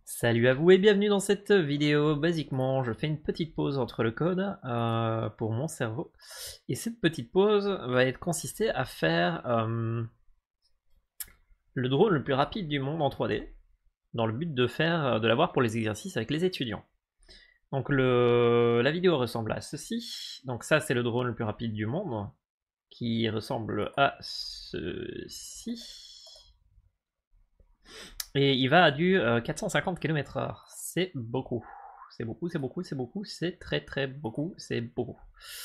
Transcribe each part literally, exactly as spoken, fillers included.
Salut à vous et bienvenue dans cette vidéo. Basiquement, je fais une petite pause entre le code euh, pour mon cerveau. Et cette petite pause va être consistée à faire euh, le drone le plus rapide du monde en trois D, dans le but de faire de l'avoir pour les exercices avec les étudiants. Donc le, la vidéo ressemble à ceci. Donc ça c'est le drone le plus rapide du monde, qui ressemble à ceci. Et il va à du euh, quatre cent cinquante kilomètres heure. C'est beaucoup. C'est beaucoup, c'est beaucoup, c'est beaucoup, c'est très très beaucoup, c'est beaucoup.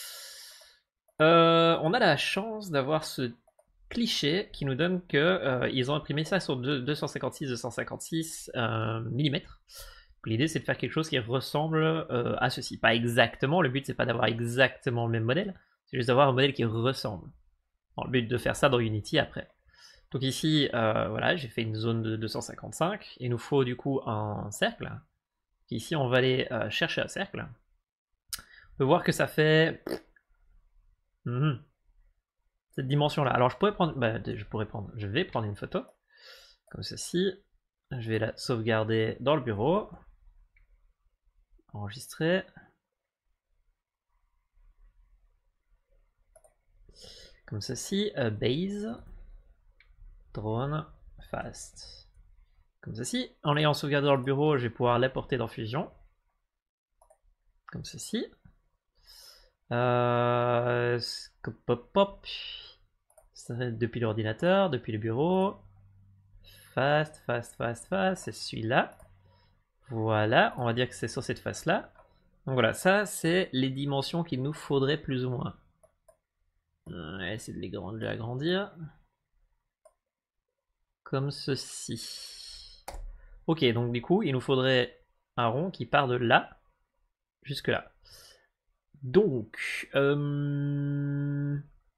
Euh, on a la chance d'avoir ce cliché qui nous donne que euh, ils ont imprimé ça sur deux cent cinquante-six deux cent cinquante-six euh, millimètres. L'idée c'est de faire quelque chose qui ressemble euh, à ceci. Pas exactement, le but c'est pas d'avoir exactement le même modèle, c'est juste d'avoir un modèle qui ressemble. Dans le but de faire ça dans Unity après. Donc ici, euh, voilà, j'ai fait une zone de deux cent cinquante-cinq. Il nous faut du coup un cercle. Ici, on va aller euh, chercher un cercle. On peut voir que ça fait mmh, cette dimension-là. Alors je pourrais prendre, bah, je pourrais prendre, je vais prendre une photo comme ceci. Je vais la sauvegarder dans le bureau, enregistrer. Comme ceci, uh, base, drone, fast. Comme ceci. En l'ayant sauvegardé dans le bureau, je vais pouvoir l'apporter dans Fusion. Comme ceci. Euh, pop, pop. Depuis l'ordinateur, depuis le bureau. Fast, fast, fast, fast. C'est celui-là. Voilà, on va dire que c'est sur cette face-là. Donc voilà, ça c'est les dimensions qu'il nous faudrait plus ou moins. On va essayer de les agrandir. Comme ceci. Ok, donc du coup, il nous faudrait un rond qui part de là jusque là. Donc, euh...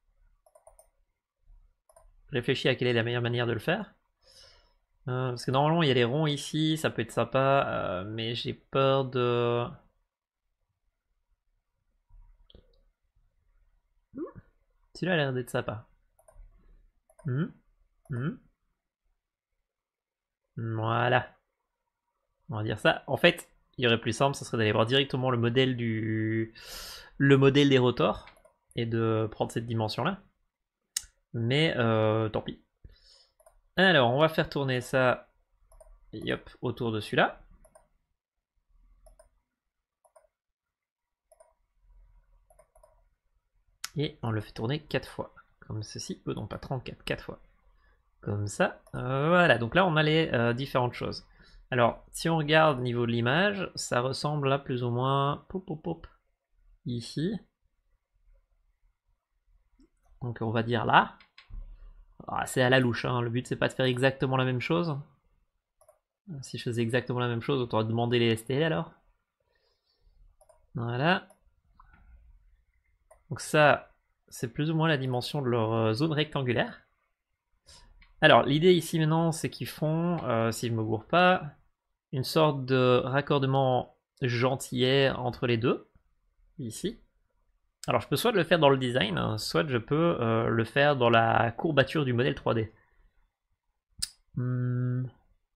réfléchis à quelle est la meilleure manière de le faire. Euh, parce que normalement il y a les ronds ici, ça peut être sympa, euh, mais j'ai peur de... Hmm, celui-là a l'air d'être sympa. Hmm, hmm. Voilà. On va dire ça. En fait, il y aurait plus simple, ce serait d'aller voir directement le modèle du... le modèle des rotors et de prendre cette dimension-là. Mais euh, tant pis. Alors, on va faire tourner ça yop, autour de celui-là. Et on le fait tourner quatre fois. Comme ceci. Euh, non, pas trente-quatre, quatre fois. Comme ça. Euh, voilà, donc là, on a les euh, différentes choses. Alors, si on regarde au niveau de l'image, ça ressemble à plus ou moins... Pop, pop, pop, ici. Donc, on va dire là. Ah, c'est à la louche, hein. Le but, c'est pas de faire exactement la même chose. Si je faisais exactement la même chose, on t'aurait demandé les S T L alors. Voilà. Donc ça, c'est plus ou moins la dimension de leur euh, zone rectangulaire. Alors, l'idée ici maintenant, c'est qu'ils font, euh, si je me gourre pas, une sorte de raccordement gentillet entre les deux, ici. Alors, je peux soit le faire dans le design, hein, soit je peux euh, le faire dans la courbature du modèle trois D. Hmm.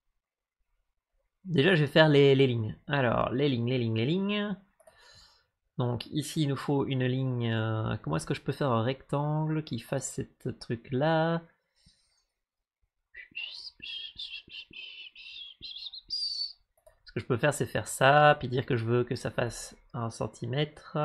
Déjà, je vais faire les, les lignes. Alors, les lignes, les lignes, les lignes. Donc ici, il nous faut une ligne. Euh, comment est-ce que je peux faire un rectangle qui fasse ce truc-là? Ce que je peux faire, c'est faire ça, puis dire que je veux que ça fasse un centimètre.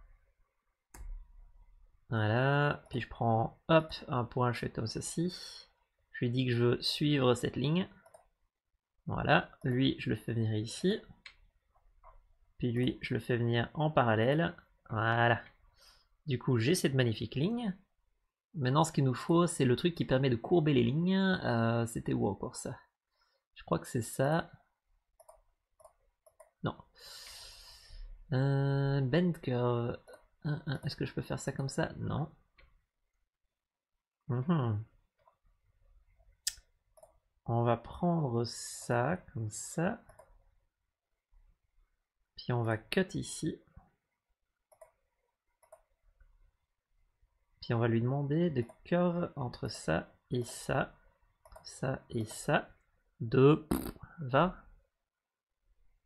Voilà. Puis je prends, hop, un point, je fais comme ceci. Je lui dis que je veux suivre cette ligne. Voilà. Lui, je le fais venir ici. Puis lui, je le fais venir en parallèle. Voilà. Du coup, j'ai cette magnifique ligne. Maintenant, ce qu'il nous faut, c'est le truc qui permet de courber les lignes. Euh, C'était où encore ça? Je crois que c'est ça. Non. Euh, bend curve. Est-ce que je peux faire ça comme ça? Non. Mm-hmm. On va prendre ça comme ça. Puis on va cut ici. Puis on va lui demander de curve entre ça et ça. Ça et ça. De vingt.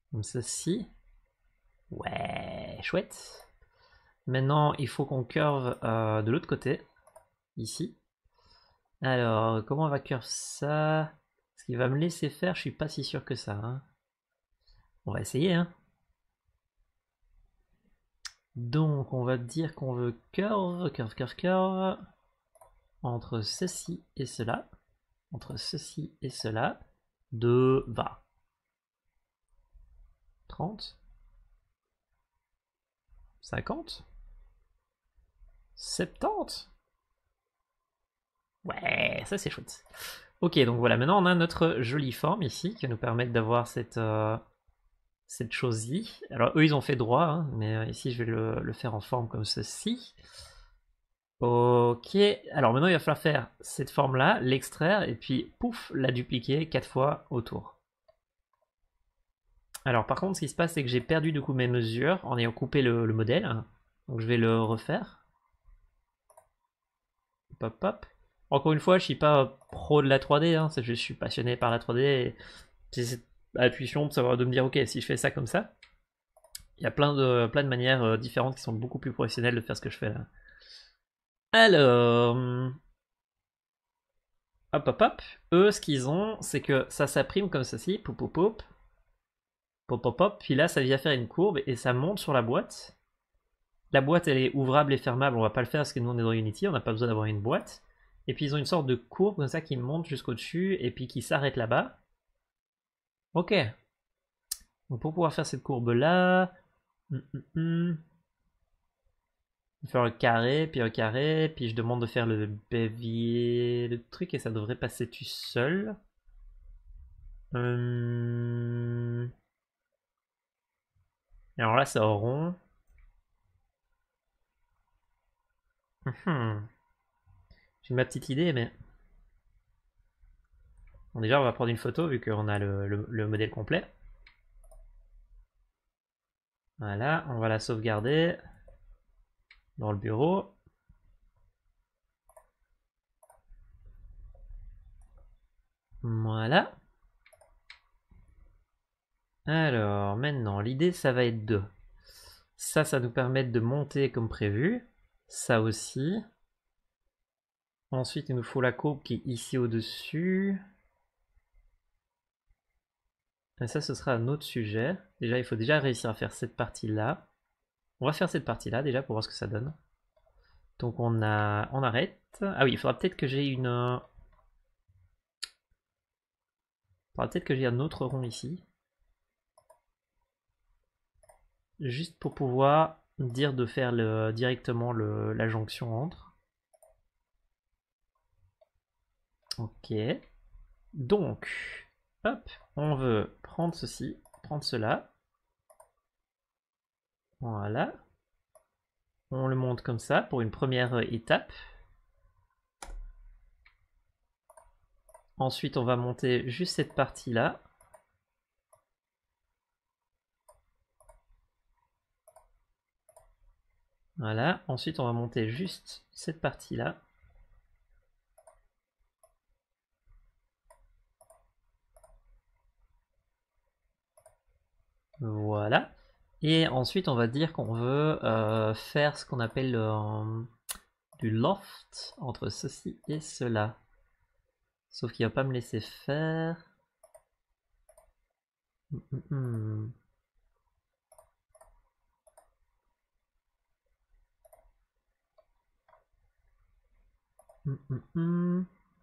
Comme ceci. Ouais, chouette. Maintenant, il faut qu'on curve euh, de l'autre côté, ici. Alors, comment on va curve ça? Ce qu'il va me laisser faire, je suis pas si sûr que ça. Hein. On va essayer, hein. Donc, on va dire qu'on veut curve, curve, curve, curve. Entre ceci et cela. Entre ceci et cela. De vingt. trente. cinquante. soixante-dix. Ouais, ça c'est chouette. Ok, donc voilà, maintenant on a notre jolie forme ici qui va nous permettre d'avoir cette, euh, cette chose-ci. Alors eux ils ont fait droit, hein, mais euh, ici je vais le, le faire en forme comme ceci. Ok, alors maintenant il va falloir faire cette forme-là, l'extraire et puis pouf, la dupliquer quatre fois autour. Alors par contre ce qui se passe c'est que j'ai perdu du coup mes mesures en ayant coupé le, le modèle. Donc je vais le refaire. Hop hop. Encore une fois, je suis pas pro de la trois D, hein, c'est juste je suis passionné par la trois D et j'ai cette intuition de savoir de me dire ok si je fais ça comme ça. Il y a plein de, plein de manières euh, différentes qui sont beaucoup plus professionnelles de faire ce que je fais là. Alors, hop hop hop, eux ce qu'ils ont c'est que ça s'imprime comme ceci, pop pop pop, pop pop pop, puis là ça vient faire une courbe et ça monte sur la boîte. La boîte elle est ouvrable et fermable, on va pas le faire parce que nous on est dans Unity, on n'a pas besoin d'avoir une boîte. Et puis ils ont une sorte de courbe comme ça qui monte jusqu'au dessus et puis qui s'arrête là-bas. Ok. Donc pour pouvoir faire cette courbe là, hum, hum, hum. Faire le carré, puis un carré, puis je demande de faire le bévier, le truc et ça devrait passer tout seul. Hum. Et alors là c'est en rond. Hum. J'ai ma petite idée mais... Bon, déjà on va prendre une photo vu qu'on a le, le, le modèle complet. Voilà, on va la sauvegarder dans le bureau. Voilà. Alors, maintenant, l'idée, ça va être de... Ça, ça nous permet de monter comme prévu. Ça aussi. Ensuite, il nous faut la courbe qui est ici au-dessus. Et ça, ce sera un autre sujet. Déjà, il faut déjà réussir à faire cette partie-là. On va faire cette partie-là déjà pour voir ce que ça donne. Donc on a, on arrête. Ah oui, il faudra peut-être que j'ai une... Il faudra peut-être que j'ai un autre rond ici. Juste pour pouvoir dire de faire le, directement le, la jonction entre. Ok. Donc, hop, on veut prendre ceci, prendre cela. Voilà. On le monte comme ça pour une première étape. Ensuite, on va monter juste cette partie-là. Voilà. Ensuite, on va monter juste cette partie-là. Voilà. Et ensuite, on va dire qu'on veut euh, faire ce qu'on appelle euh, du loft entre ceci et cela. Sauf qu'il va pas me laisser faire. Hum, hum, hum. Hum, hum, hum.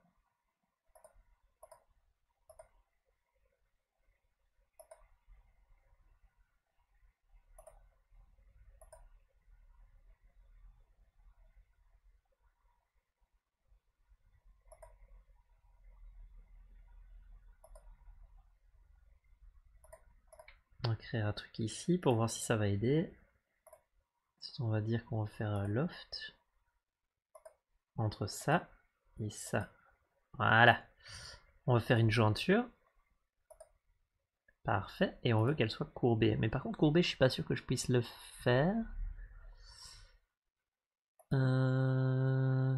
On va créer un truc ici pour voir si ça va aider. On va dire qu'on va faire un loft entre ça et ça. Voilà. On va faire une jointure. Parfait. Et on veut qu'elle soit courbée. Mais par contre, courbée, je suis pas sûr que je puisse le faire. Euh...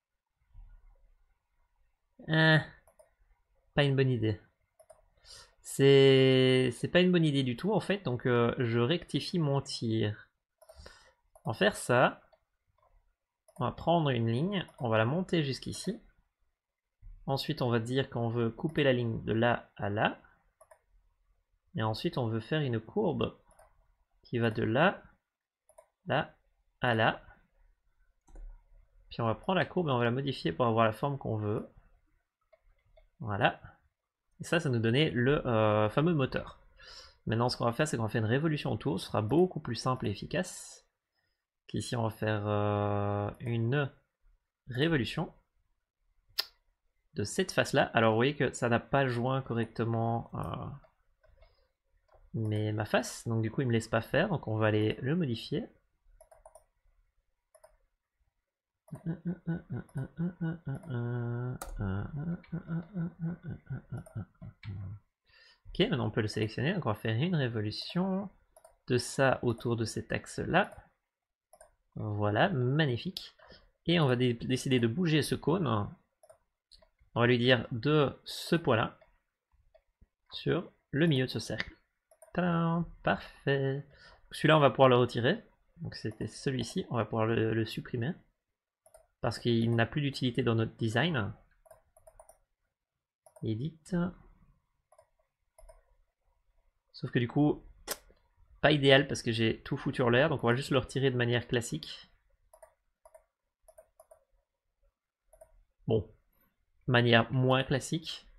Ah, pas une bonne idée. C'est c'est pas une bonne idée du tout en fait, donc euh, je rectifie mon tir. On va faire ça. On va prendre une ligne, on va la monter jusqu'ici. Ensuite, on va dire qu'on veut couper la ligne de là à là. Et ensuite, on veut faire une courbe qui va de là, là, à là. Puis on va prendre la courbe et on va la modifier pour avoir la forme qu'on veut. Voilà. Et ça, ça nous donnait le euh, fameux moteur. Maintenant, ce qu'on va faire, c'est qu'on va faire une révolution autour. Ce sera beaucoup plus simple et efficace. Ici, on va faire euh, une révolution de cette face-là. Alors, vous voyez que ça n'a pas joint correctement euh, mais ma face. Donc, du coup, il ne me laisse pas faire. Donc, on va aller le modifier. Ok, maintenant on peut le sélectionner. Donc, on va faire une révolution de ça autour de cet axe-là. Voilà, magnifique. Et on va dé décider de bouger ce cône. On va lui dire de ce point-là sur le milieu de ce cercle. Tadam, parfait. Celui-là, on va pouvoir le retirer. Donc c'était celui-ci, on va pouvoir le, le supprimer. Parce qu'il n'a plus d'utilité dans notre design. Edit. Sauf que du coup, pas idéal parce que j'ai tout foutu en l'air. Donc on va juste le retirer de manière classique. Bon, manière moins classique.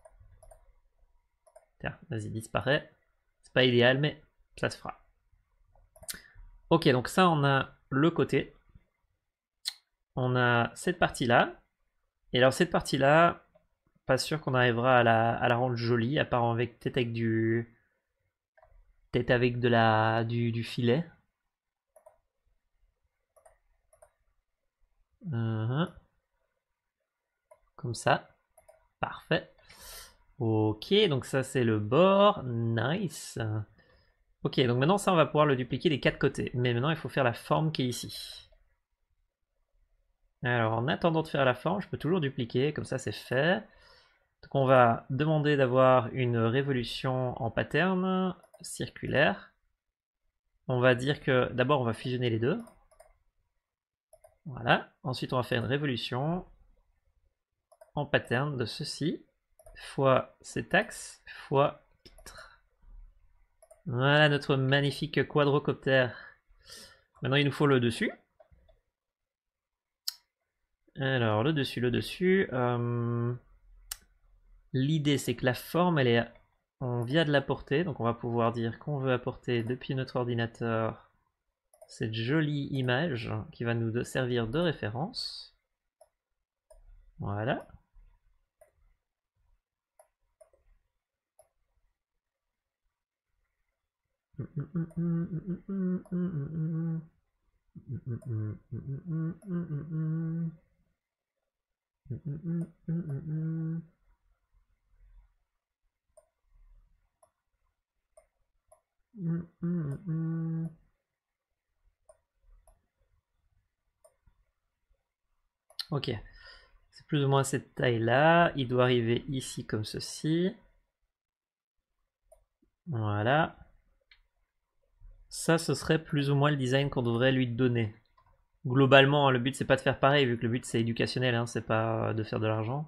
Tiens, vas-y, disparaît. C'est pas idéal, mais ça se fera. Ok, donc ça, on a le côté. On a cette partie-là. Et alors, cette partie-là, pas sûr qu'on arrivera à la, à la rendre jolie, à part avec peut-être avec du. Peut-être avec de la, du, du filet. Uh-huh. Comme ça. Parfait. Ok, donc ça c'est le bord. Nice. Ok, donc maintenant ça on va pouvoir le dupliquer des quatre côtés. Mais maintenant il faut faire la forme qui est ici. Alors en attendant de faire la forme, je peux toujours dupliquer, comme ça c'est fait. Donc on va demander d'avoir une révolution en pattern circulaire. On va dire que d'abord on va fusionner les deux. Voilà. Ensuite on va faire une révolution en pattern de ceci, fois cet axe, fois quatre. Voilà notre magnifique quadrocoptère. Maintenant il nous faut le dessus. Alors le dessus, le dessus. Euh, L'idée c'est que la forme elle est... On vient de l'apporter, donc on va pouvoir dire qu'on veut apporter depuis notre ordinateur cette jolie image qui va nous servir de référence. Voilà. Ok, c'est plus ou moins cette taille-là. Il doit arriver ici comme ceci. Voilà. Ça, ce serait plus ou moins le design qu'on devrait lui donner. Globalement, le but c'est pas de faire pareil, vu que le but c'est éducationnel, hein, c'est pas de faire de l'argent.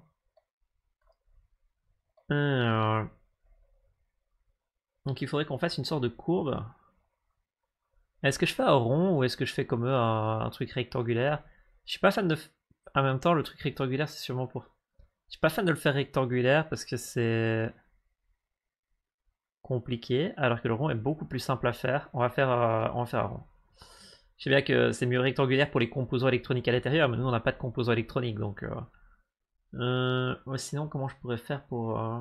Alors... Donc il faudrait qu'on fasse une sorte de courbe. Est-ce que je fais un rond ou est-ce que je fais comme eux un, un truc rectangulaire? Je suis pas fan de... En même temps, le truc rectangulaire c'est sûrement pour... Je suis pas fan de le faire rectangulaire parce que c'est compliqué, alors que le rond est beaucoup plus simple à faire. On va faire, euh, on va faire un rond. Je sais bien que c'est mieux rectangulaire pour les composants électroniques à l'intérieur, mais nous on n'a pas de composants électroniques, donc... Euh... Euh, ouais, sinon, comment je pourrais faire pour... Euh...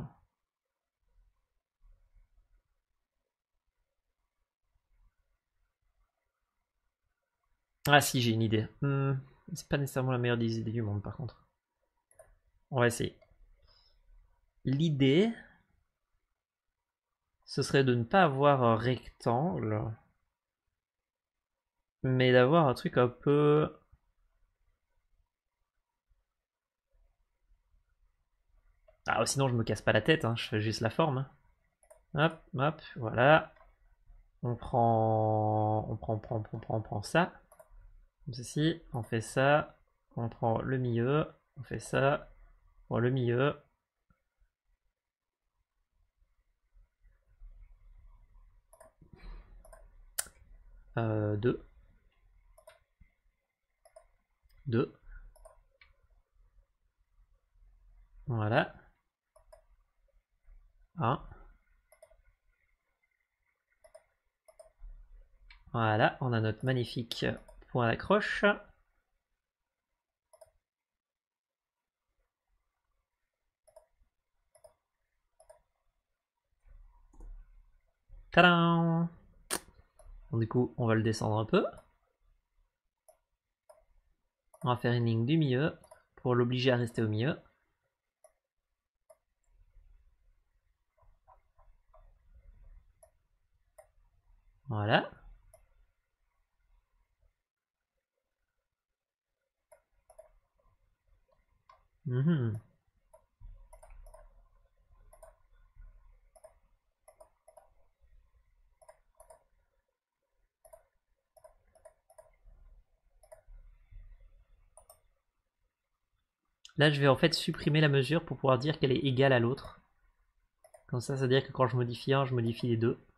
Ah si, j'ai une idée. Hmm, c'est pas nécessairement la meilleure des idées du monde, par contre. On va essayer. L'idée, ce serait de ne pas avoir un rectangle, mais d'avoir un truc un peu... Ah, sinon je me casse pas la tête, hein, je fais juste la forme. Hop, hop, voilà. On prend, on prend, on prend, on prend, on prend ça. Comme ceci, on fait ça. On prend le milieu, on fait ça. Bon, le milieu. Euh, deux. deux. Voilà. un. Voilà, on a notre magnifique point d'accroche. Tadam! Bon, du coup, on va le descendre un peu. On va faire une ligne du milieu pour l'obliger à rester au milieu. Voilà. Mmh. Là, je vais en fait supprimer la mesure pour pouvoir dire qu'elle est égale à l'autre. Comme ça, ça veut dire que quand je modifie un, je modifie les deux.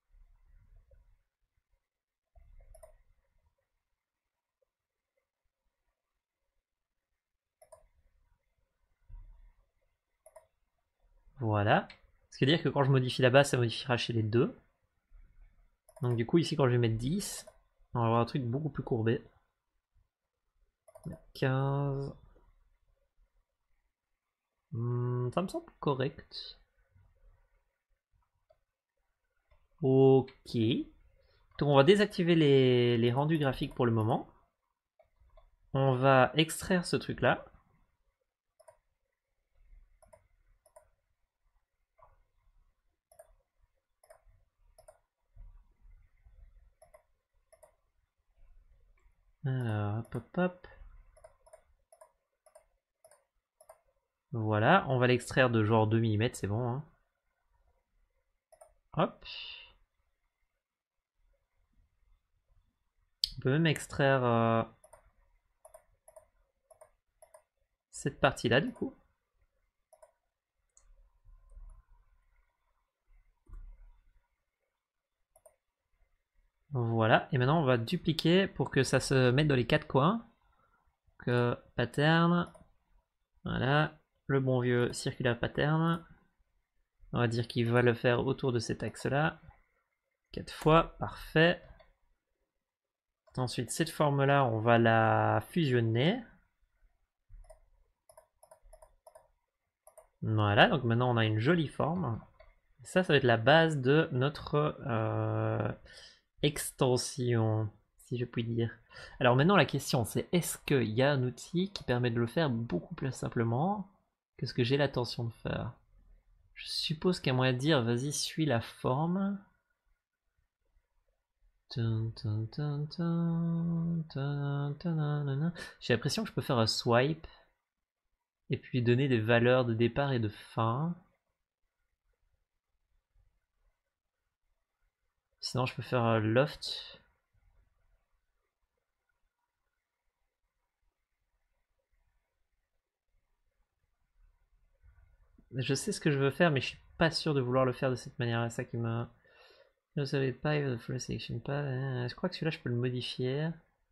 Voilà. Ce qui veut dire que quand je modifie là-bas, ça modifiera chez les deux. Donc du coup, ici, quand je vais mettre dix, on va avoir un truc beaucoup plus courbé. quinze. Hmm, ça me semble correct. Ok. Donc on va désactiver les, les rendus graphiques pour le moment. On va extraire ce truc-là. Alors, hop, hop, hop. Voilà, on va l'extraire de genre deux millimètres, c'est bon. Hein. Hop. On peut même extraire euh, cette partie-là, du coup. Voilà, et maintenant on va dupliquer pour que ça se mette dans les quatre coins. Donc, pattern. Voilà, le bon vieux circular pattern. On va dire qu'il va le faire autour de cet axe-là. quatre fois, parfait. Ensuite, cette forme-là, on va la fusionner. Voilà, donc maintenant on a une jolie forme. Ça, ça va être la base de notre euh, extension, si je puis dire. Alors maintenant, la question, c'est est-ce qu'il y a un outil qui permet de le faire beaucoup plus simplement que ce que j'ai l'intention de faire? Je suppose qu'il y a moyen de dire, vas-y, suis la forme. J'ai l'impression que je peux faire un swipe et puis donner des valeurs de départ et de fin. Sinon, je peux faire un loft. Je sais ce que je veux faire, mais je suis pas sûr de vouloir le faire de cette manière-là. C'est ça qui m'a. Je savais pas, the full selection pas. Je crois que celui-là, je peux le modifier.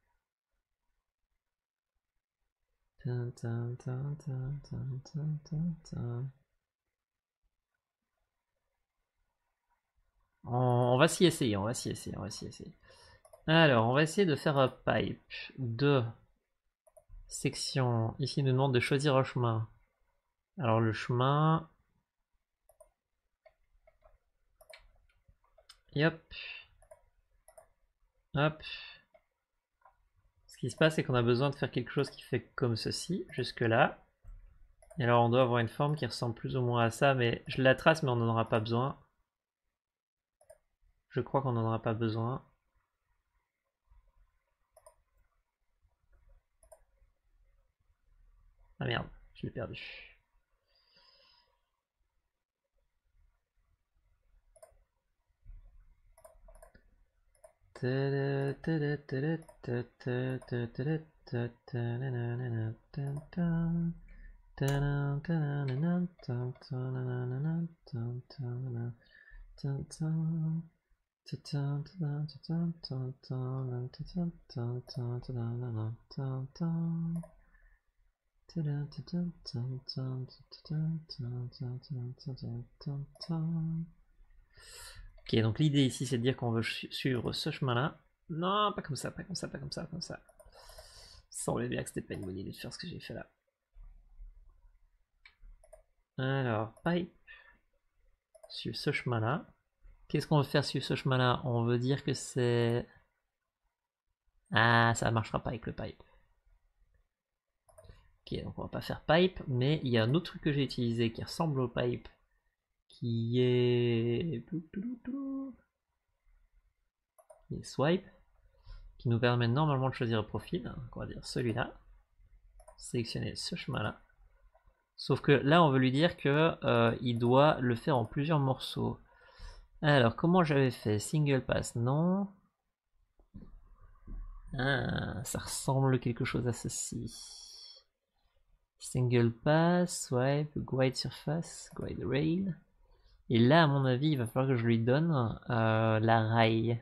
On va s'y essayer, on va s'y essayer, on va s'y essayer. Alors, on va essayer de faire un pipe de section. Ici, il nous demande de choisir un chemin. Alors, le chemin. Et hop. Hop. Ce qui se passe, c'est qu'on a besoin de faire quelque chose qui fait comme ceci, jusque-là. Et alors, on doit avoir une forme qui ressemble plus ou moins à ça, mais je la trace, mais on n'en aura pas besoin. Je crois qu'on n'en aura pas besoin. Ah merde, je l'ai perdu. Ok, donc l'idée ici c'est de dire qu'on veut suivre ce chemin-là. Non, pas comme ça, pas comme ça, pas comme ça, comme ça. Ça semblait bien que c'était pas une bonne idée de faire ce que j'ai fait là. Alors, pipe. Suivre ce chemin-là. Qu'est-ce qu'on veut faire suivre ce chemin-là? On veut dire que c'est... Ah, ça ne marchera pas avec le pipe. Ok, donc on va pas faire pipe, mais il y a un autre truc que j'ai utilisé qui ressemble au pipe, qui est... qui est swipe, qui nous permet normalement de choisir un profil. Donc on va dire celui-là. Sélectionner ce chemin-là. Sauf que là, on veut lui dire que euh, il doit le faire en plusieurs morceaux. Alors, comment j'avais fait? Single pass, non. Ah, ça ressemble quelque chose à ceci. Single pass, swipe, guide surface, guide rail. Et là, à mon avis, il va falloir que je lui donne euh, la rail.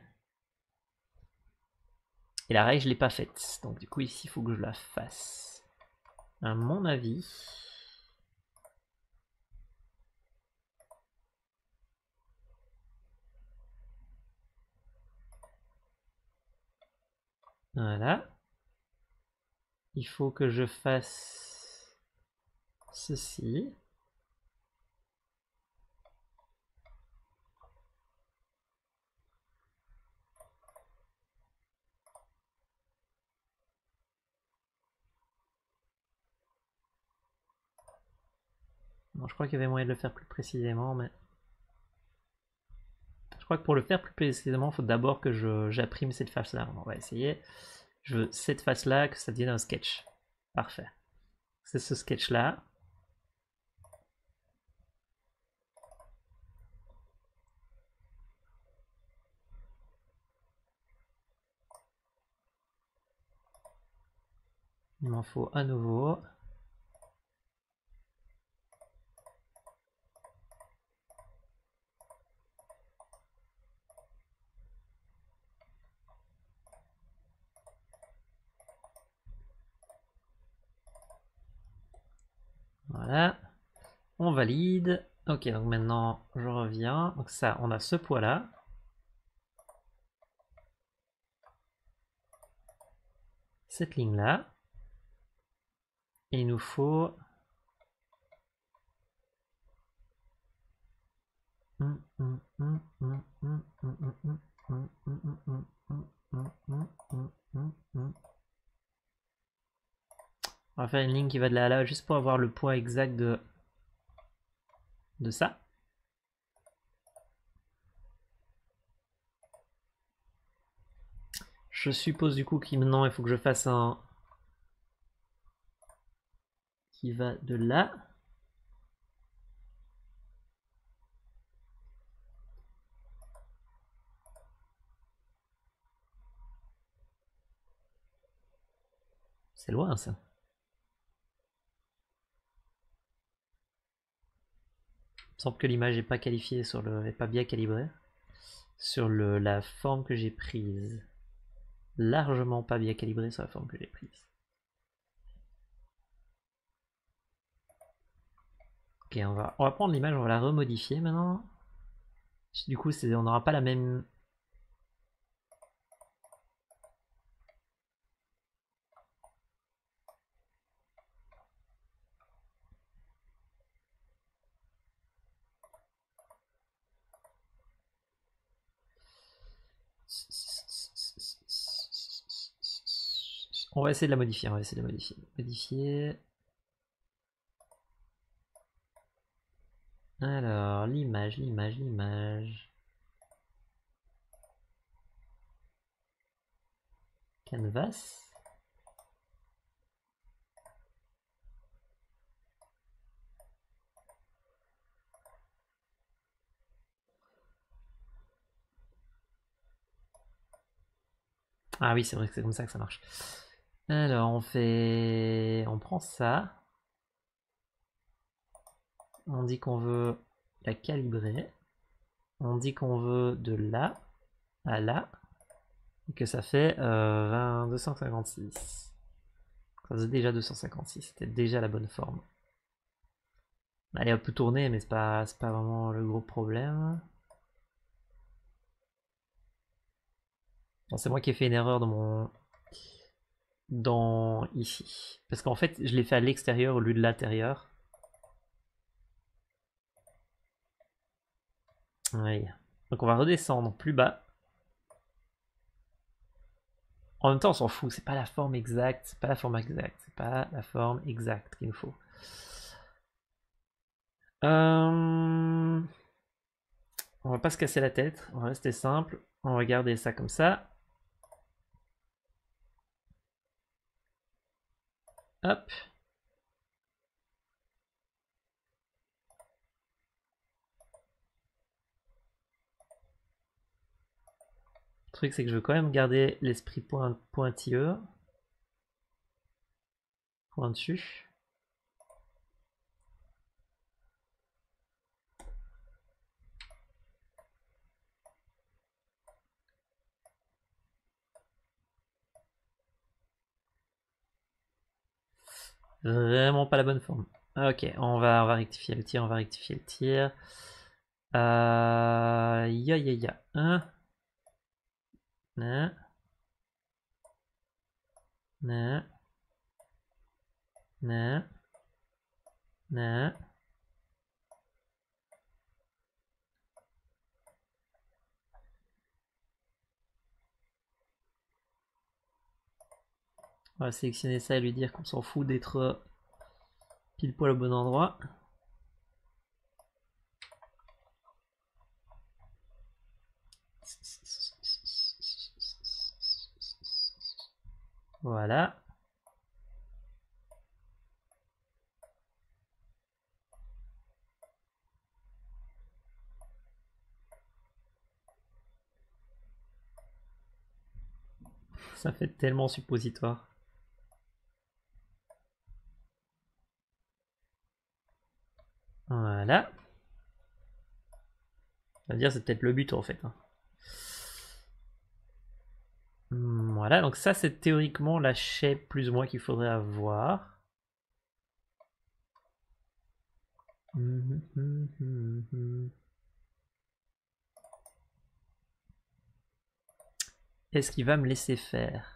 Et la rail, je l'ai pas faite. Donc du coup, ici, il faut que je la fasse. À mon avis... Voilà. Il faut que je fasse ceci. Bon, je crois qu'il y avait moyen de le faire plus précisément, mais... Je crois que pour le faire plus précisément, il faut d'abord que j'imprime cette face-là. On va essayer. Je veux cette face-là, que ça devienne un sketch. Parfait. C'est ce sketch-là. Il m'en faut à nouveau. Voilà. On valide. Ok, donc maintenant je reviens. Donc ça, on a ce poids-là. Cette ligne-là. Et il nous faut... On va faire une ligne qui va de là à là, juste pour avoir le poids exact de, de ça. Je suppose du coup qu'il maintenant il faut que je fasse un qui va de là. C'est loin ça. Il me semble que l'image n'est pas qualifiée sur le, est pas bien calibrée sur le, la forme que j'ai prise. Largement pas bien calibrée sur la forme que j'ai prise. Ok, on va, on va prendre l'image, on va la remodifier maintenant. Du coup, on n'aura pas la même... On va essayer de la modifier, on va essayer de la modifier. Modifier. Alors, l'image, l'image, l'image. Canvas. Ah oui, c'est vrai que c'est comme ça que ça marche. Alors, on fait... On prend ça. On dit qu'on veut la calibrer. On dit qu'on veut de là à là. Et que ça fait euh, vingt, deux cent cinquante-six. Ça faisait déjà deux cent cinquante-six. C'était déjà la bonne forme. Elle est un peu tournée, mais c'est pas, c'est pas vraiment le gros problème. Bon, c'est moi qui ai fait une erreur dans mon... dans ici. Parce qu'en fait, je l'ai fait à l'extérieur au lieu de l'intérieur. Oui. Donc on va redescendre plus bas. En même temps, on s'en fout, c'est pas la forme exacte, c'est pas la forme exacte, c'est pas la forme exacte qu'il nous faut. Euh... On va pas se casser la tête, on va rester simple, on va garder ça comme ça. Hop. Le truc c'est que je veux quand même garder l'esprit point, pointilleux. Pointu. Vraiment pas la bonne forme. Ok, on va, on va rectifier le tir, on va rectifier le tir. Euh... Ya ya ya. Un. Ne. Ne. Ne. Ne. On va sélectionner ça et lui dire qu'on s'en fout d'être pile poil au bon endroit. Voilà. Ça fait tellement suppositoire. Voilà. Ça veut dire c'est peut-être le but en fait. Hein. Voilà, donc ça c'est théoriquement la shape plus ou moins qu'il faudrait avoir. Est-ce qu'il va me laisser faire?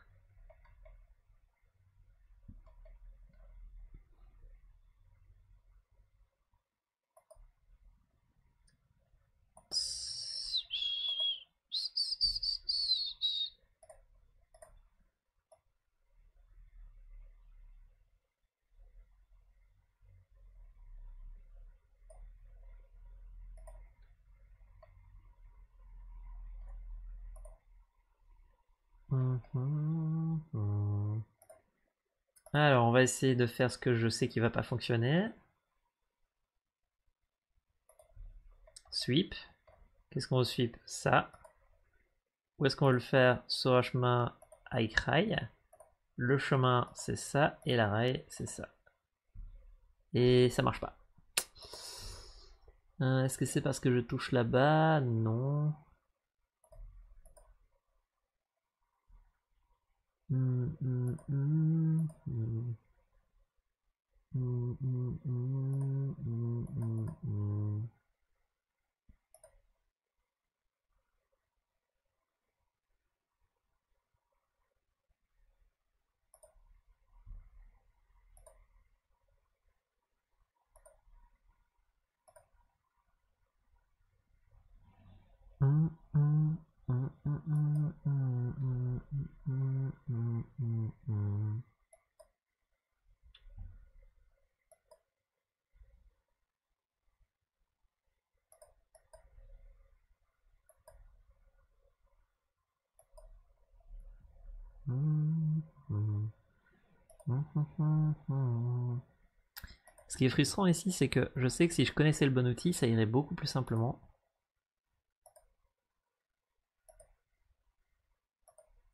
Alors, on va essayer de faire ce que je sais qui va pas fonctionner. Sweep. Qu'est-ce qu'on veut sweep? Ça. Où est-ce qu'on veut le faire? Sur un chemin avec rail. Le chemin, c'est ça. Et la rail, c'est ça. Et ça marche pas. Euh, est-ce que c'est parce que je touche là-bas? Non. Mm, mm, mm, mm. Mm, mm, mm, mm, mm, mm. Ce qui est frustrant ici, c'est que je sais que si je connaissais le bon outil, ça irait beaucoup plus simplement.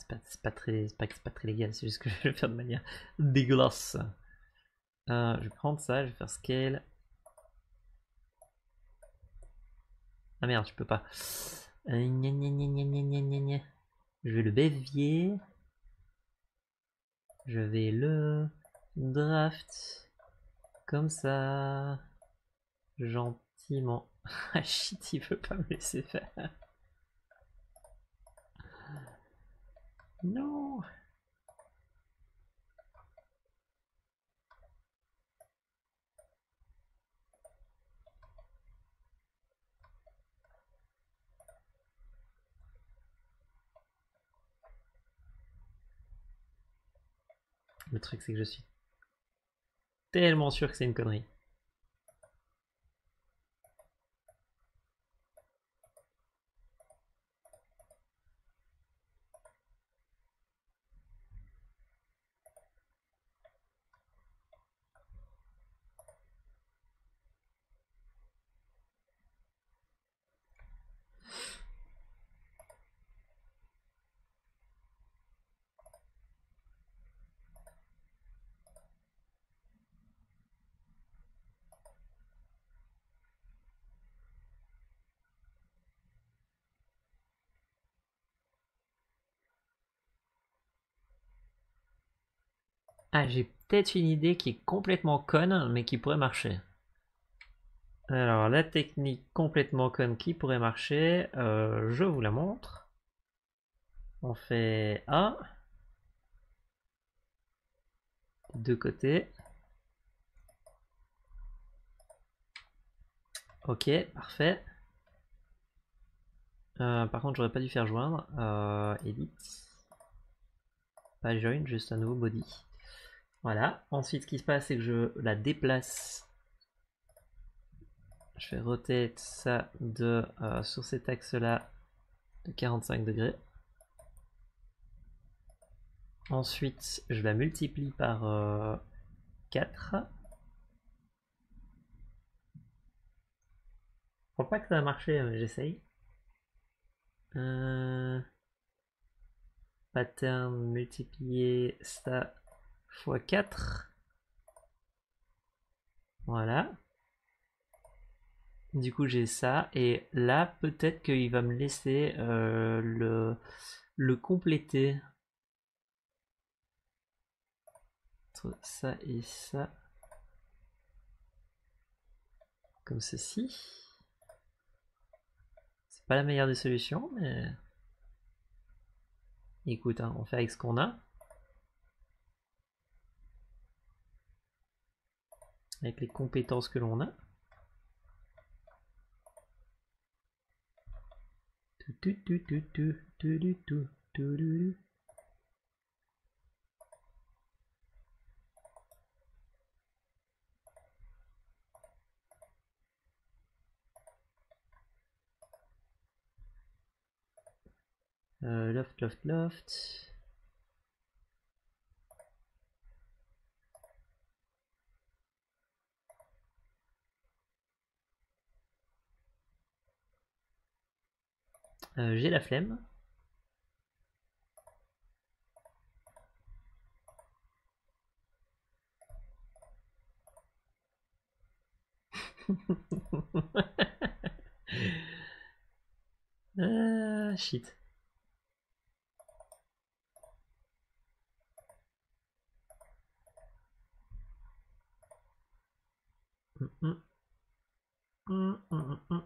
c'est pas, c'est pas très, c'est pas, c'est pas très légal, c'est juste que je vais le faire de manière dégueulasse. Euh, je vais prendre ça, je vais faire scale. Ah merde, je peux pas. Euh, gna gna gna gna gna gna gna gna. Je vais le bévier. Je vais le draft comme ça, gentiment. Ah shit, il veut pas me laisser faire. Non. Le truc c'est que je suis tellement sûr que c'est une connerie. Ah, j'ai peut-être une idée qui est complètement conne, mais qui pourrait marcher. Alors, la technique complètement conne qui pourrait marcher, euh, je vous la montre. On fait A. Deux côtés. Ok, parfait. Euh, par contre, j'aurais pas dû faire joindre. Euh, edit. Pas join, juste un nouveau body. Voilà. Ensuite, ce qui se passe, c'est que je la déplace. Je fais rotate ça de, euh, sur cet axe-là de quarante-cinq degrés. Ensuite, je la multiplie par euh, quatre. Je crois pas que ça va marcher, mais j'essaye. Euh, pattern multiplier ça fois quatre. Voilà. Du coup, j'ai ça. Et là, peut-être qu'il va me laisser euh, le, le compléter. Entre ça et ça. Comme ceci. C'est pas la meilleure des solutions, mais... Écoute, hein, on fait avec ce qu'on a. Avec les compétences que l'on a. Euh, loft, loft, loft. Euh, j'ai la flemme. Ah, shit. Mm, mm. Mm, mm, mm.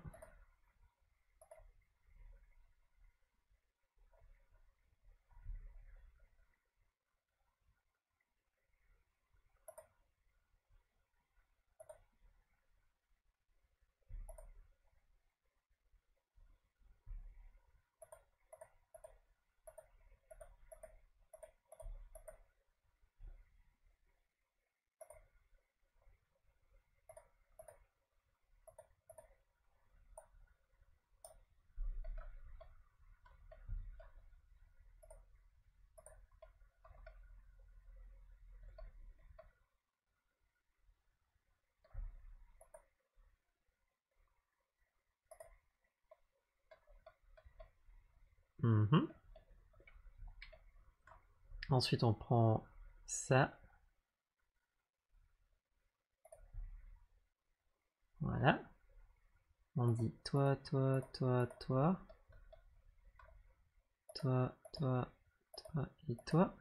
Mhm. Ensuite, on prend ça. Voilà. On dit toi, toi, toi, toi. Toi, toi, toi et toi.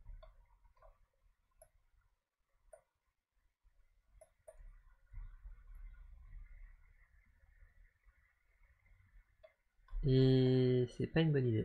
Et c'est pas une bonne idée.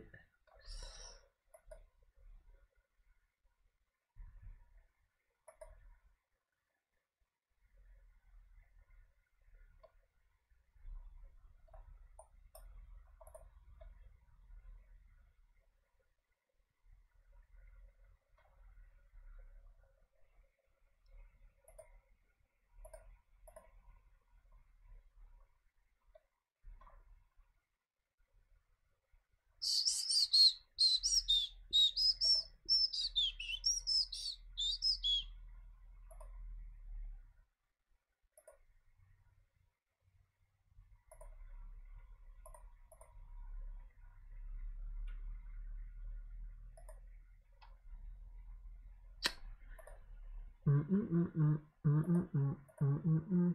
Hum, hum, hum, hum, hum, hum, hum, hum, hum, hum.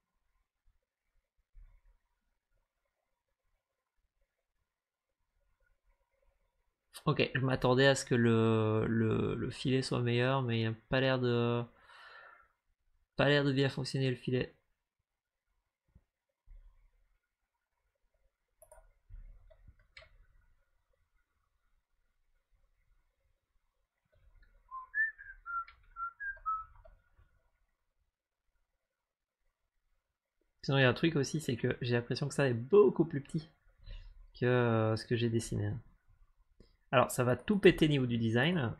Ok, je m'attendais à ce que le, le, le filet soit meilleur, mais il n'a pas l'air de pas l'air de bien fonctionner le filet. Sinon, il y a un truc aussi, c'est que j'ai l'impression que ça est beaucoup plus petit que euh, ce que j'ai dessiné. Alors, ça va tout péter au niveau du design.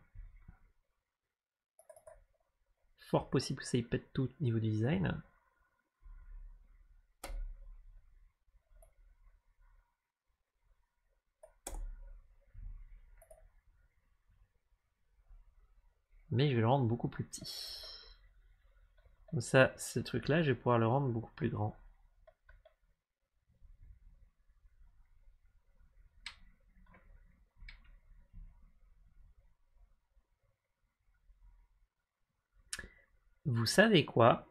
Fort possible que ça y pète tout au niveau du design. Mais je vais le rendre beaucoup plus petit. Comme ça, ce truc-là, je vais pouvoir le rendre beaucoup plus grand. Vous savez quoi?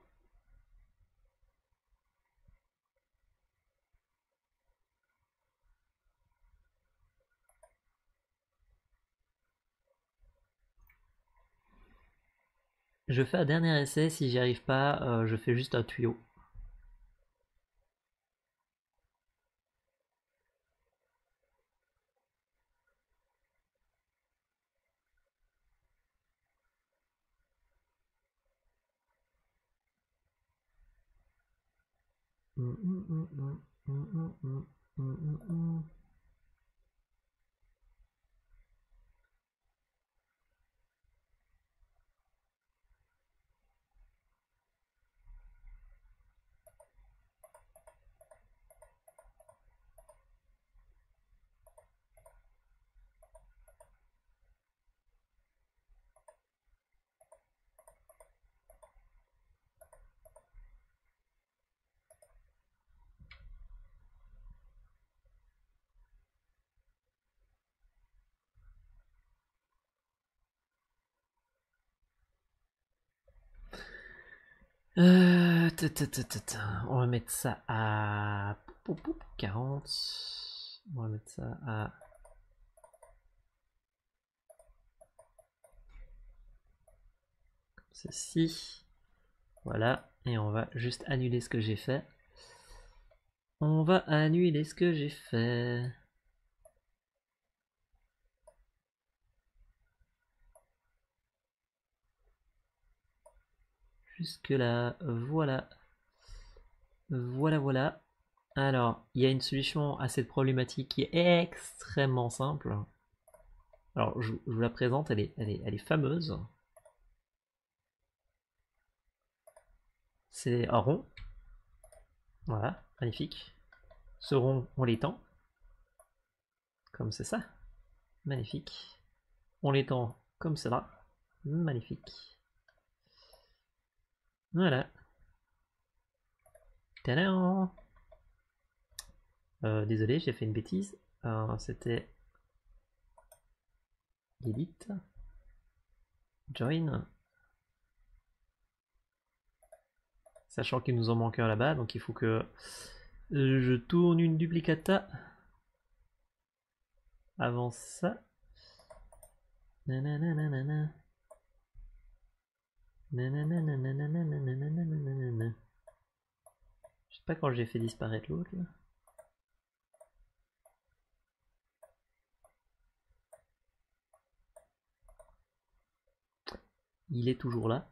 Je fais un dernier essai, si j'y arrive pas, euh, je fais juste un tuyau. Hum, hum, hum, hum, hum, hum, hum, hum, hum, hum. Euh, ta, ta, ta, ta, ta. On va mettre ça à pou, pou, pou, quarante. On va mettre ça à ceci. Voilà. Et on va juste annuler ce que j'ai fait. On va annuler ce que j'ai fait. Jusque là, voilà. Voilà, voilà. Alors, il y a une solution à cette problématique qui est extrêmement simple. Alors, je, je vous la présente, elle est, elle est, elle est fameuse. C'est un rond. Voilà, magnifique. Ce rond, on l'étend. Comme c'est ça. Magnifique. On l'étend comme cela. Magnifique. Voilà. Tadam. Euh, désolé, j'ai fait une bêtise. Euh, C'était l'élite. Join. Sachant qu'il nous en manque un là-bas, donc il faut que je tourne une duplicata avant ça. Nanana. Nanana. Je sais pas quand j'ai fait disparaître l'autre là. Il est toujours là.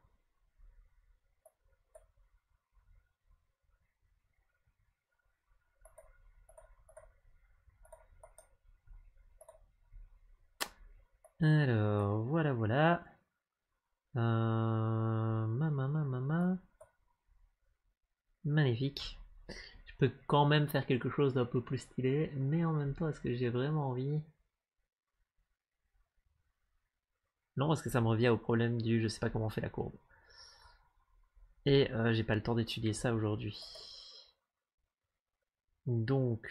Alors, voilà, voilà. Euh, mama, mama. Magnifique. Je peux quand même faire quelque chose d'un peu plus stylé, mais en même temps, est-ce que j'ai vraiment envie? Non, parce que ça me revient au problème du je sais pas comment on fait la courbe. Et euh, j'ai pas le temps d'étudier ça aujourd'hui. Donc...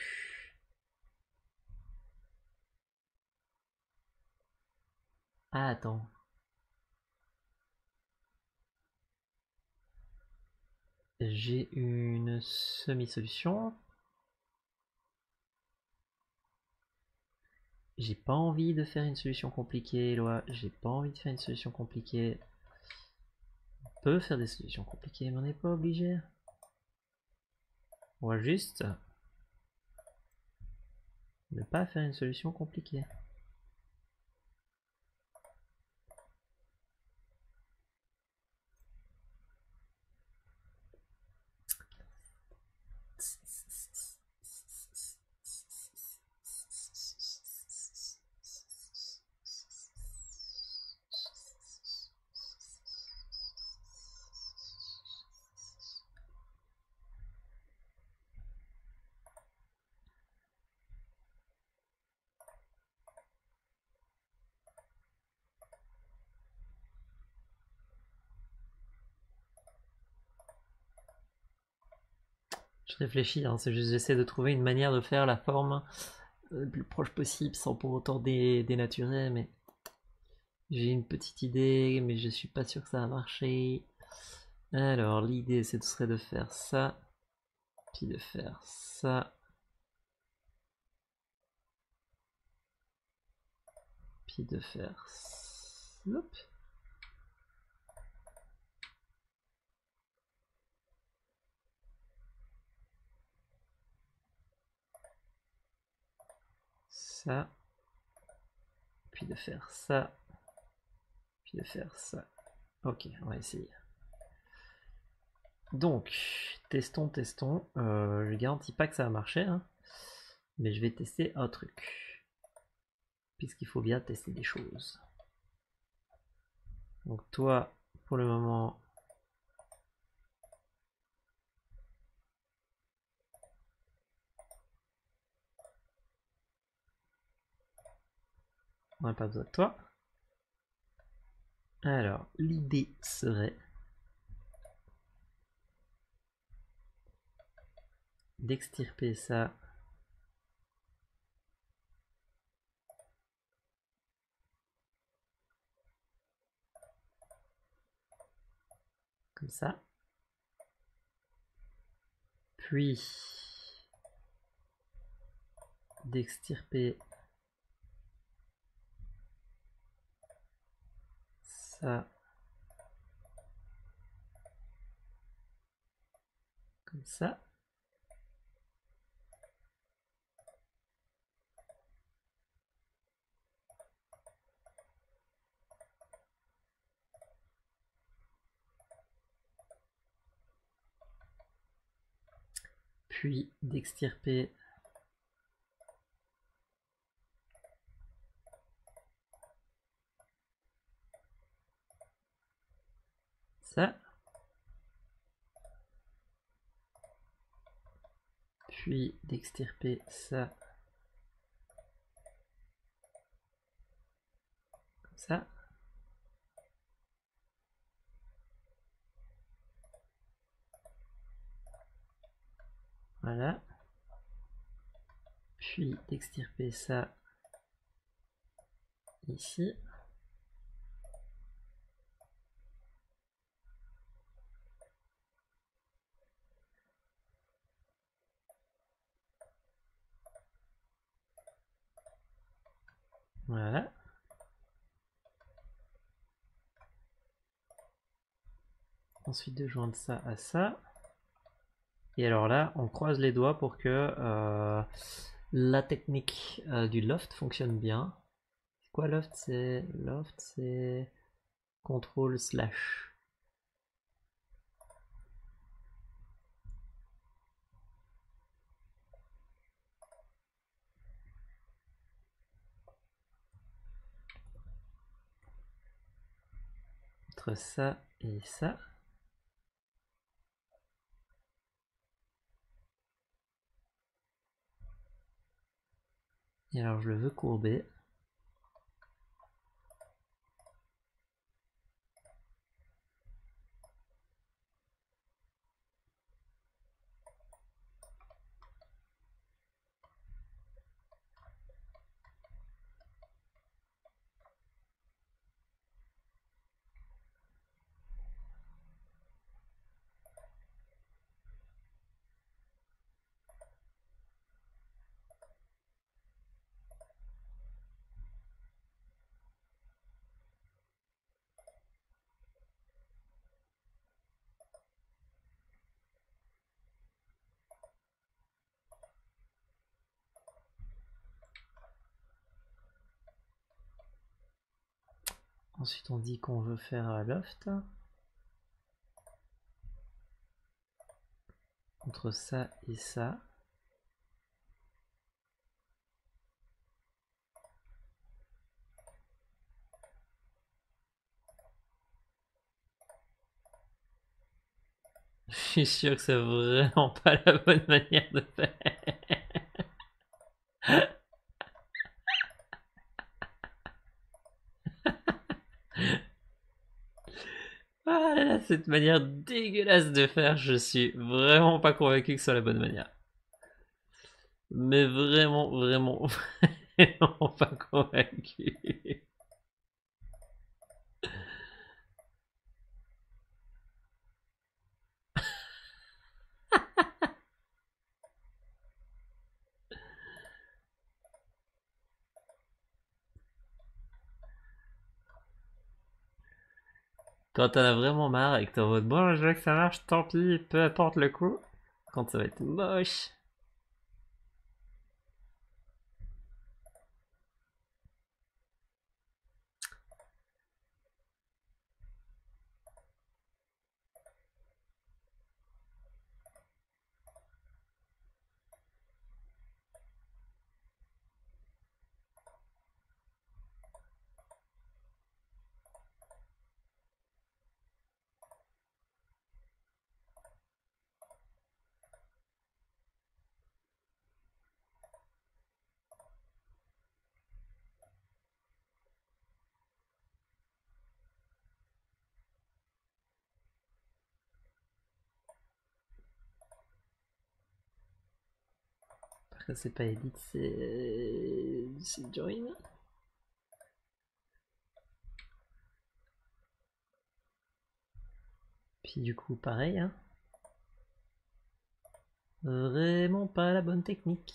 Ah, attends. J'ai une semi-solution. J'ai pas envie de faire une solution compliquée, Loi. J'ai pas envie de faire une solution compliquée. On peut faire des solutions compliquées, mais on n'est pas obligé. On va juste ne pas faire une solution compliquée. Je réfléchis, hein, c'est juste j'essaie de trouver une manière de faire la forme le plus proche possible sans pour autant dé dénaturer, mais j'ai une petite idée, mais je suis pas sûr que ça va marcher. Alors l'idée ce serait de faire ça, puis de faire ça, puis de faire hop. Ça, puis de faire ça, puis de faire ça. Ok, on va essayer. Donc, testons, testons. Euh, je garantis pas que ça va marcher, hein, mais je vais tester un truc. Puisqu'il faut bien tester des choses. Donc toi, pour le moment, on n'a pas besoin de toi. Alors, l'idée serait d'extirper ça. Comme ça. Puis d'extirper ça. Comme ça. Puis d'extirper ça. Puis d'extirper ça. Comme ça. Voilà. Puis d'extirper ça ici. Voilà. Ensuite de joindre ça à ça. Et alors là, on croise les doigts pour que euh, la technique euh, du loft fonctionne bien. C'est quoi loft? C'est loft, c'est contrôle slash. Entre ça et ça. Et alors je le veux courber. Ensuite on dit qu'on veut faire un loft. Entre ça et ça. Je suis sûr que c'est vraiment pas la bonne manière de faire. Ah là là, cette manière dégueulasse de faire, je suis vraiment pas convaincu que ce soit la bonne manière. Mais vraiment, vraiment, vraiment pas convaincu. Quand t'en as vraiment marre et que t'es en mode bon, je veux que ça marche, tant pis, peu importe le coup. Quand ça va être moche. Parce que c'est pas Edit, c'est. C'est Join. Puis du coup, pareil, hein. Vraiment pas la bonne technique.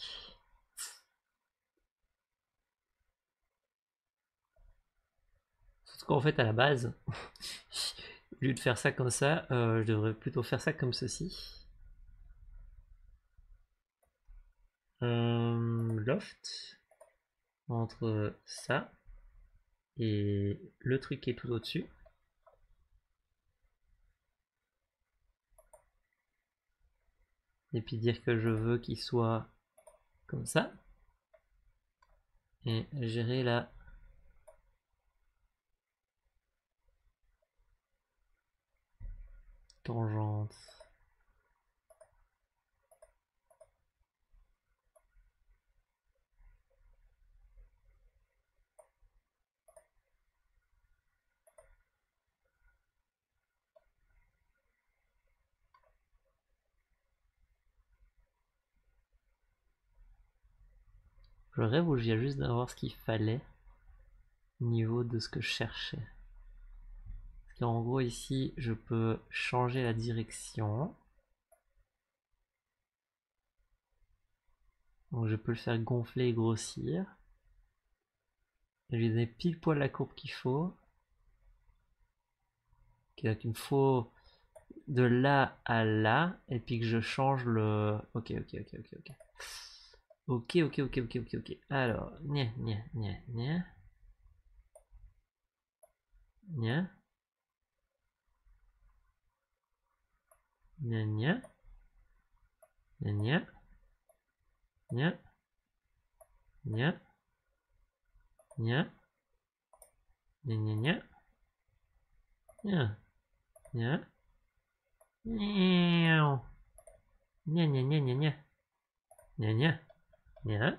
Surtout qu'en fait, à la base, au lieu de faire ça comme ça, euh, je devrais plutôt faire ça comme ceci. Euh, loft entre ça et le truc qui est tout au-dessus. Et puis dire que je veux qu'il soit comme ça. Et gérer la tangente. Je rêve où je viens juste d'avoir ce qu'il fallait au niveau de ce que je cherchais. Parce qu'en gros ici, je peux changer la direction. Donc je peux le faire gonfler et grossir. Je lui donner pile poil la courbe qu'il faut. Okay, donc il me faut de là à là, et puis que je change le... Ok, ok, ok, ok, ok. Ok, ok, ok, ok, ok, ok. Alors, nia, nia, nia, nia. Nia. Nia, nia. Nia, nia. Nia. Nia. Nia. Nia, nia, nia. Nia. Nia. Nia. Nia, nia, nia, nia, nia. Nia, nia. Nia.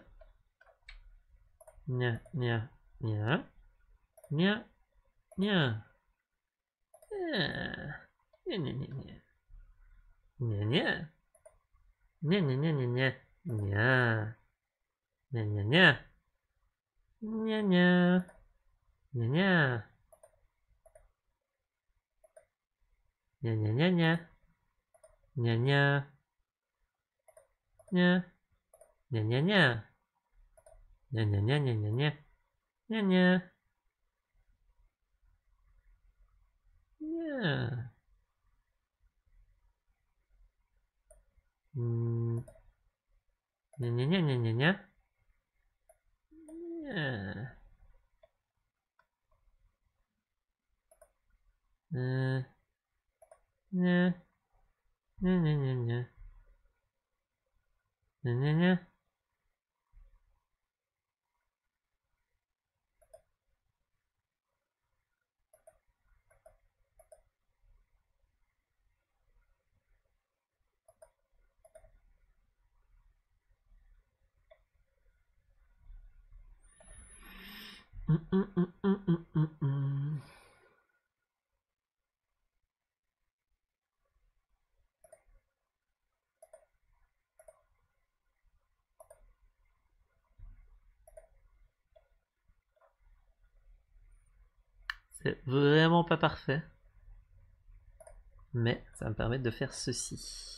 Nia, nia, nia. Nia. Nia. Nia, nia, nia, nia. Nia, nia. Nia, nia, nia, nia, nia. Nia. Nia, nia, nia. Nia, nia. Nia, nia. Nia, nia, nia, nia. Nia, nia. Nia. Nia, nia, nia. Nia, nia, nia, nia, nia, nia. Nia, nia. Nia. Hmm. Nia, nia, nia, nia, nia, nia. Nia. Euh. Nia. Nia, nia, nia, nia. Nia, nia, nia. Hum, hum, hum, hum, hum, hum, hum. C'est vraiment pas parfait, mais ça va me permettre de faire ceci.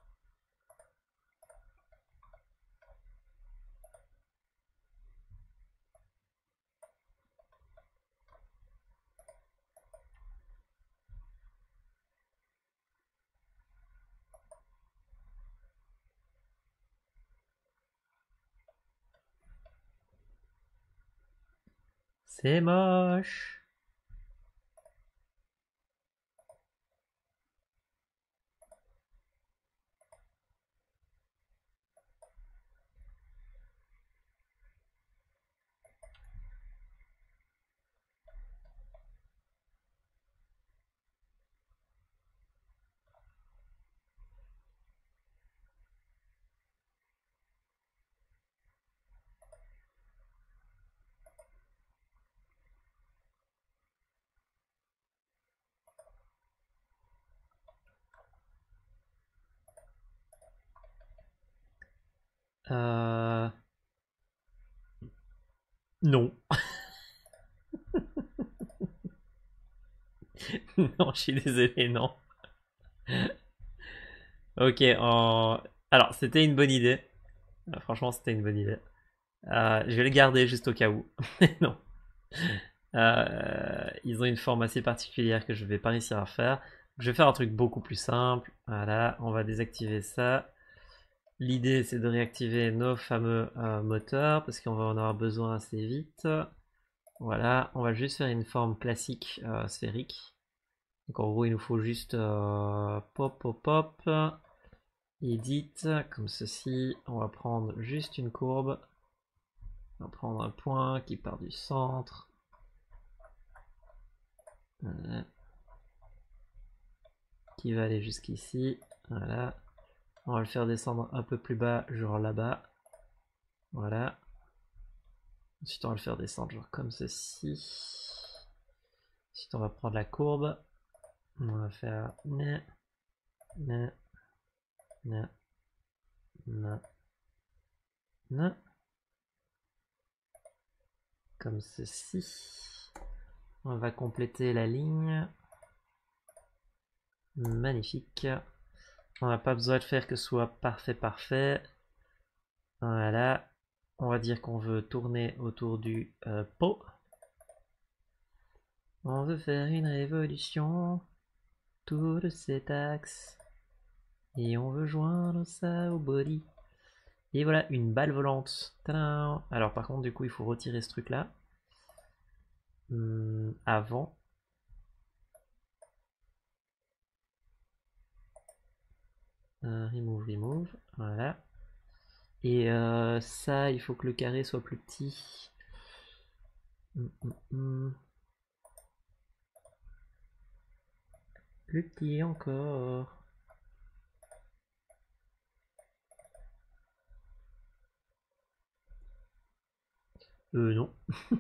C'est moche. Euh... Non. Non, je suis désolé, non. Ok, en... alors c'était une bonne idée. Euh, franchement, c'était une bonne idée. Euh, je vais le garder juste au cas où. Non. Euh, ils ont une forme assez particulière que je vais pas réussir à faire. Je vais faire un truc beaucoup plus simple. Voilà, on va désactiver ça. L'idée, c'est de réactiver nos fameux euh, moteurs parce qu'on va en avoir besoin assez vite. Voilà, on va juste faire une forme classique euh, sphérique. Donc en gros, il nous faut juste euh, pop, pop, pop. Edit, comme ceci. On va prendre juste une courbe. On va prendre un point qui part du centre. Voilà. Qui va aller jusqu'ici. Voilà. On va le faire descendre un peu plus bas, genre là-bas. Voilà. Ensuite, on va le faire descendre genre comme ceci. Ensuite, on va prendre la courbe. On va faire na, na, na, na, na. Comme ceci. On va compléter la ligne. Magnifique. On n'a pas besoin de faire que ce soit parfait, parfait. Voilà. on va dire qu'on veut tourner autour du euh, pot. On veut faire une révolution autour de cet axe. Et on veut joindre ça au body. Et voilà, une balle volante. Tadam. Alors par contre, du coup, il faut retirer ce truc-là. Hum, avant. Euh, remove, remove. Voilà. Et euh, ça, il faut que le carré soit plus petit. Hum, hum, hum. Plus petit encore. Euh, non.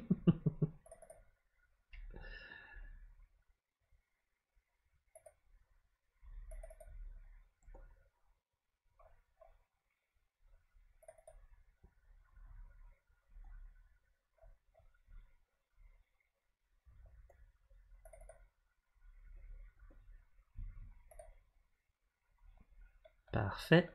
Parfait.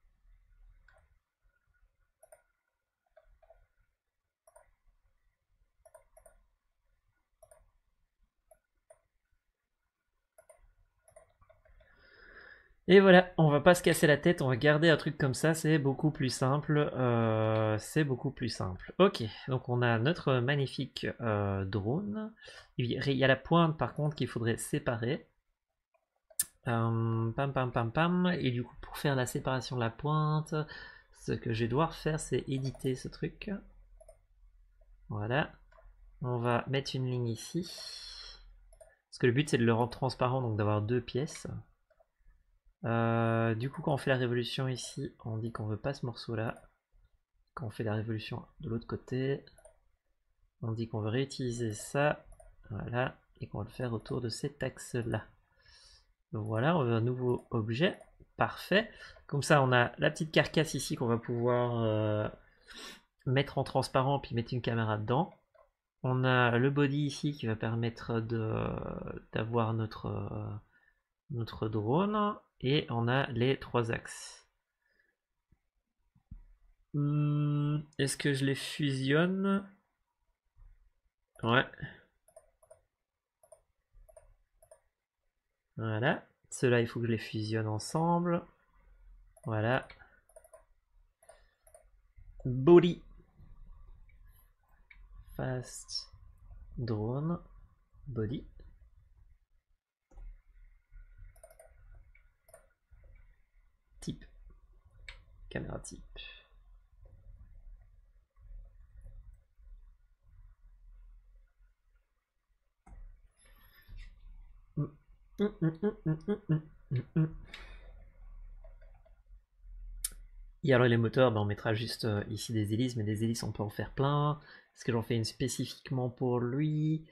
Et voilà, on va pas se casser la tête, on va garder un truc comme ça, c'est beaucoup plus simple. euh, c'est beaucoup plus simple. Ok, donc on a notre magnifique euh, drone. Il y a la pointe par contre qu'il faudrait séparer. Euh, pam pam pam pam. Et du coup, pour faire la séparation de la pointe, ce que je vais devoir faire, c'est éditer ce truc. Voilà. On va mettre une ligne ici. Parce que le but c'est de le rendre transparent, donc d'avoir deux pièces. Euh, du coup, quand on fait la révolution ici, on dit qu'on veut pas ce morceau-là. Quand on fait la révolution de l'autre côté, on dit qu'on veut réutiliser ça. Voilà. Et qu'on va le faire autour de cet axe-là. Donc voilà, on veut un nouveau objet. Parfait. Comme ça, on a la petite carcasse ici qu'on va pouvoir euh, mettre en transparent puis mettre une caméra dedans. On a le body ici qui va permettre d'avoir notre, euh, notre drone. Et on a les trois axes. Hum, Est-ce que je les fusionne? Ouais. Voilà. Ceux-là, il faut que je les fusionne ensemble. Voilà. Body. Fast. Drone. Body. Type. Caméra type. Et alors les moteurs, ben on mettra juste euh, ici des hélices, mais des hélices on peut en faire plein. Est-ce que j'en fais une spécifiquement pour lui?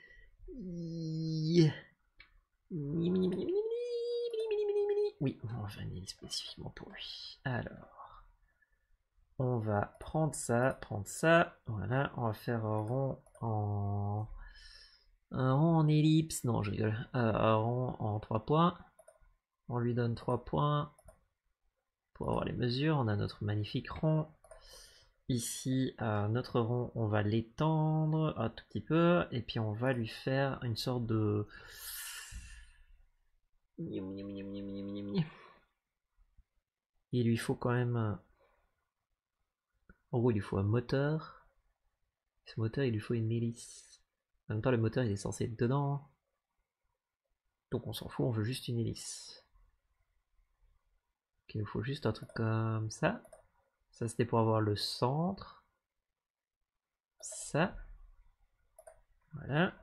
Oui, on va en faire une hélice spécifiquement pour lui. Alors, on va prendre ça, prendre ça. Voilà, on va faire un rond en... Un rond en ellipse. Non, je rigole. Euh, un rond en trois points. On lui donne trois points. Pour avoir les mesures, on a notre magnifique rond. Ici, euh, notre rond, on va l'étendre un tout petit peu. Et puis on va lui faire une sorte de... Il lui faut quand même... En gros, il lui faut un moteur. Ce moteur, il lui faut une hélice. En même temps, le moteur, il est censé être dedans. Donc on s'en fout, on veut juste une hélice. Ok, il nous faut juste un truc comme ça. Ça, c'était pour avoir le centre. Ça. Voilà.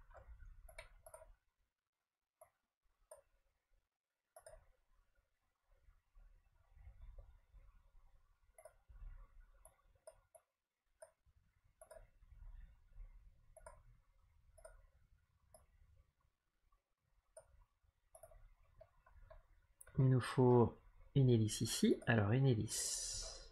Il nous faut une hélice ici. Alors, une hélice.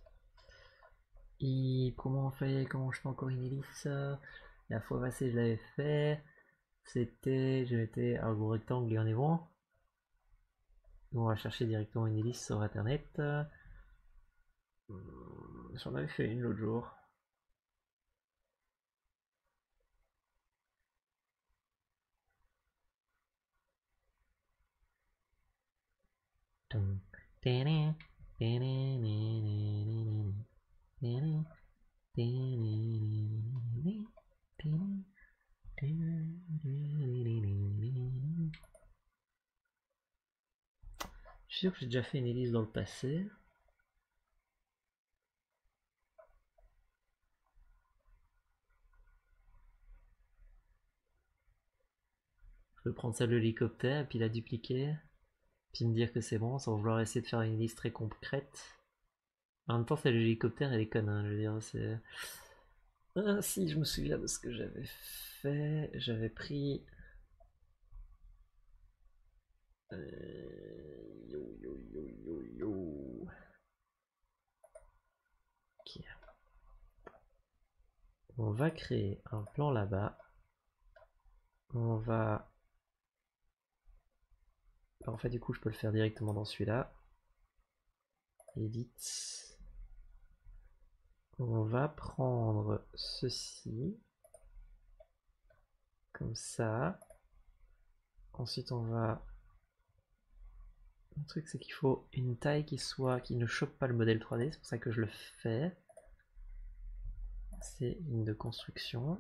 Et comment on fait? Comment je fais encore une hélice? La fois passée, je l'avais fait. C'était. Je mettais un gros rectangle et on est bon. On va chercher directement une hélice sur internet. J'en avais fait une l'autre jour. Je suis sûr que j'ai déjà fait une hélice dans le passé. Je peux prendre celle de l'hélicoptère et puis la dupliquer. Puis me dire que c'est bon sans vouloir essayer de faire une liste très concrète. En même temps, celle de l'hélicoptère elle est conne, hein, je veux dire, c'est... Ah si, je me souviens de ce que j'avais fait. J'avais pris... Euh... Yo yo yo yo yo. Ok. On va créer un plan là-bas. On va... En fait, du coup, je peux le faire directement dans celui-là. Edit. On va prendre ceci. Comme ça. Ensuite, on va... Le truc, c'est qu'il faut une taille qui soit... qui ne choque pas le modèle trois D. C'est pour ça que je le fais. C'est ligne de construction.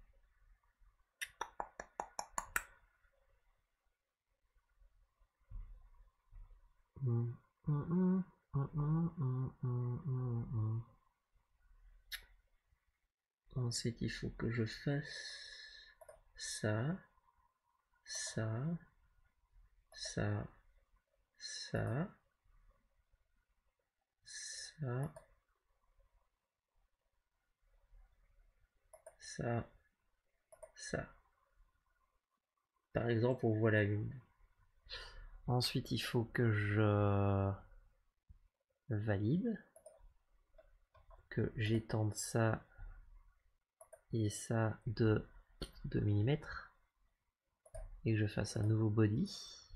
Mmh, mmh, mmh, mmh, mmh, mmh, mmh. Ensuite, il faut que je fasse ça, ça, ça, ça, ça, ça, ça. Par exemple, on voit la lune. Ensuite, il faut que je valide, que j'étende ça et ça de deux millimètres et que je fasse un nouveau body.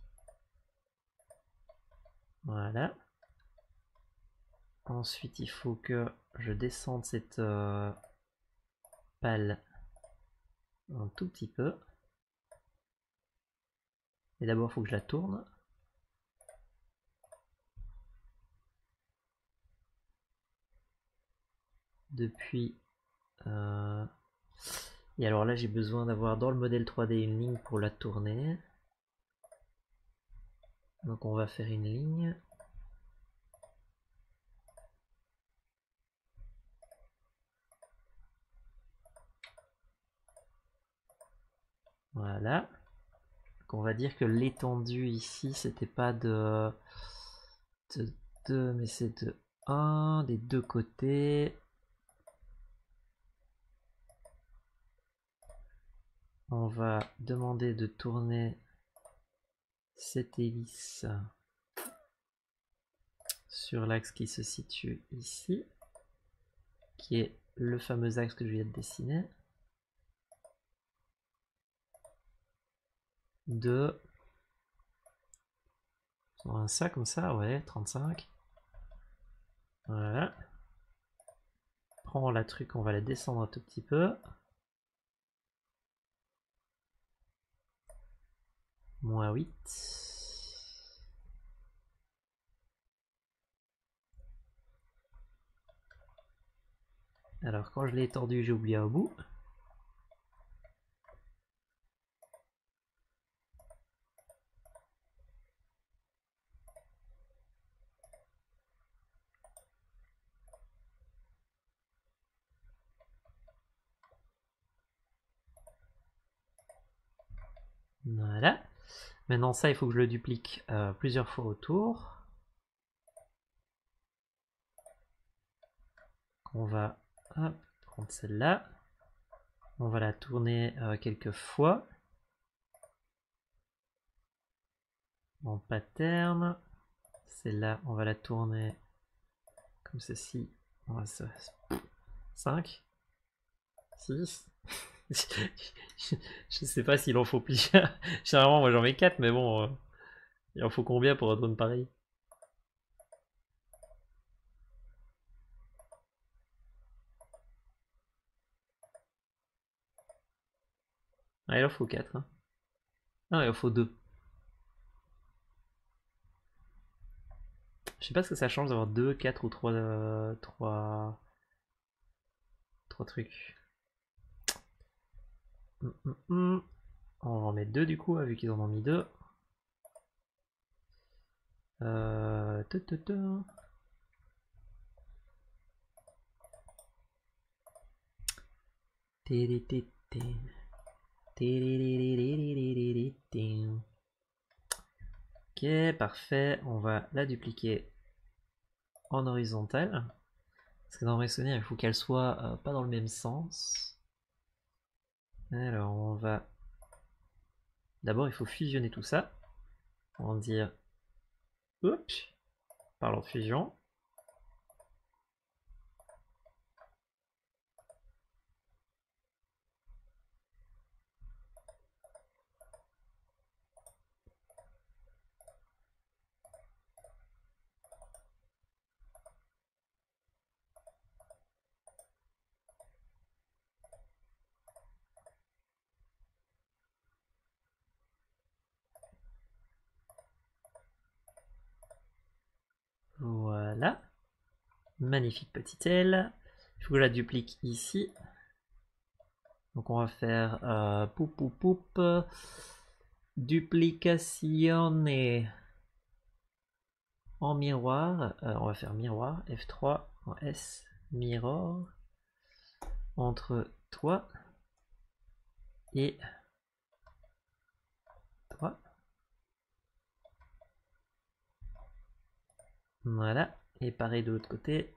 Voilà. Ensuite, il faut que je descende cette euh, pale un tout petit peu. Et d'abord, il faut que je la tourne. Depuis... Euh... Et alors là, j'ai besoin d'avoir dans le modèle trois D une ligne pour la tourner. Donc on va faire une ligne. Voilà. Donc on va dire que l'étendue ici, c'était pas de... de deux, mais c'est de un des deux côtés. On va demander de tourner cette hélice sur l'axe qui se situe ici, qui est le fameux axe que je viens de dessiner. De ça comme ça, ouais, trente-cinq. Voilà. Prends la truc, on va la descendre un tout petit peu. Moins huit. Alors quand je l'ai étendu, j'ai oublié un bout. Voilà. Maintenant ça, il faut que je le duplique euh, plusieurs fois autour. On va hop, prendre celle-là. On va la tourner euh, quelques fois. En pattern. Celle-là, on va la tourner comme ceci. On va se... cinq. six. Je sais pas s'il en faut plusieurs. Généralement, moi j'en mets quatre, mais bon, euh, il en faut combien pour un drone pareil? Ah, il en faut quatre. Hein. Ah, il en faut deux. sais pas ce que ça change d'avoir deux, quatre ou trois, euh, trois, trois trucs. Hum, hum, hum. On va en mettre deux du coup, vu qu'ils en ont mis deux. Euh... tu, tu, tu. Ok, parfait. On va la dupliquer en horizontal. Parce que dans mes souvenirs, il faut qu'elle soit euh, pas dans le même sens. Alors, on va... D'abord, il faut fusionner tout ça. On va dire... Oups. Parlons de fusion. Voilà. Magnifique petite aile. Il faut que je la duplique ici. Donc on va faire euh, poup poup poup. Duplicazione en miroir. Euh, on va faire miroir. F trois en S. Mirror. Entre toi et toi. Voilà. Et pareil de l'autre côté.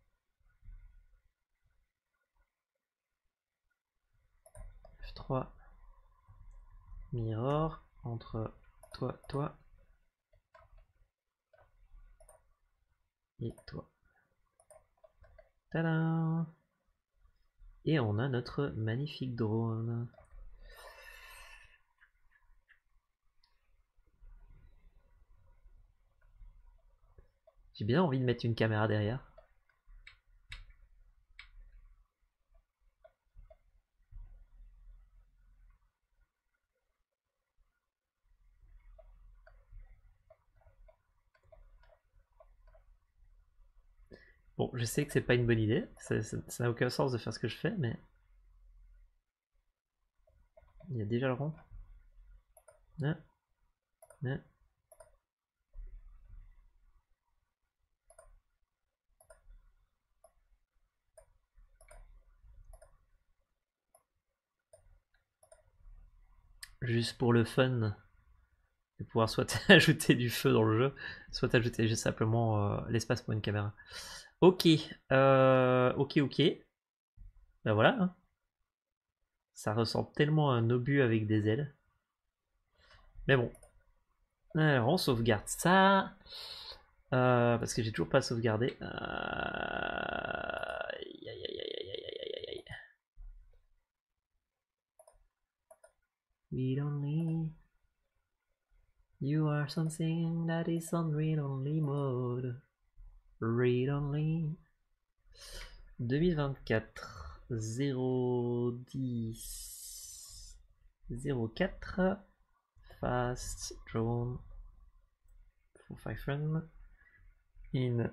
F trois. Mirror. Entre toi, toi. Et toi. Tadam! Et on a notre magnifique drone. J'ai bien envie de mettre une caméra derrière. Bon, je sais que c'est pas une bonne idée, ça n'a aucun sens de faire ce que je fais, mais... Il y a déjà le rond. Ah. Ah. Juste pour le fun, de pouvoir soit ajouter du feu dans le jeu, soit ajouter juste simplement euh, l'espace pour une caméra. Ok, euh, ok, ok. Ben voilà, hein. Ça ressemble tellement à un obus avec des ailes. Mais bon. Alors on sauvegarde ça. Euh, parce que j'ai toujours pas sauvegardé. Euh... Aïe, aïe, aïe, aïe, aïe, aïe, aïe, aïe. Read only. You are something that is on read only mode. Read only. deux mille vingt-quatre. zéro dix. zéro quatre. Fast drone. For five run. In.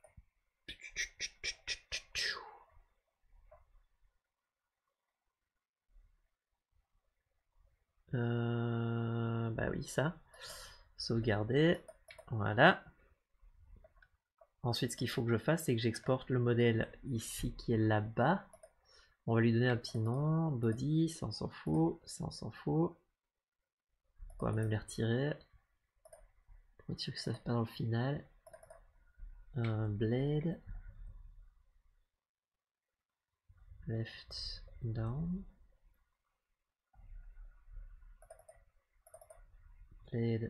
Euh, bah oui, ça. Sauvegarder. Voilà. Ensuite, ce qu'il faut que je fasse, c'est que j'exporte le modèle ici qui est là-bas. On va lui donner un petit nom. Body, ça on s'en fout. Ça on s'en fout. On va même les retirer. Pour être sûr que ça ne fait pas dans le final. Un blade. Left down. Blade.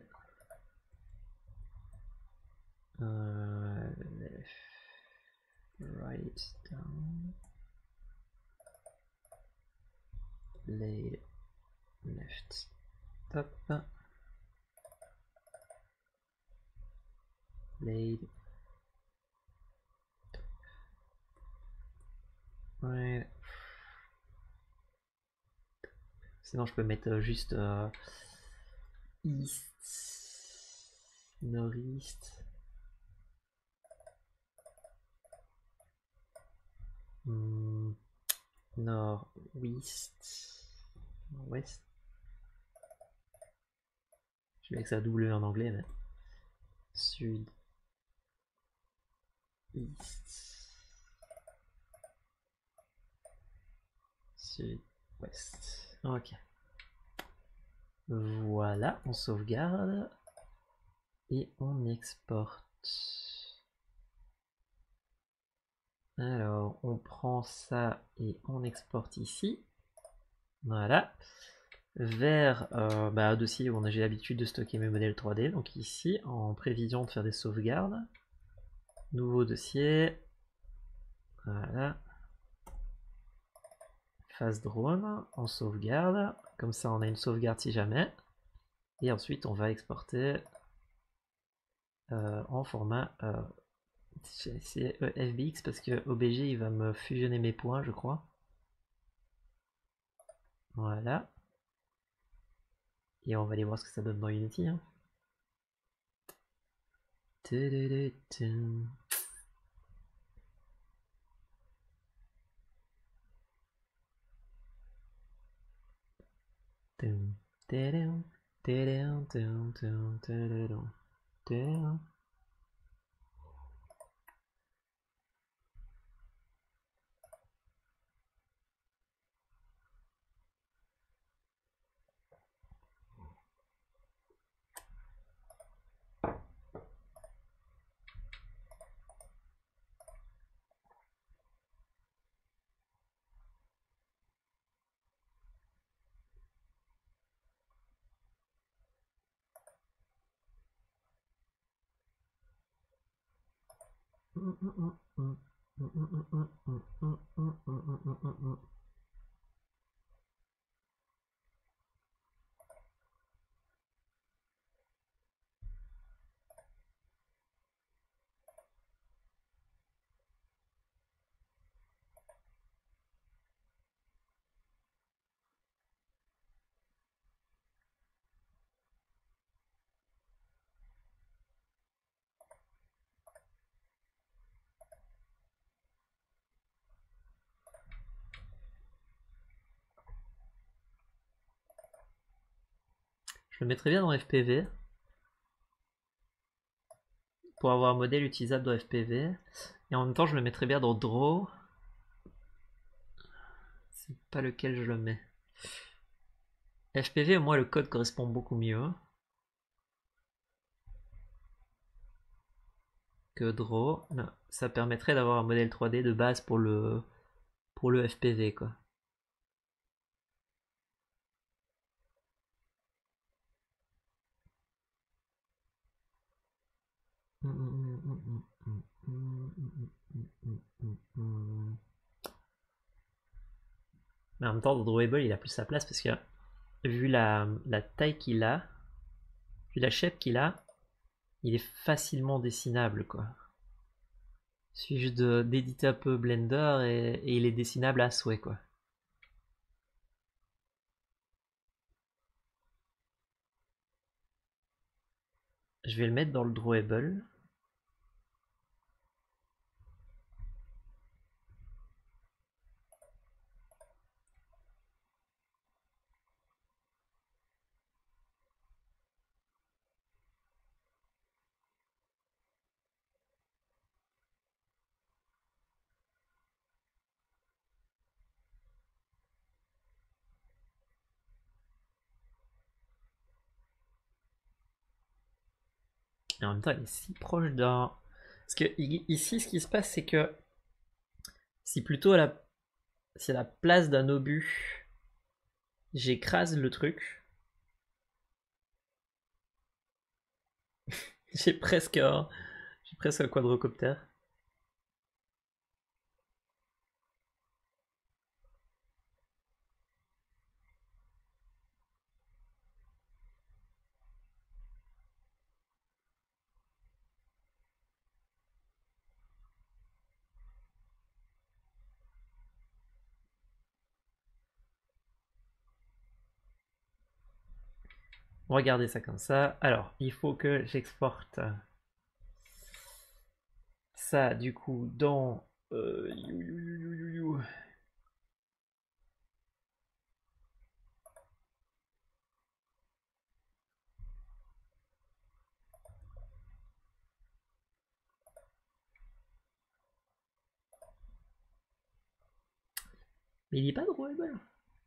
Uh, left. Right down. Blade. Left. Top. Blade. Ouais. Sinon, je peux mettre juste euh, East, Northeast. Hmm, nord, ouest, nord-ouest. Je vais avec ça W en anglais, mais sud, east, sud, ouest. Ok. Voilà, on sauvegarde et on exporte. Alors, on prend ça et on exporte ici. Voilà. Vers euh, bah, un dossier où j'ai l'habitude de stocker mes modèles trois D. Donc ici, en prévision de faire des sauvegardes. Nouveau dossier. Voilà. Phase drone. On sauvegarde. Comme ça, on a une sauvegarde si jamais. Et ensuite, on va exporter euh, en format... Euh, c'est F B X parce que O B G il va me fusionner mes points, je crois. Voilà. Et on va aller voir ce que ça donne dans Unity. Hein. Je le mettrais bien dans F P V. Pour avoir un modèle utilisable dans F P V. Et en même temps, je le mettrais bien dans Draw. C'est pas lequel je le mets. F P V, au moins le code correspond beaucoup mieux que Draw. Non, ça permettrait d'avoir un modèle trois D de base pour le, pour le F P V, quoi. Mais en même temps, dans Drawable, il a plus sa place parce que vu la, la taille qu'il a, vu la shape qu'il a, il est facilement dessinable, quoi. Il suffit juste d'éditer un peu Blender et, et il est dessinable à souhait, quoi. Je vais le mettre dans le Drawable. Et en même temps, il est si proche d'un... Parce que ici, ce qui se passe, c'est que si plutôt à la, si à la place d'un obus, j'écrase le truc, j'ai presque un, j'ai presque un quadrocoptère. Regardez ça comme ça. Alors, il faut que j'exporte ça du coup dans Euh, you, you, you, you, you. Mais il est pas drôle, bol.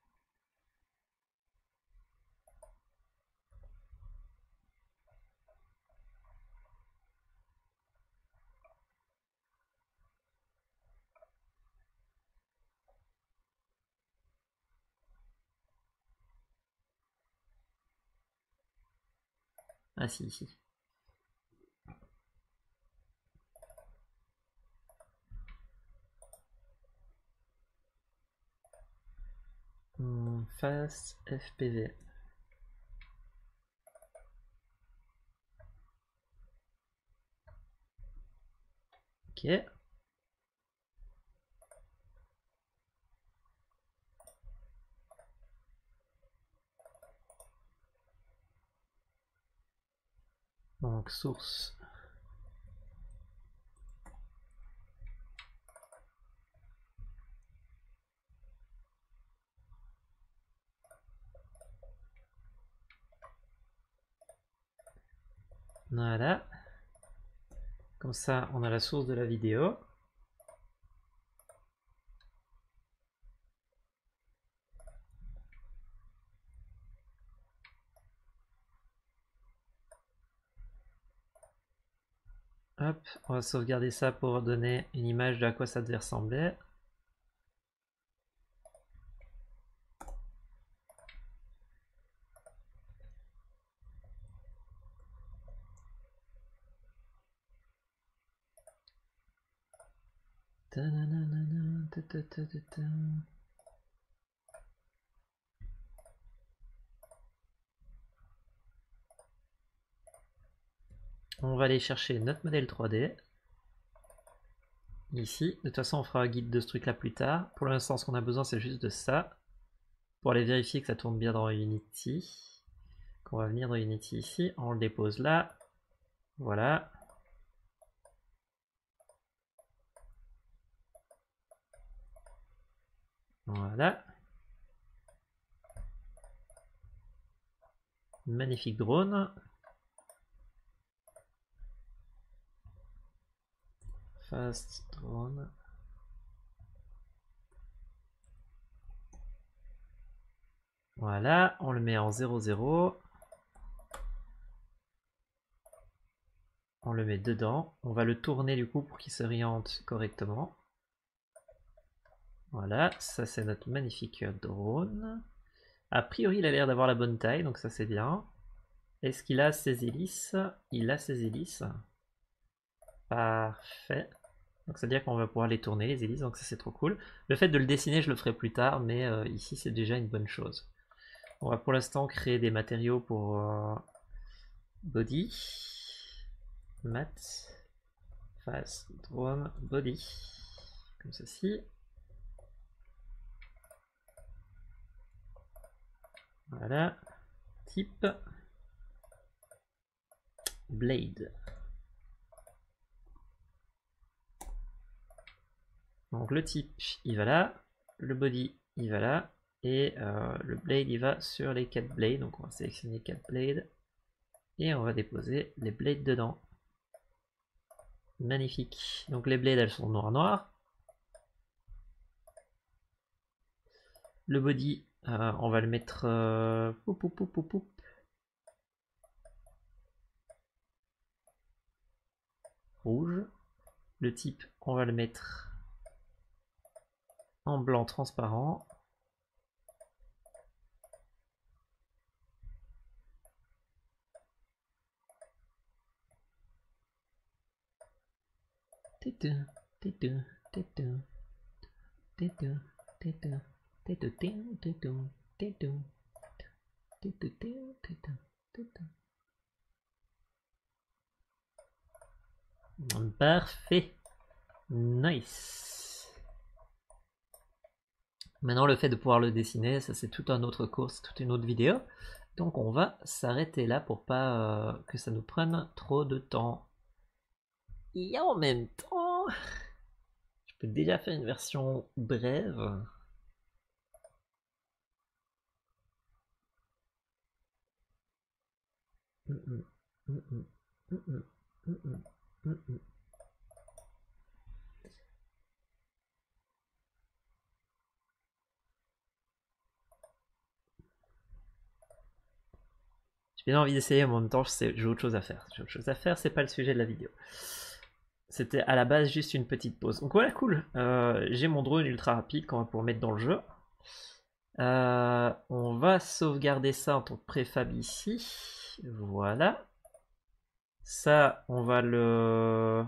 Ah si, si. Hmm, Fast F P V. Ok. Donc source. Voilà. Comme ça, on a la source de la vidéo. Hop, on va sauvegarder ça pour donner une image de à quoi ça devait ressembler. On va aller chercher notre modèle trois D. Ici, de toute façon on fera un guide de ce truc là plus tard. Pour l'instant ce qu'on a besoin c'est juste de ça. Pour aller vérifier que ça tourne bien dans Unity. On va venir dans Unity ici, on le dépose là. Voilà. Voilà. Magnifique drone. Fast drone. Voilà, on le met en zéro zéro. On le met dedans. On va le tourner du coup pour qu'il s'oriente correctement. Voilà, ça c'est notre magnifique drone. A priori il a l'air d'avoir la bonne taille, donc ça c'est bien. Est-ce qu'il a ses hélices? Il a ses hélices. Parfait. Donc ça veut dire qu'on va pouvoir les tourner les hélices, donc ça c'est trop cool. Le fait de le dessiner je le ferai plus tard, mais euh, ici c'est déjà une bonne chose. On va pour l'instant créer des matériaux pour euh, body, mat, face, drone, body, comme ceci. Voilà, type, blade. Donc le type il va là, le body il va là, et euh, le blade il va sur les quatre blades. Donc on va sélectionner quatre blades et on va déposer les blades dedans. Magnifique. Donc les blades elles sont noir noir. Le body euh, on va le mettre euh, poup, poup, poup, poup, poup. Rouge. Le type on va le mettre en blanc transparent. Parfait. Nice. Maintenant le fait de pouvoir le dessiner, ça c'est tout un autre cours, c'est toute une autre vidéo. Donc on va s'arrêter là pour pas euh, que ça nous prenne trop de temps. Et en même temps, peux déjà faire une version brève. Mm -mm, mm -mm, mm -mm, mm -mm, mm -mm. J'ai bien envie d'essayer, mais en même temps, j'ai autre chose à faire. J'ai autre chose à faire, c'est pas le sujet de la vidéo. C'était à la base juste une petite pause. Donc voilà, cool. Euh, j'ai mon drone ultra rapide qu'on va pouvoir mettre dans le jeu. Euh, on va sauvegarder ça en tant que préfab ici. Voilà. Ça, on va le...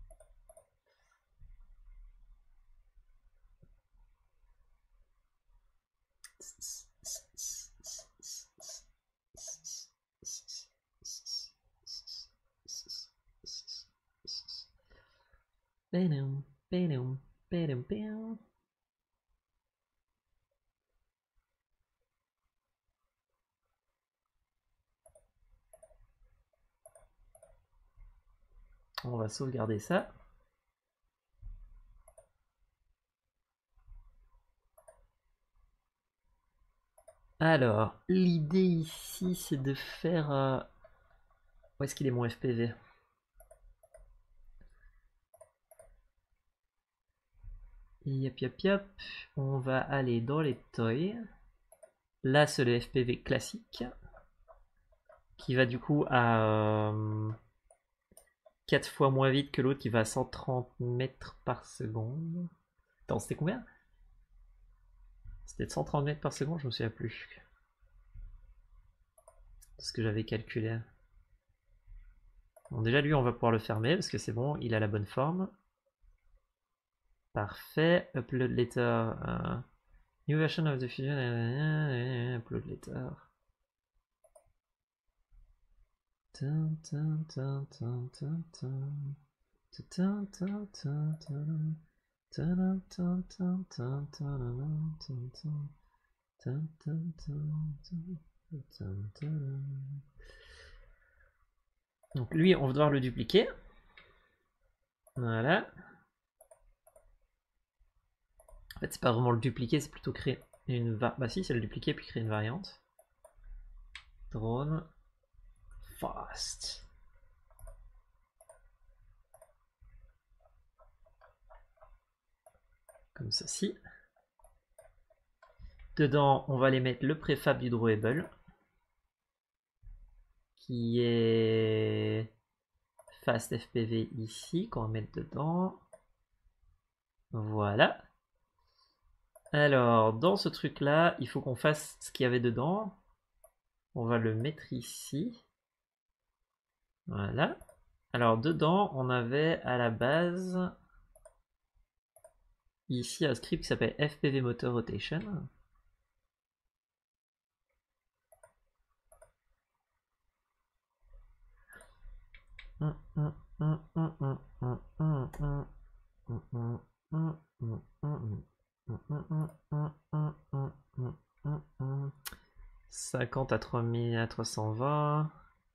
Pénum, pénum, pénum, pénum. On va sauvegarder ça. Alors, l'idée ici, c'est de faire... Euh... Où est-ce qu'il est mon F P V? Yep, yep, yep. On va aller dans les toys. Là, c'est le F P V classique. Qui va du coup à... Euh... quatre fois moins vite que l'autre qui va à cent trente mètres par seconde. Attends, c'était combien? C'était cent trente mètres par seconde, je me souviens plus. C'est ce que j'avais calculé. Bon, déjà lui, on va pouvoir le fermer parce que c'est bon, il a la bonne forme. Parfait. Upload letter. Uh, new version of the fusion. Uh, upload letter. Dun, dun, dun, dun, dun, dun. Dun, dun, dun, dun. Dun, dun, dun, dun, dun, dun, dun, dun. Donc lui, on va devoir le dupliquer. Voilà. En fait, c'est pas vraiment le dupliquer, c'est plutôt créer une va... Bah si, c'est le dupliquer puis créer une variante. Drone. Fast. Comme ceci. Dedans, on va aller mettre le préfab du drawable. Qui est Fast F P V ici, qu'on va mettre dedans. Voilà. Alors, dans ce truc-là, il faut qu'on fasse ce qu'il y avait dedans. On va le mettre ici. Voilà. Alors, dedans, on avait à la base ici un script qui s'appelle F P V Motor Rotation. cinquante à trois mille à trois cent vingt.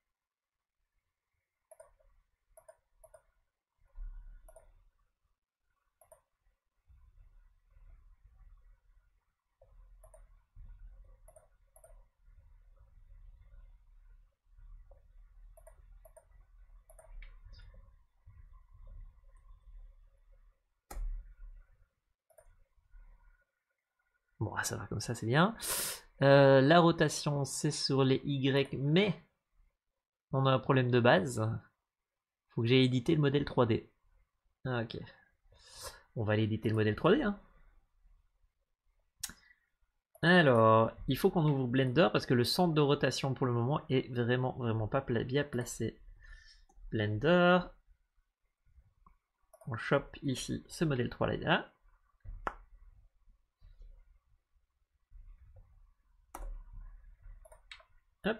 Bon, ça va comme ça, c'est bien. Euh, la rotation, c'est sur les Y, mais on a un problème de base. Faut que j'ai édité le modèle trois D. Ah, ok. On va aller éditer le modèle trois D. Hein. Alors, il faut qu'on ouvre Blender parce que le centre de rotation pour le moment est vraiment, vraiment pas bien placé. Blender. On chope ici ce modèle trois D là. Hop.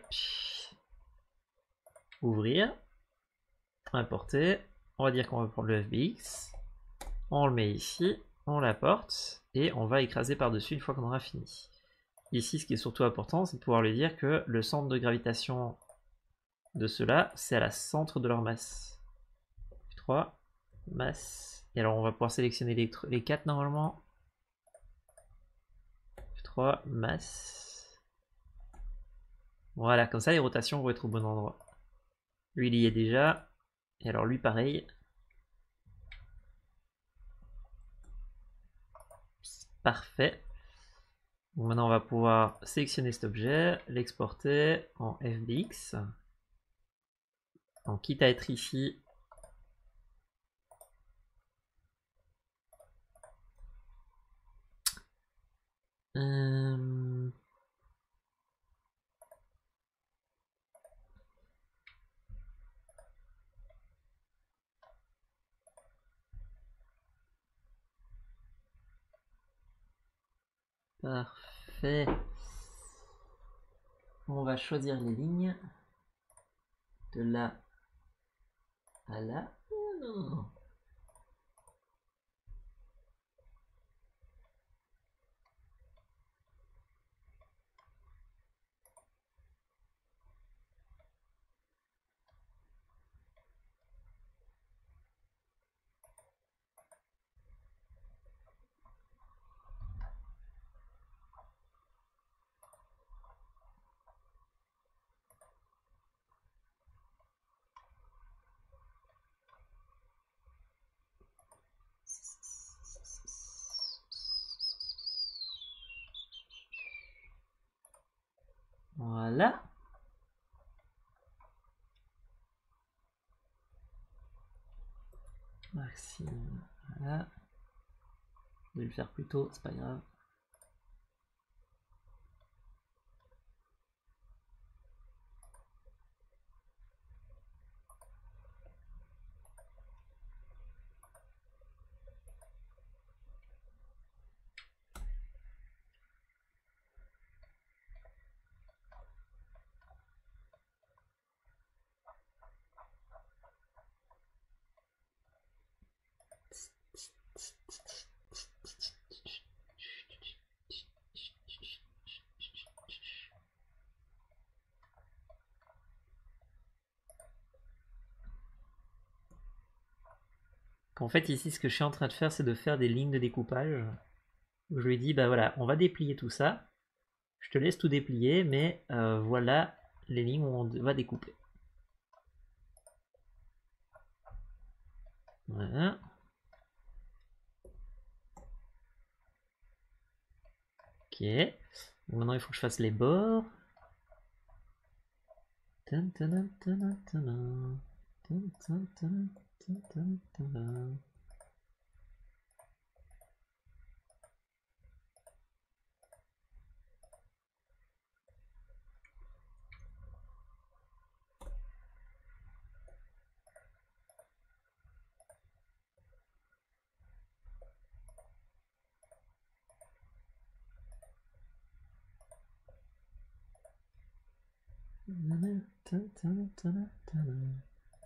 Ouvrir. Importer. On va dire qu'on va prendre le F B X. On le met ici. On l'apporte. Et on va écraser par-dessus une fois qu'on aura fini. Ici, ce qui est surtout important, c'est de pouvoir lui dire que le centre de gravitation de ceux-là, c'est à la centre de leur masse. trois. Masse Et alors on va pouvoir sélectionner les, les quatre normalement. trois, masse. Voilà, comme ça les rotations vont être au bon endroit. Lui il y est déjà. Et alors lui pareil. Parfait. Donc maintenant on va pouvoir sélectionner cet objet, l'exporter en F B X. Donc quitte à être ici, euh... parfait. On va choisir les lignes de là à là. Oh non. Voilà. Maxime, voilà. Je vais le faire plus tôt, c'est pas grave. En fait ici ce que je suis en train de faire c'est de faire des lignes de découpage. Où je lui dis bah voilà on va déplier tout ça. Je te laisse tout déplier mais euh, voilà les lignes où on va découper. Voilà. Ok. Donc maintenant il faut que je fasse les bords. Tan, tan, tan, tan, tan, tan, tan, tan, tan, tan. Tan, tan, tan, tan.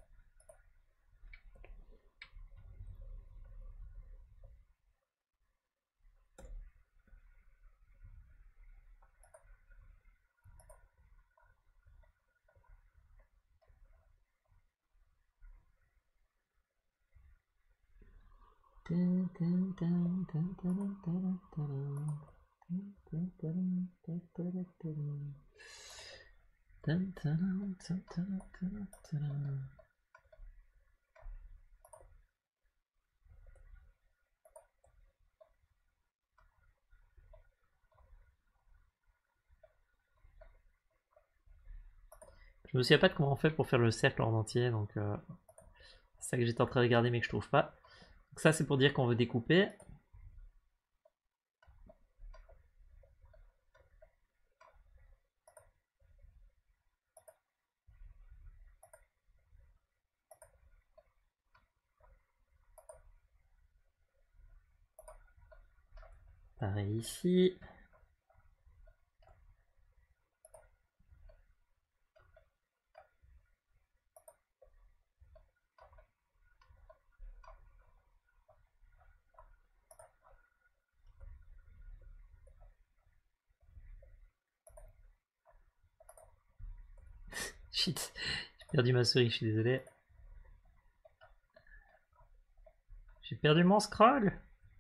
Tan, tan, tan, tan, tan, tan, tan. Tan, tan, tan, tan, tan. Tan, tan, tan, tan, tan, tan. Je me souviens pas de comment on fait pour faire le cercle en entier, donc euh, c'est ça que j'étais en train de regarder mais que je trouve pas. Donc ça c'est pour dire qu'on veut découper. Pareil ici. Shit, j'ai perdu ma souris, je suis désolé. J'ai perdu mon scroll.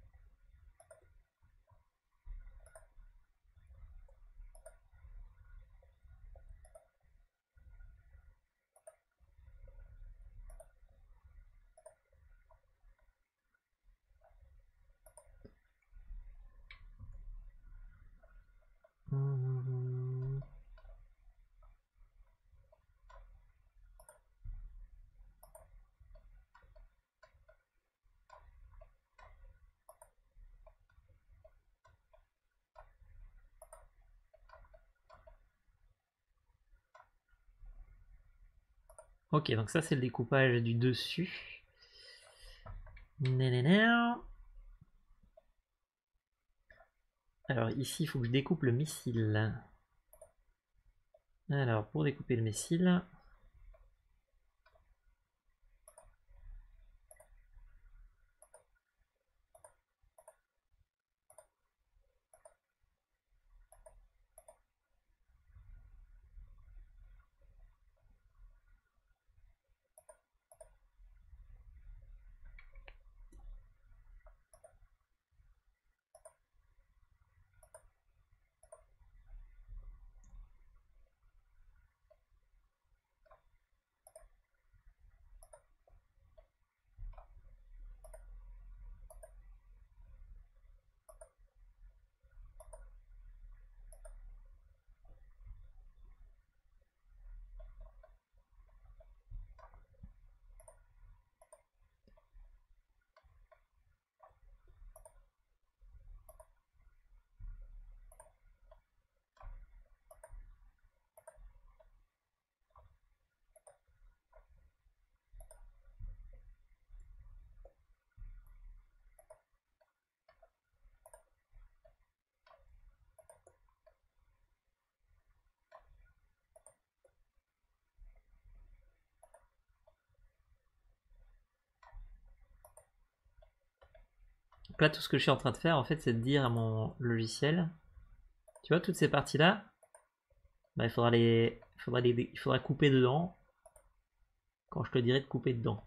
Hum. Ok, donc ça c'est le découpage du dessus. Nanana. Alors ici, il faut que je découpe le missile. Alors, pour découper le missile... Donc là, tout ce que je suis en train de faire, en fait, c'est de dire à mon logiciel, tu vois, toutes ces parties-là, bah, il faudra les, il faudra les, il faudra couper dedans quand je te dirai de couper dedans.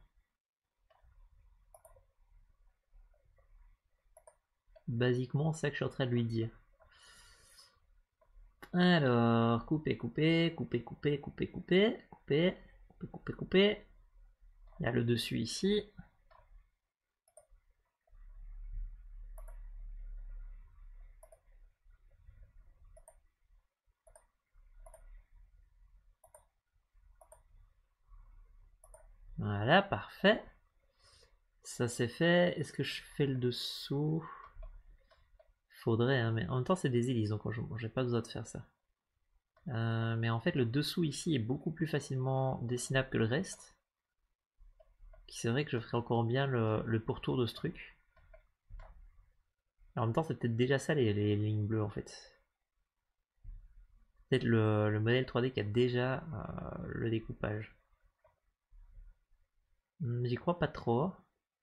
Basiquement, c'est ça que je suis en train de lui dire. Alors, couper, couper, couper, couper, couper, couper, couper, couper, couper, couper. Il y a le dessus ici. Voilà, parfait. Ça c'est fait. Est-ce que je fais le dessous? Faudrait, hein, mais en même temps c'est des hélices, donc j'ai pas besoin de faire ça. Euh, mais en fait le dessous ici est beaucoup plus facilement dessinable que le reste. C'est vrai que je ferai encore bien le, le pourtour de ce truc. En même temps c'est peut-être déjà ça les, les lignes bleues en fait. Peut-être le, le modèle trois D qui a déjà euh, le découpage. Hmm, J'y crois pas trop.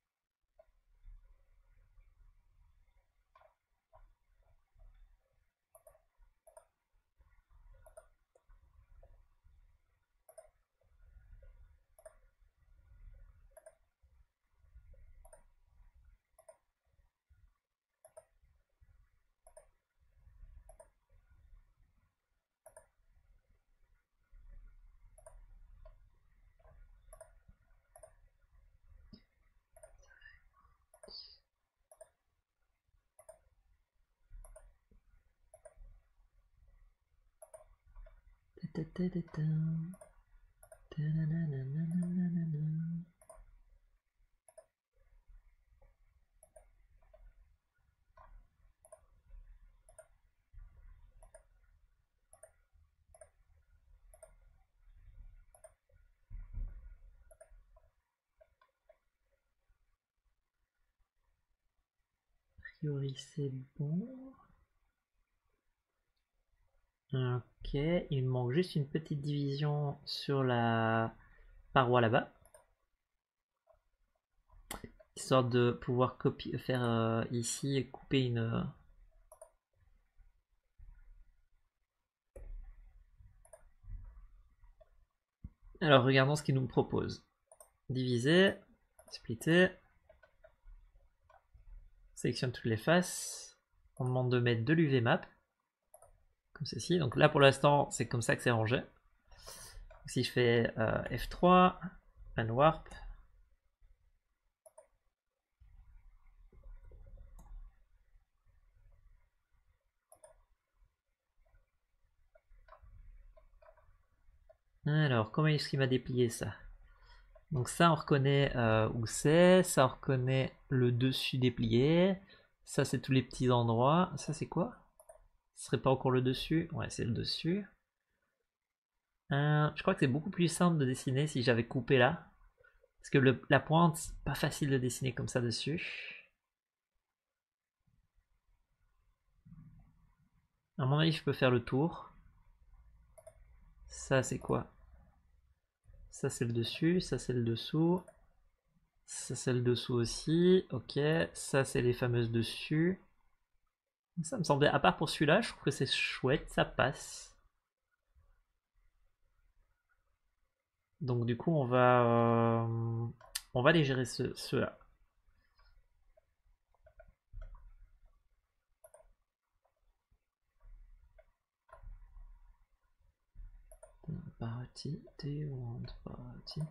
A priori c'est bon. Ok, il me manque juste une petite division sur la paroi là-bas. Histoire de pouvoir copier, faire euh, ici et couper une... euh, Alors regardons ce qu'il nous propose. Diviser, splitter. sélectionne toutes les faces. On demande de mettre de l'U V map. Comme ceci. Donc là pour l'instant c'est comme ça que c'est rangé. Si je fais euh, F trois, Unwarp. Alors comment est-ce qu'il m'a déplié ça? Donc ça on reconnaît euh, où c'est, ça on reconnaît le dessus déplié, ça c'est tous les petits endroits, ça c'est quoi? Ce serait pas encore le dessus? Ouais c'est le dessus. Euh, je crois que c'est beaucoup plus simple de dessiner si j'avais coupé là. Parce que le, la pointe, c'est pas facile de dessiner comme ça dessus. À mon avis je peux faire le tour. Ça c'est quoi? Ça c'est le dessus, ça c'est le dessous. Ça c'est le dessous aussi, ok. Ça c'est les fameuses dessus. Ça me semblait, à part pour celui-là, je trouve que c'est chouette, ça passe. Donc du coup on va euh, on va aller gérer ce, ceux-là. Party, T one party.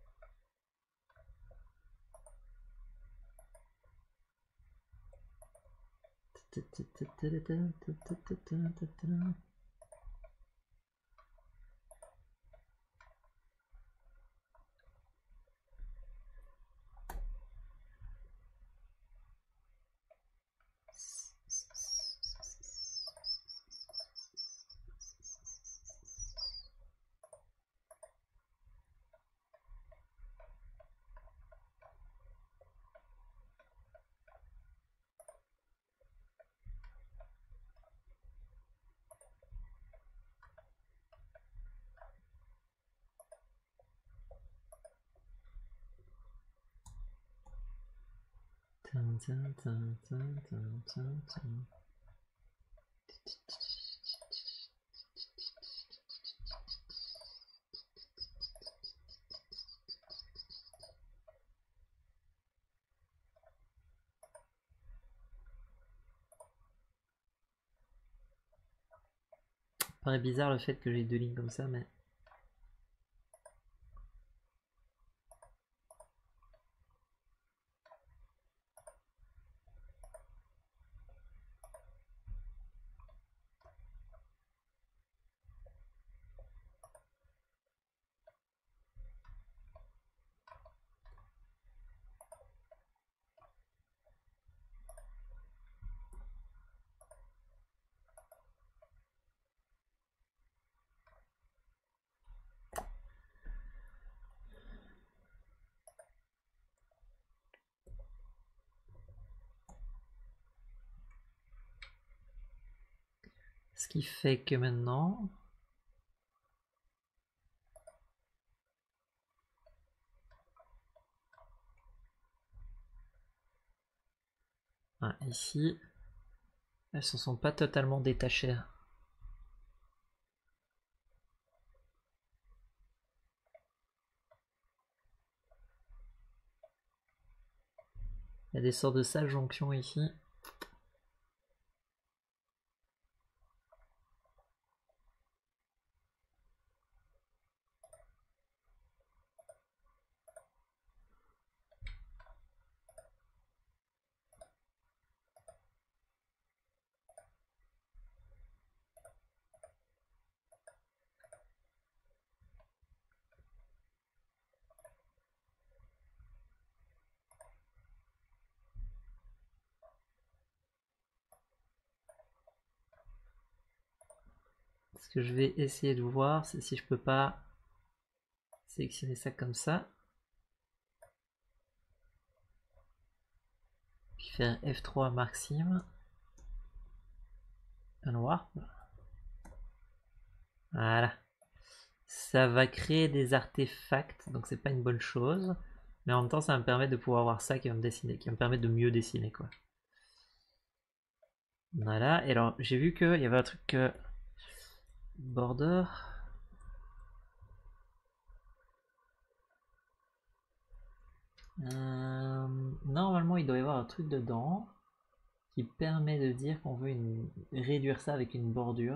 Paraît bizarre le fait que j'ai deux lignes comme ça, mais ce qui fait que maintenant ah, ici elles se sont pas totalement détachées. Il y a des sortes de sales jonctions ici. Ce que je vais essayer de voir, c'est si je peux pas sélectionner ça comme ça. Puis faire F trois maxime. Unwarp. Voilà. Ça va créer des artefacts, donc c'est pas une bonne chose. Mais en même temps, ça va me permettre de pouvoir voir ça qui va me dessiner, qui va me permettre de mieux dessiner, quoi. Voilà, et alors j'ai vu qu'il y avait un truc que... border. Euh, normalement il doit y avoir un truc dedans. qui permet de dire qu'on veut une... réduire ça avec une bordure.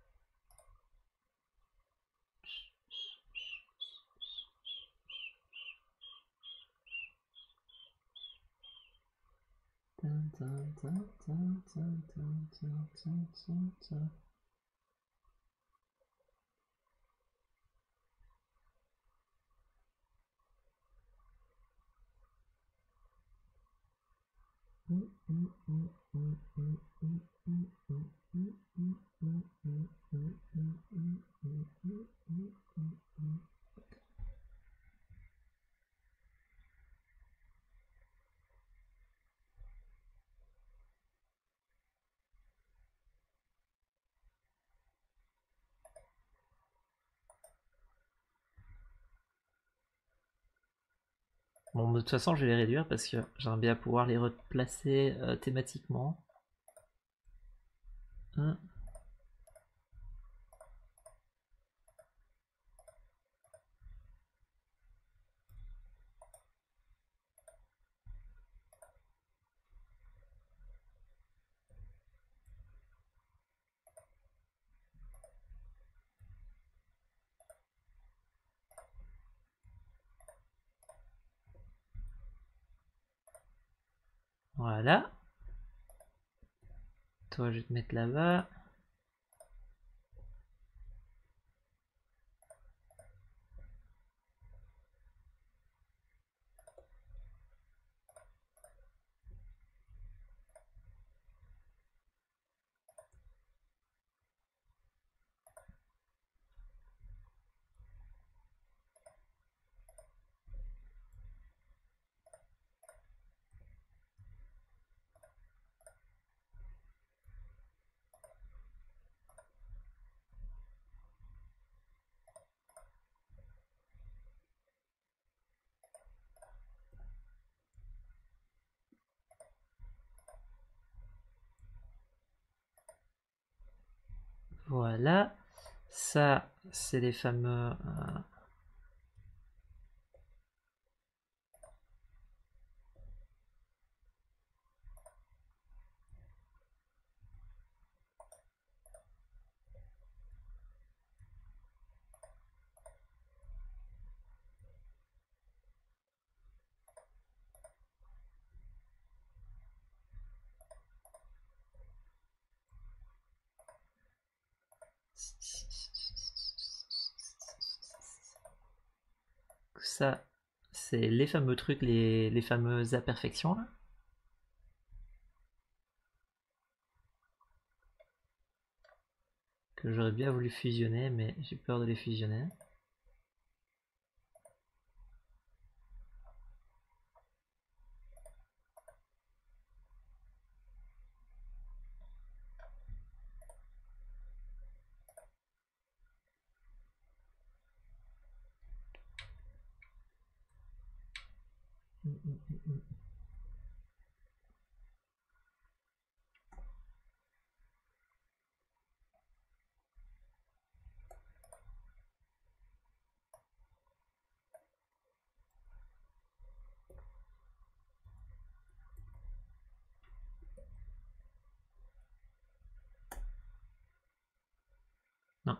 Bon, de toute façon, je vais les réduire parce que j'aimerais bien pouvoir les replacer euh, thématiquement. Hein. Voilà. Toi, je vais te mettre là-bas. Voilà. Ça, c'est les fameux... euh, Ça, c'est les fameux trucs, les, les fameuses imperfections là. Que j'aurais bien voulu fusionner, mais j'ai peur de les fusionner. Mm, mm, mm, mm. Non.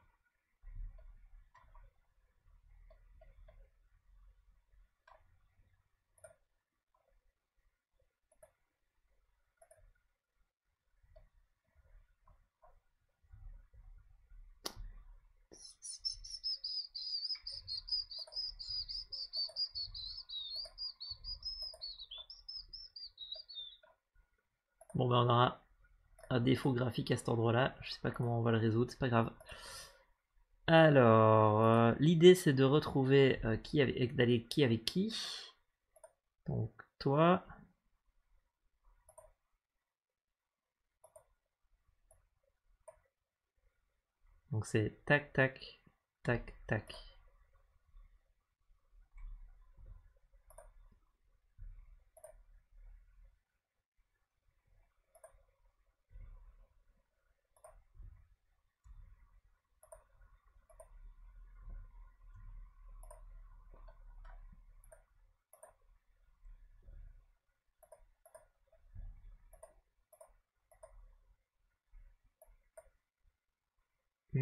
Bon ben on aura un défaut graphique à cet endroit-là. Je sais pas comment on va le résoudre, c'est pas grave. Alors, euh, l'idée c'est de retrouver euh, qui avec d'aller qui avec qui. Donc toi. Donc c'est tac tac tac tac.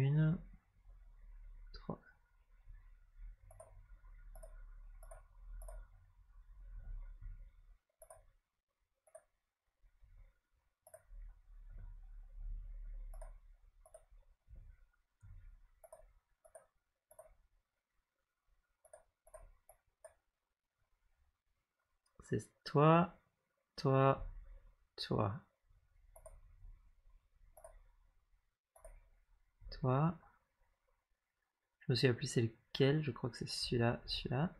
une, trois. C'est toi, toi, toi, toi. Je me souviens plus c'est lequel, je crois que c'est celui-là, celui-là.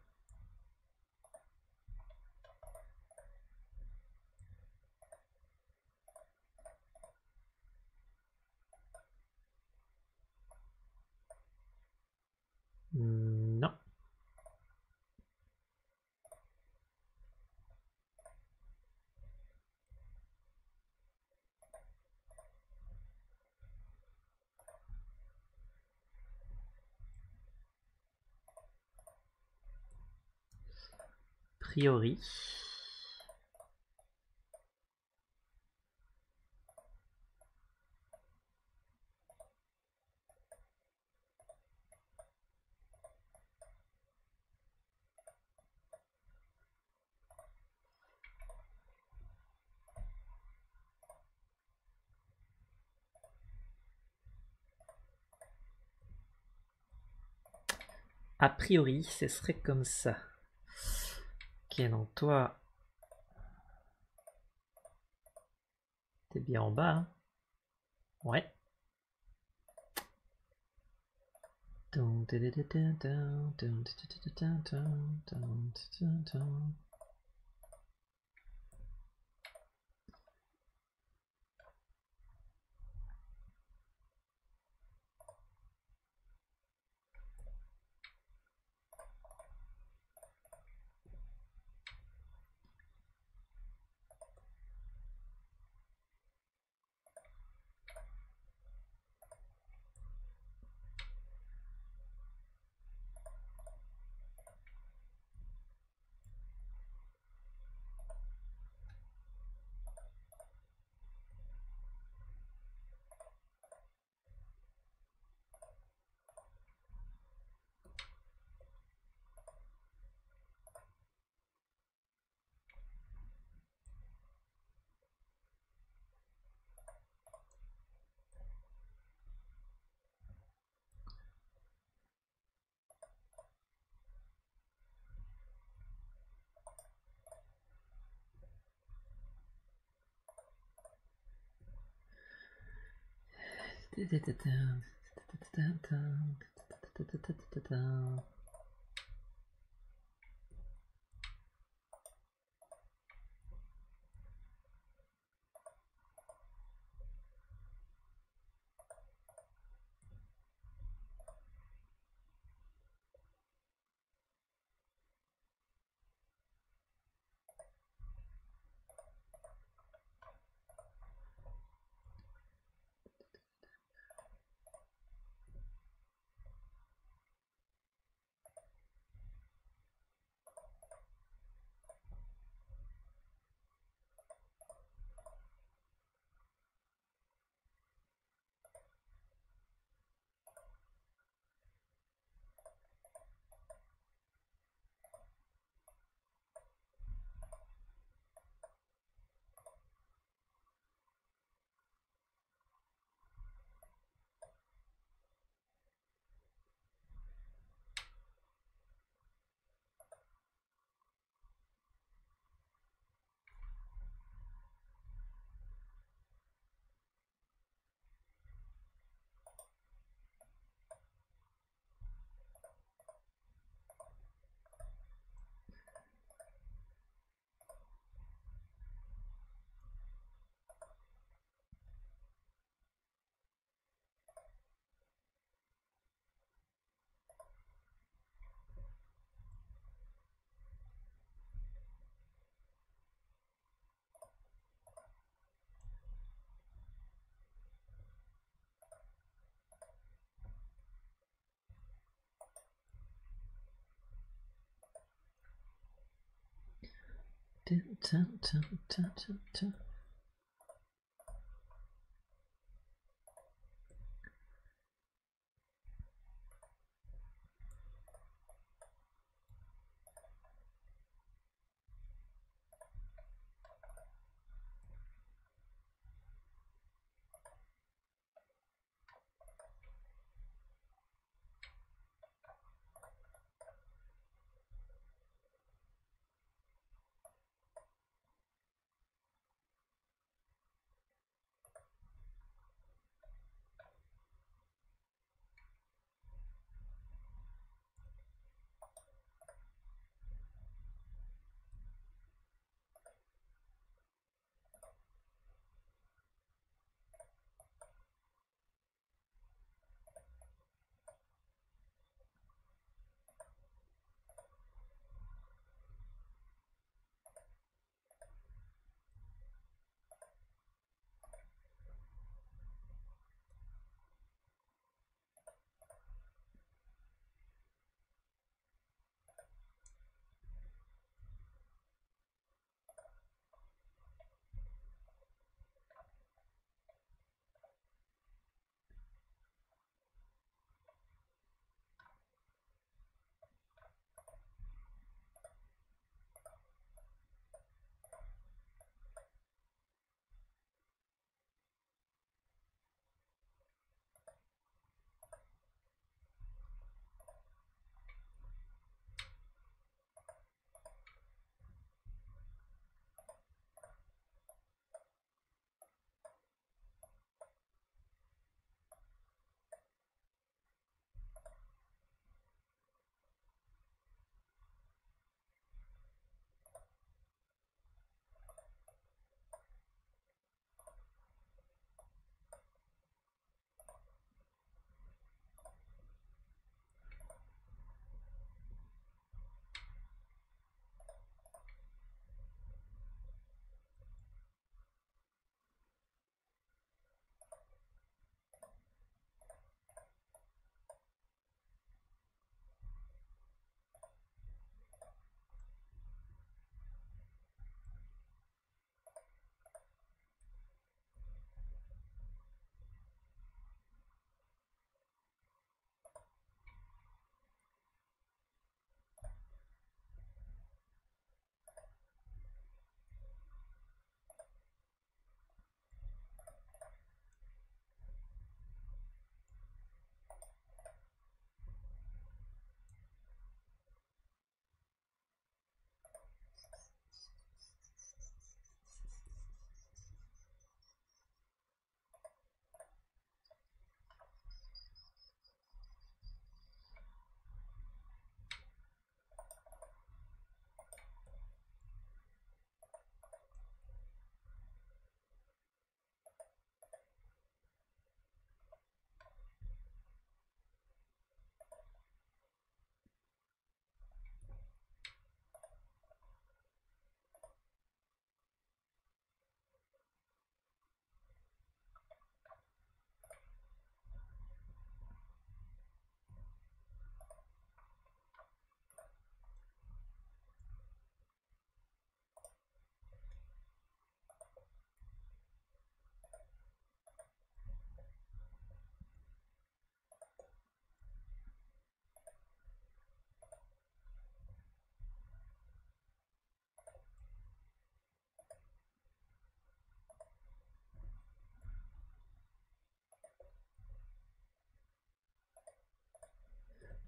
Non. Priori. A priori, ce serait comme ça. Ok, donc toi, t'es bien en bas, hein. Ouais.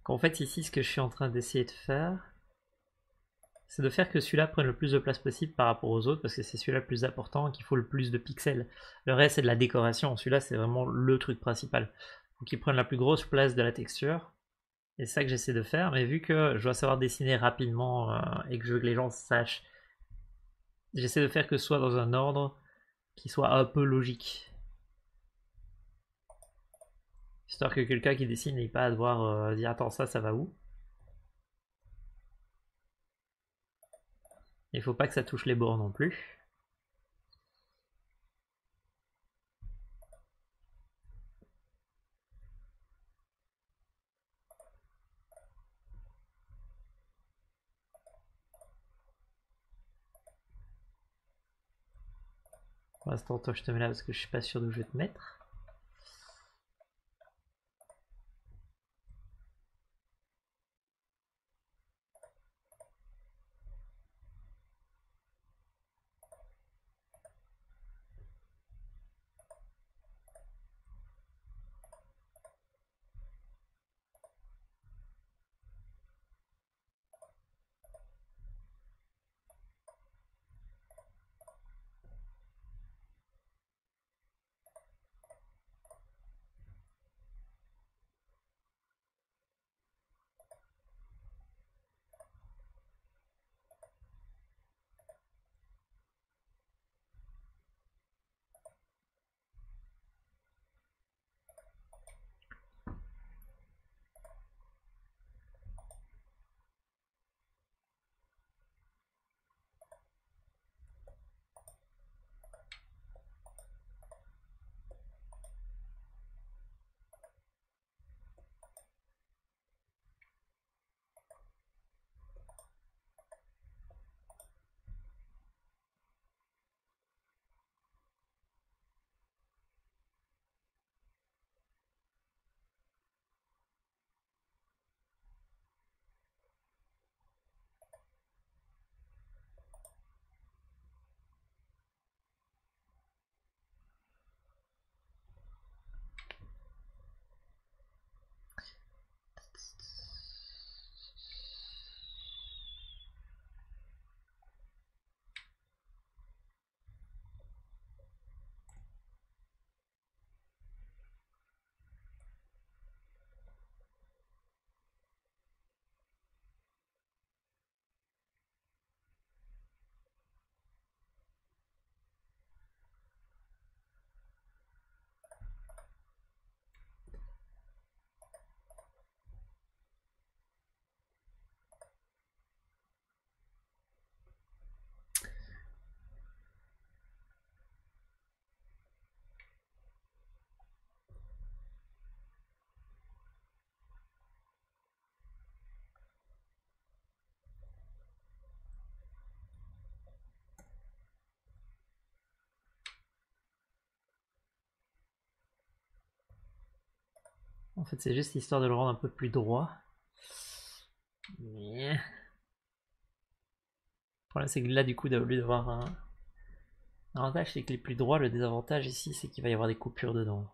qu'en fait ici ce que je suis en train d'essayer de faire, c'est de faire que celui-là prenne le plus de place possible par rapport aux autres, parce que c'est celui-là le plus important, qu'il faut le plus de pixels. Le reste c'est de la décoration, celui-là c'est vraiment le truc principal. Il faut qu'il prenne la plus grosse place de la texture. Et c'est ça que j'essaie de faire, mais vu que je dois savoir dessiner rapidement euh, et que je veux que les gens sachent, j'essaie de faire que ce soit dans un ordre qui soit un peu logique. Histoire que quelqu'un qui dessine n'ait pas à devoir euh, dire attends ça, ça va où? Il faut pas que ça touche les bords non plus. Pour l'instant, toi je te mets là parce que je suis pas sûr d'où je vais te mettre. En fait, c'est juste histoire de le rendre un peu plus droit. Mais... le problème, c'est que là, du coup, au lieu d'avoir un... L'avantage, c'est que les plus droits, le désavantage ici, c'est qu'il va y avoir des coupures dedans.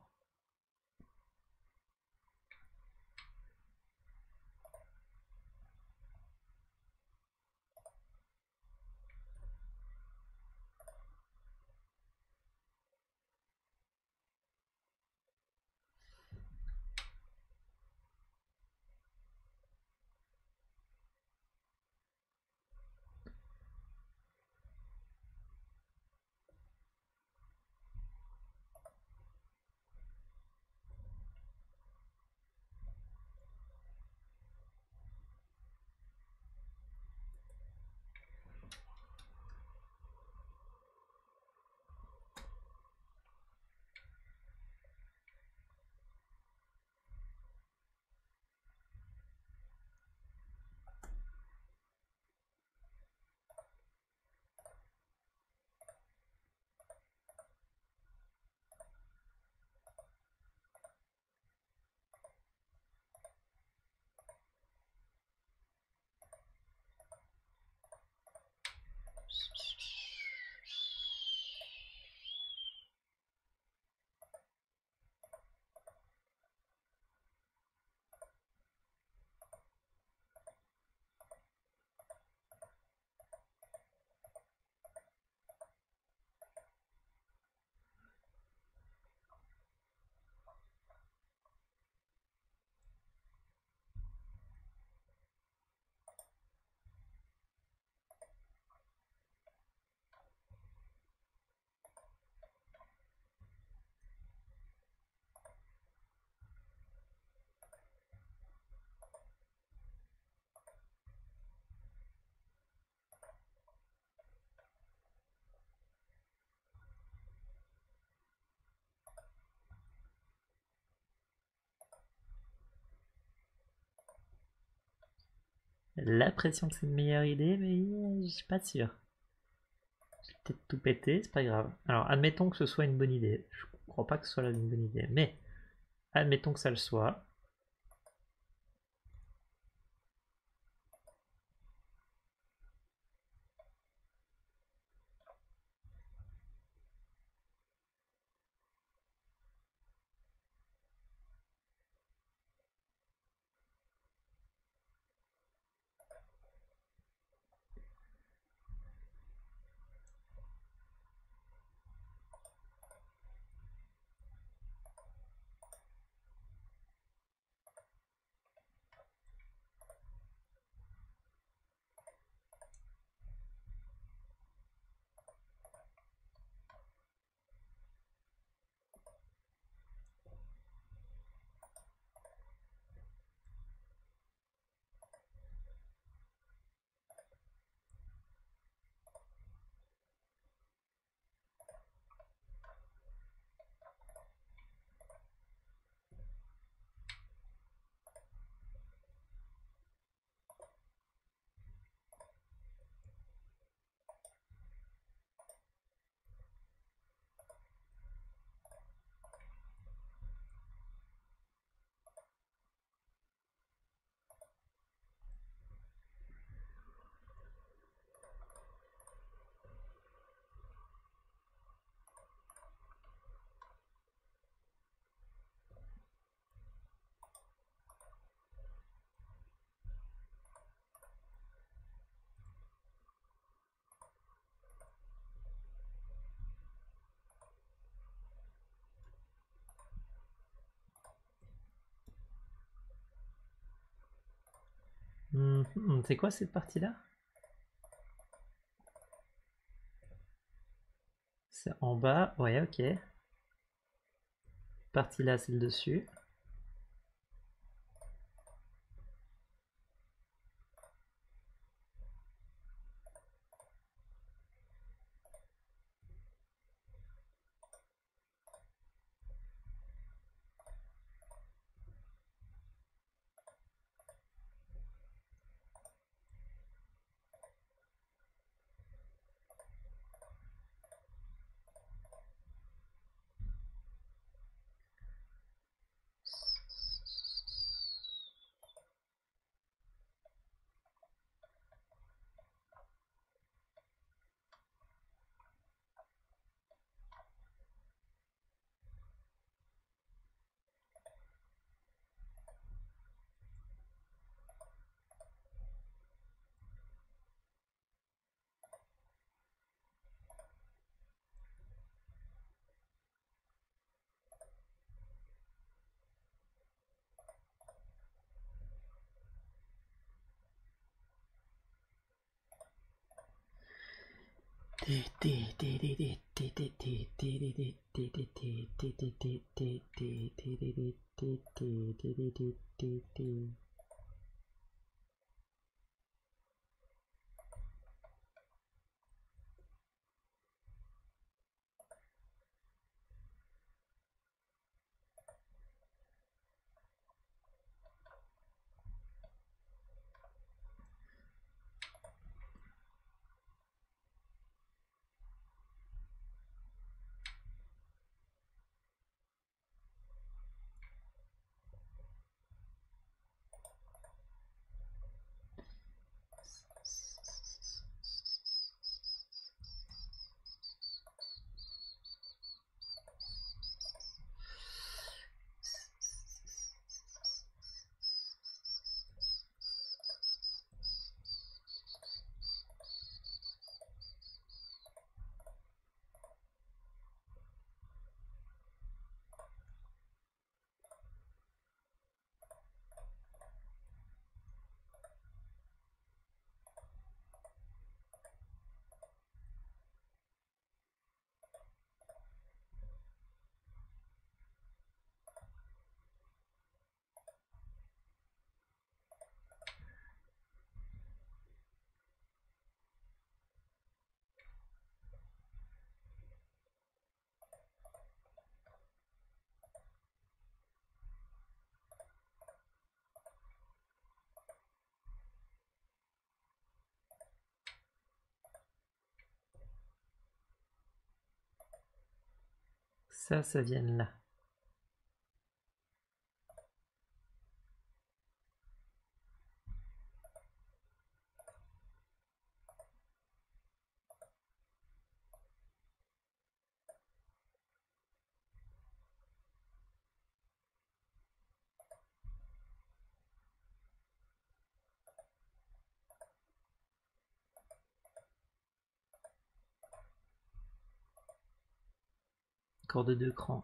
l'impression que c'est une meilleure idée, mais je suis pas sûr. J'ai peut-être tout pété, c'est pas grave. Alors, admettons que ce soit une bonne idée. Je crois pas que ce soit là une bonne idée, mais admettons que ça le soit. Hmm, hmm, c'est quoi cette partie-là? C'est en bas, ouais, ok. Partie-là, c'est le dessus. ça, ça vienne là. Encore de deux crans.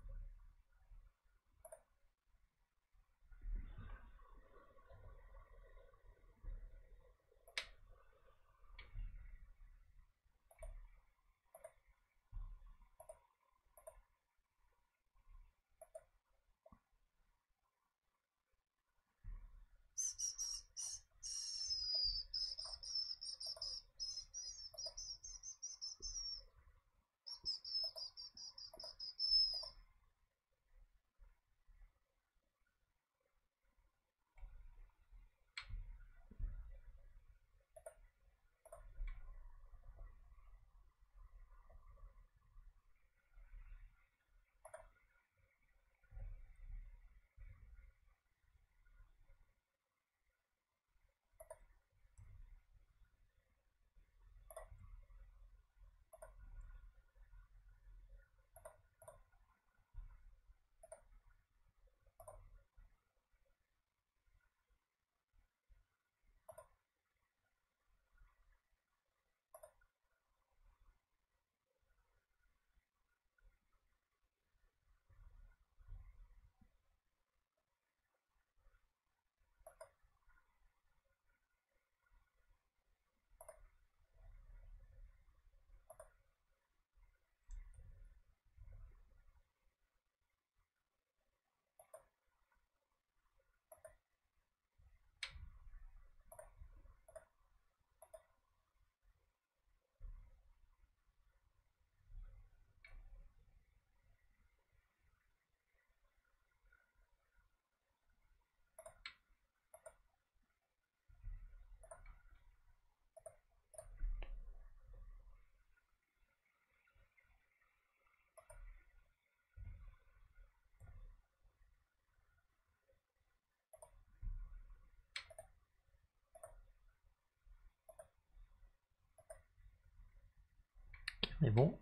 Mais bon.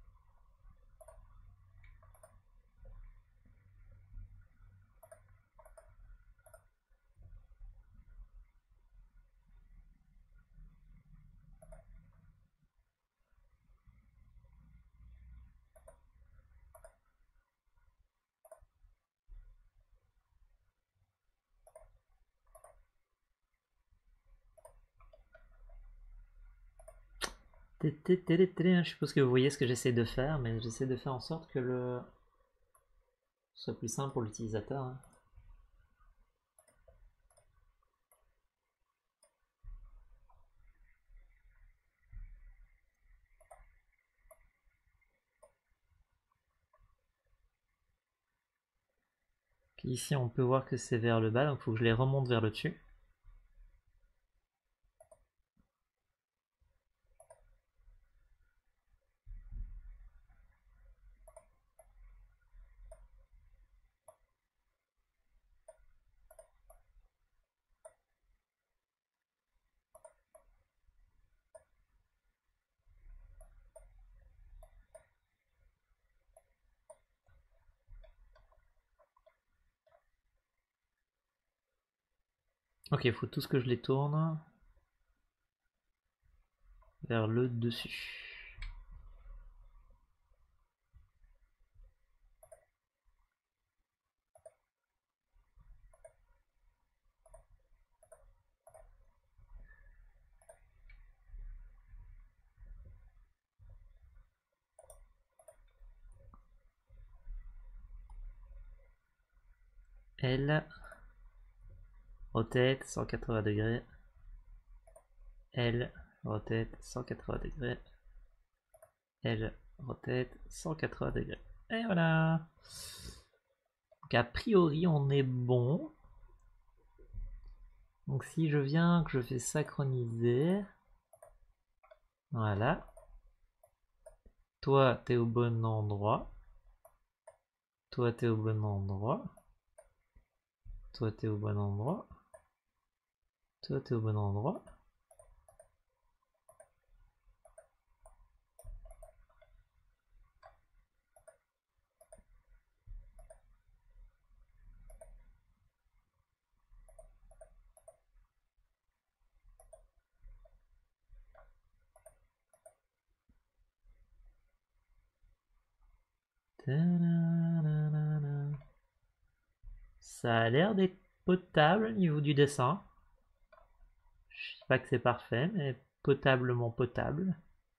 Je suppose que vous voyez ce que j'essaie de faire, mais j'essaie de faire en sorte que le soit plus simple pour l'utilisateur. Hein. Ici on peut voir que c'est vers le bas, donc il faut que je les remonte vers le dessus. Ok, il faut tout ce que je les tourne vers le dessus. L, rotate cent quatre-vingts degrés. L, rotate cent quatre-vingts degrés. L, rotate cent quatre-vingts degrés. Et voilà. Donc a priori on est bon. Donc si je viens, que je fais synchroniser. Voilà. Toi, t'es au bon endroit. Toi t'es au bon endroit. Toi t'es au bon endroit. Toi t'es au bon endroit. Ça a l'air d'être potable au niveau du dessin. Je sais pas que c'est parfait, mais potablement potable.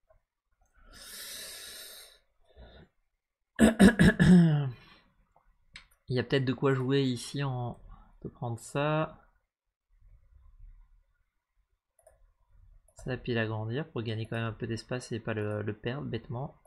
Il y a peut-être de quoi jouer ici. On peut prendre ça. Ça, puis l'agrandir pour gagner quand même un peu d'espace et pas le, le perdre bêtement.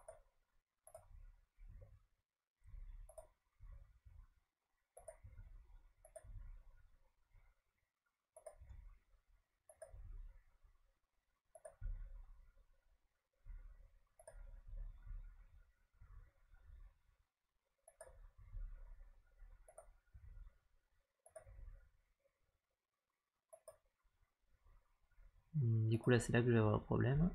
Du coup là c'est là que je vais avoir un problème.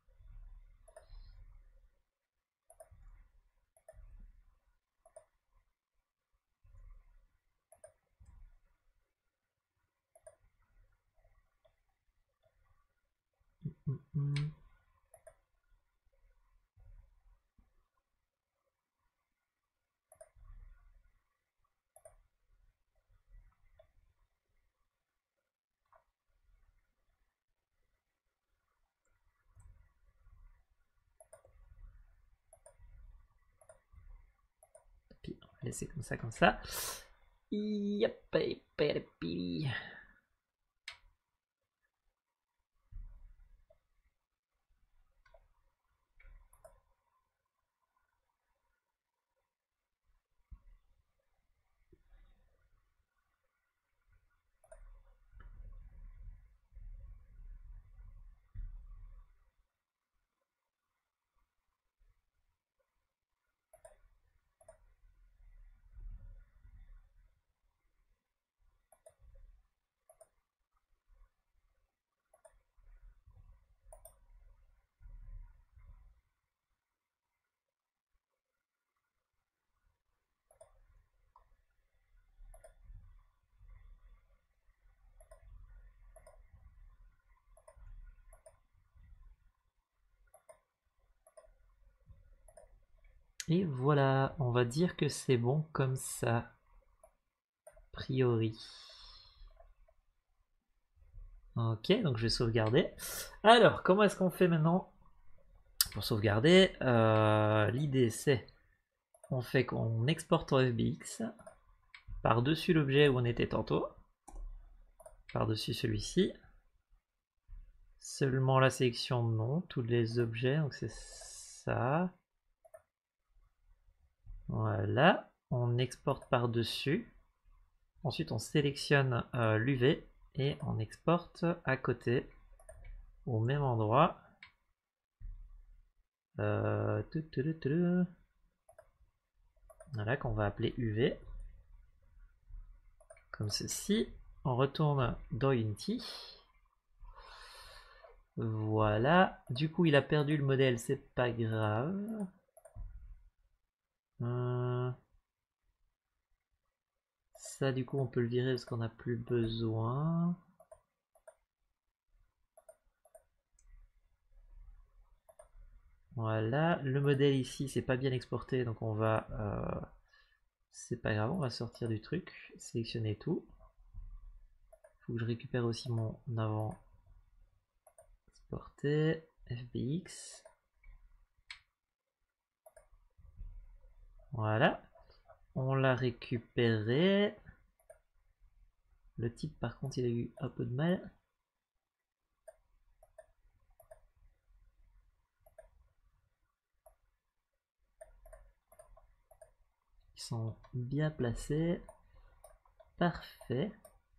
Hum, hum. Puis on va laisser comme ça, comme ça. Yep, Et voilà, on va dire que c'est bon comme ça. A priori. Ok, donc je vais sauvegarder. Alors, comment est-ce qu'on fait maintenant pour sauvegarder? euh, L'idée c'est, on fait qu'on exporte en F B X par-dessus l'objet où on était tantôt, par-dessus celui-ci. Seulement la sélection non, tous les objets, donc c'est ça. Voilà, on exporte par-dessus. Ensuite on sélectionne euh, l'U V et on exporte à côté, au même endroit. Euh, voilà, qu'on va appeler U V. Comme ceci. On retourne dans Unity. Voilà. Du coup, il a perdu le modèle, c'est pas grave. Euh, ça, du coup, on peut le virer parce qu'on n'a plus besoin. Voilà. Le modèle ici, c'est pas bien exporté, donc on va... Euh, c'est pas grave, on va sortir du truc. Sélectionner tout. Faut que je récupère aussi mon avant. Exporter. F B X. Voilà. On l'a récupéré. Le type par contre il a eu un peu de mal. Ils sont bien placés. Parfait.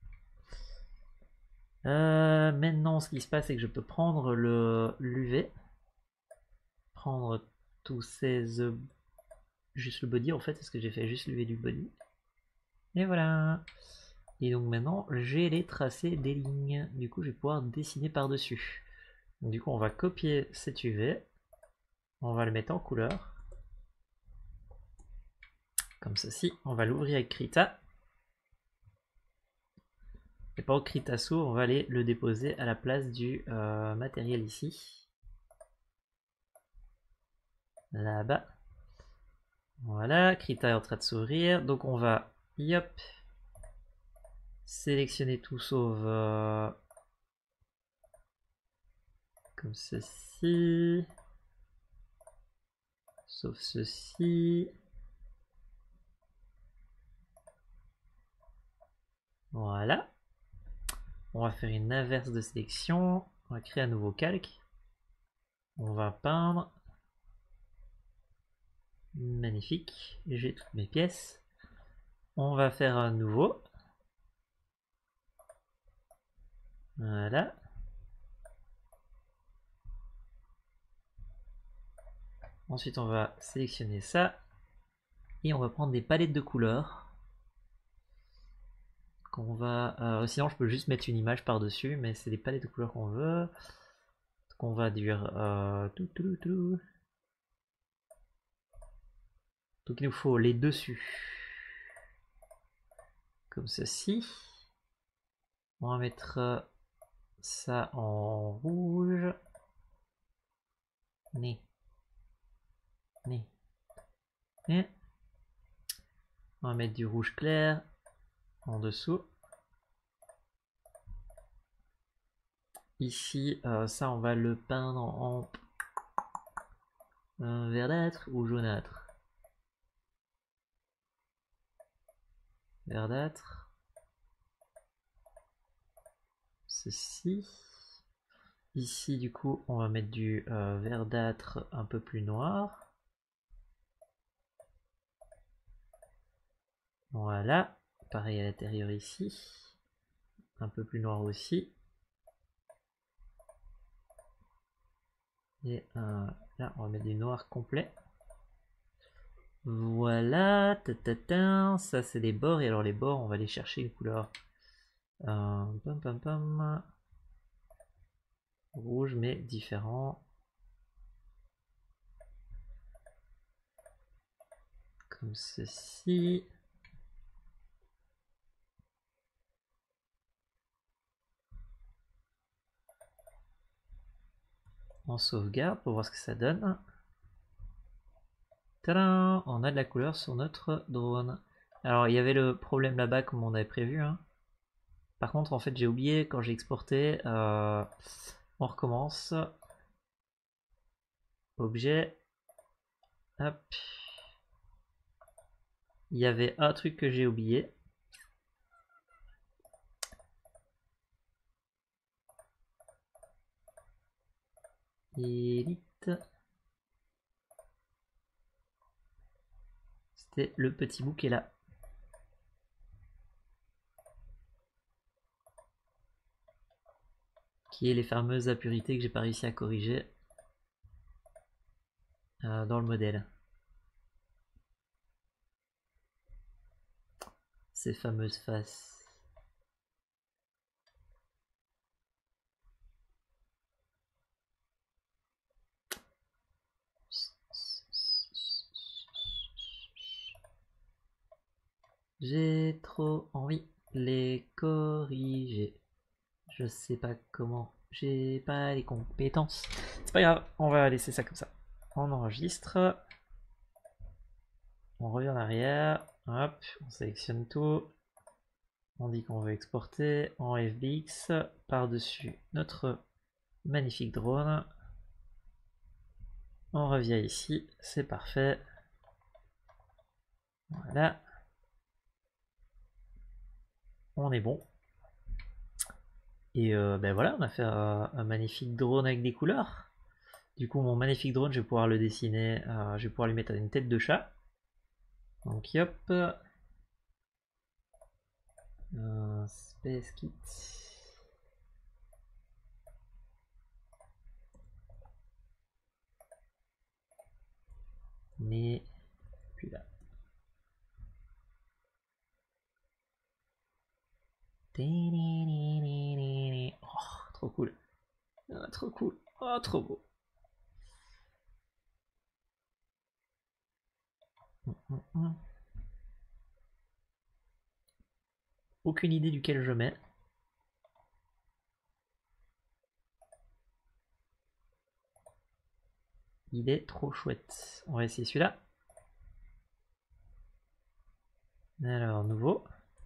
Euh, maintenant ce qui se passe c'est que je peux prendre le l'U V. Prendre tous ces juste le body en fait, parce que j'ai fait juste lever du body. Et voilà. Et donc maintenant, j'ai les tracés des lignes. Du coup, je vais pouvoir dessiner par-dessus. Du coup, on va copier cet U V. On va le mettre en couleur. Comme ceci. On va l'ouvrir avec Krita. Et par Kritasso, on va aller le déposer à la place du euh, matériel ici. Là-bas. Voilà, Krita est en train de s'ouvrir. Donc on va, yop, sélectionner tout sauf euh, comme ceci. Sauf ceci. Voilà. On va faire une inverse de sélection. On va créer un nouveau calque. On va peindre. Magnifique. J'ai toutes mes pièces. On va faire un nouveau. Voilà. Ensuite, on va sélectionner ça. Et on va prendre des palettes de couleurs. Qu'on va, euh, sinon, je peux juste mettre une image par-dessus, mais c'est des palettes de couleurs qu'on veut. Qu'on va dire euh, tout, tout, tout. Donc il nous faut les dessus comme ceci. On va mettre ça en rouge. Né. Né. Né. On va mettre du rouge clair en dessous. Ici, euh, ça on va le peindre en euh, verdâtre ou jaunâtre. Verdâtre. Ceci. Ici, du coup, on va mettre du euh, verdâtre un peu plus noir. Voilà. Pareil à l'intérieur ici. Un peu plus noir aussi. Et euh, là, on va mettre du noir complet. Voilà. Tatatin. Ça, c'est les bords. Et alors, les bords, on va aller chercher une couleur. Euh, pam, pam, pam. Rouge, mais différent. Comme ceci. On sauvegarde pour voir ce que ça donne. Tadam, on a de la couleur sur notre drone. Alors il y avait le problème là-bas comme on avait prévu. Hein. Par contre en fait j'ai oublié quand j'ai exporté. Euh, on recommence. Objet. Hop. Il y avait un truc que j'ai oublié. Élite. C'était le petit bout qui est là. Qui est les fameuses impurités que j'ai pas réussi à corriger euh, dans le modèle. Ces fameuses faces. J'ai trop envie de les corriger. Je sais pas comment. J'ai pas les compétences. C'est pas grave, on va laisser ça comme ça. On enregistre. On revient en arrière. Hop, on sélectionne tout. On dit qu'on veut exporter en F B X par-dessus notre magnifique drone. On revient ici, c'est parfait. Voilà. On est bon. Et euh, ben voilà, on a fait un, un magnifique drone avec des couleurs. Du coup, mon magnifique drone, je vais pouvoir le dessiner. Euh, je vais pouvoir lui mettre une tête de chat. Donc, hop. Euh, Space Kit. Mais puis là. Oh, trop cool. Ah, trop cool. Oh, trop beau. Hum, hum, hum. Aucune idée duquel je mets. Il est trop chouette. On va essayer celui-là. Alors, nouveau.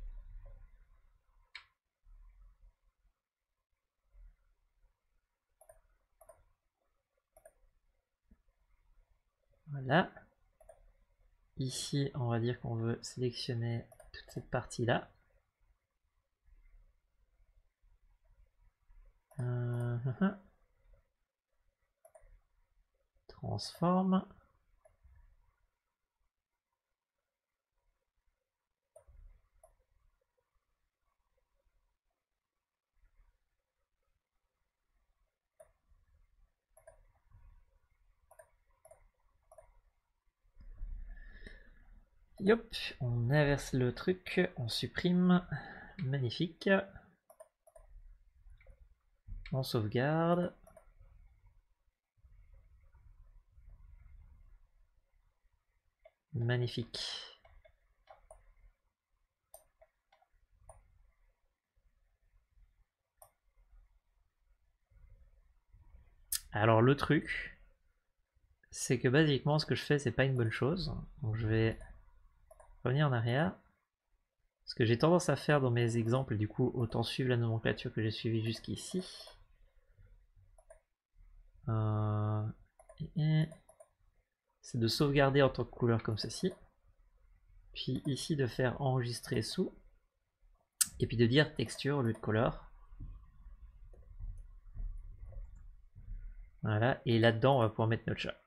Voilà. Ici, on va dire qu'on veut sélectionner toute cette partie-là. Euh, transforme. Yop, on inverse le truc, on supprime. Magnifique. On sauvegarde. Magnifique. Alors le truc, c'est que basiquement ce que je fais c'est pas une bonne chose. Donc je vais revenir en arrière. Ce que j'ai tendance à faire dans mes exemples, et du coup autant suivre la nomenclature que j'ai suivie jusqu'ici. Euh, c'est de sauvegarder en tant que couleur comme ceci. Puis ici de faire enregistrer sous. Et puis de dire texture au lieu de couleur. Voilà, et là-dedans on va pouvoir mettre notre chat.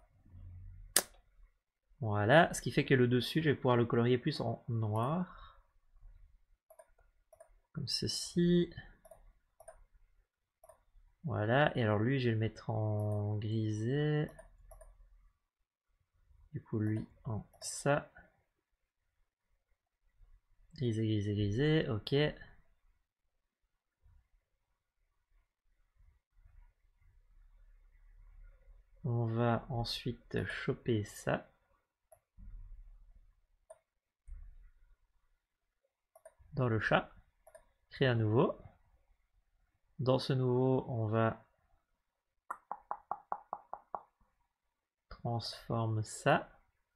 Voilà, ce qui fait que le dessus je vais pouvoir le colorier plus en noir. Comme ceci. Voilà, et alors lui je vais le mettre en grisé. Du coup lui en ça. Grisé, grisé, grisé, ok. On va ensuite choper ça. Dans le chat. Créer un nouveau. Dans ce nouveau, on va transformer ça.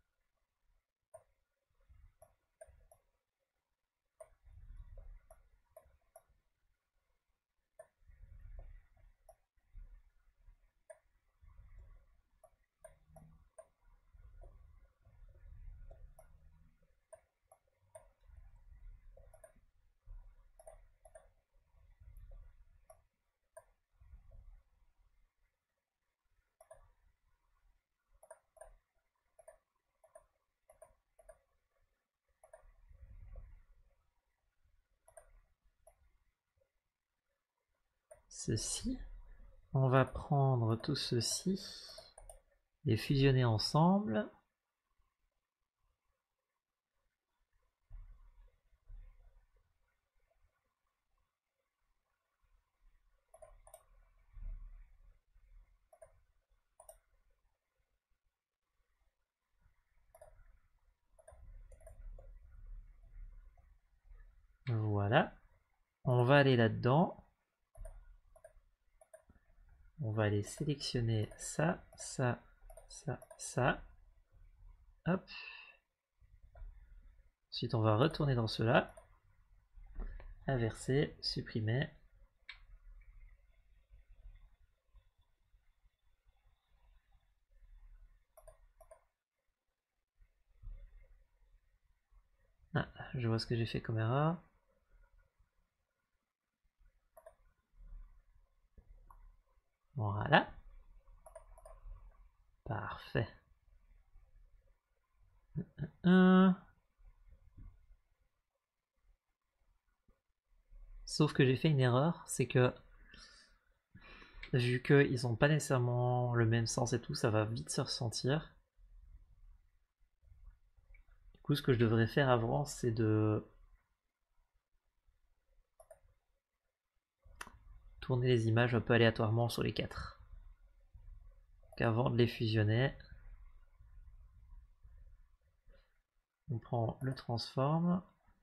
Ceci. On va prendre tout ceci, les fusionner ensemble. Voilà. On va aller là-dedans. On va aller sélectionner ça, ça, ça, ça. Hop. Ensuite, on va retourner dans cela. Inverser, supprimer. Ah, je vois ce que j'ai fait comme erreur. Voilà. Parfait. Un. Sauf que j'ai fait une erreur, c'est que vu qu'ils n'ont pas nécessairement le même sens et tout, ça va vite se ressentir. coup, ce que je devrais faire avant, c'est de tourner les images un peu aléatoirement sur les quatre. Donc avant de les fusionner, on prend le transform.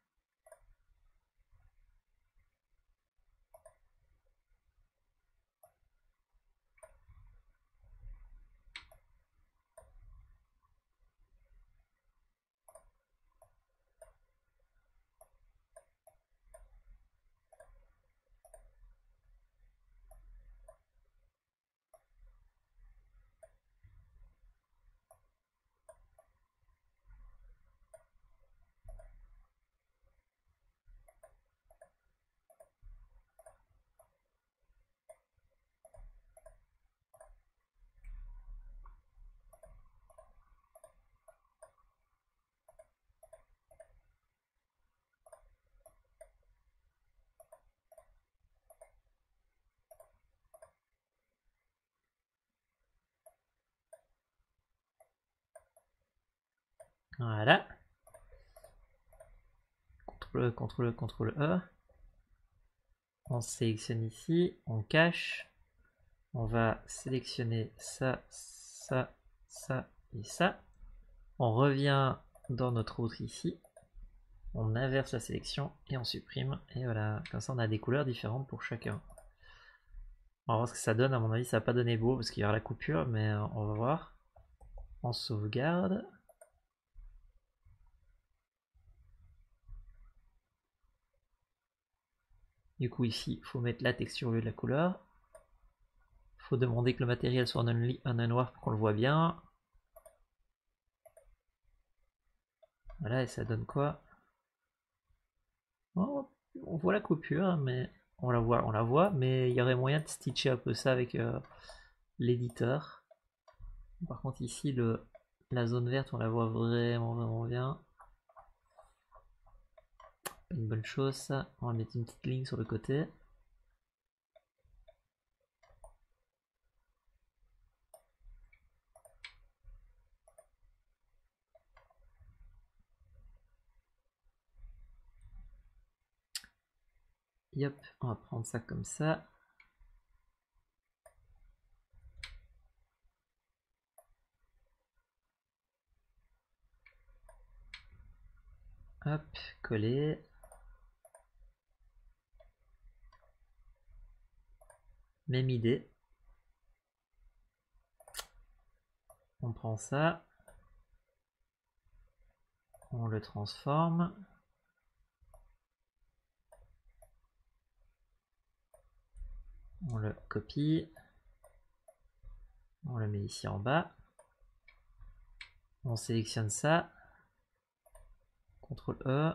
Voilà. contrôle E, contrôle E, contrôle E. On sélectionne ici, on cache. On va sélectionner ça, ça, ça et ça. On revient dans notre autre ici. On inverse la sélection et on supprime. Et voilà, comme ça on a des couleurs différentes pour chacun. On va voir ce que ça donne. À mon avis, ça va pas donner beau parce qu'il y aura la coupure, mais on va voir. On sauvegarde. Du coup, ici, il faut mettre la texture au lieu de la couleur. Il faut demander que le matériel soit en un, en un noir pour qu'on le voit bien. Voilà, et ça donne quoi? Oh, on voit la coupure, mais on la voit, on la voit, mais il y aurait moyen de stitcher un peu ça avec euh, l'éditeur. Par contre, ici, le, la zone verte, on la voit vraiment, vraiment bien. Une bonne chose, ça. On va mettre une petite ligne sur le côté. Yep, on va prendre ça comme ça. Hop, coller. Même idée. On prend ça. On le transforme. On le copie. On le met ici en bas. On sélectionne ça. contrôle E.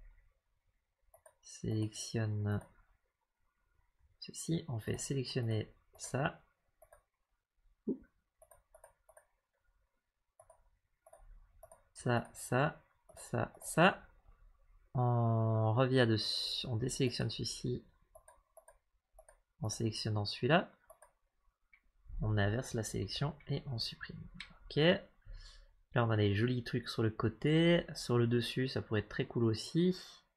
Sélectionne ceci. On fait sélectionner ça. Ça, ça, ça, ça. On revient dessus. On désélectionne celui-ci en sélectionnant celui-là. On inverse la sélection et on supprime. Ok. Là, on a des jolis trucs sur le côté. Sur le dessus, ça pourrait être très cool aussi.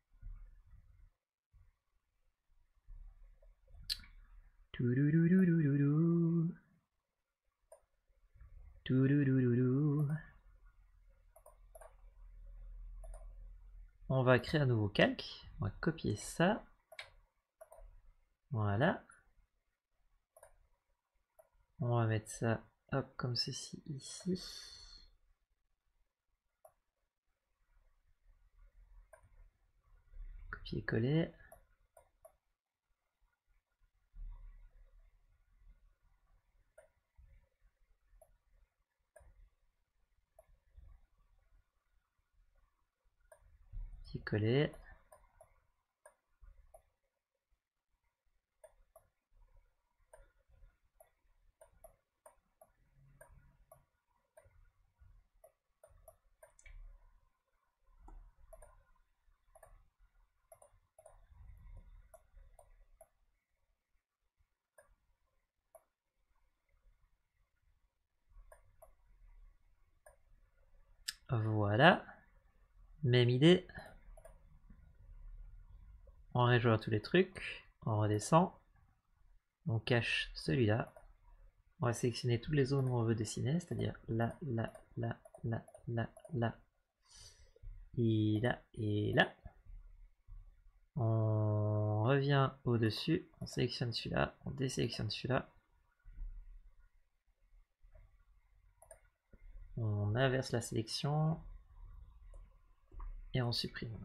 On va créer un nouveau calque. On va copier ça. Voilà. On va mettre ça hop comme ceci ici. Copier-coller. Copier-coller. Voilà. Même idée. On réjoue tous les trucs. On redescend. On cache celui-là. On va sélectionner toutes les zones où on veut dessiner, c'est-à-dire là, là, là, là, là, là, et là, et là. On revient au-dessus, on sélectionne celui-là, on désélectionne celui-là. On inverse la sélection et on supprime.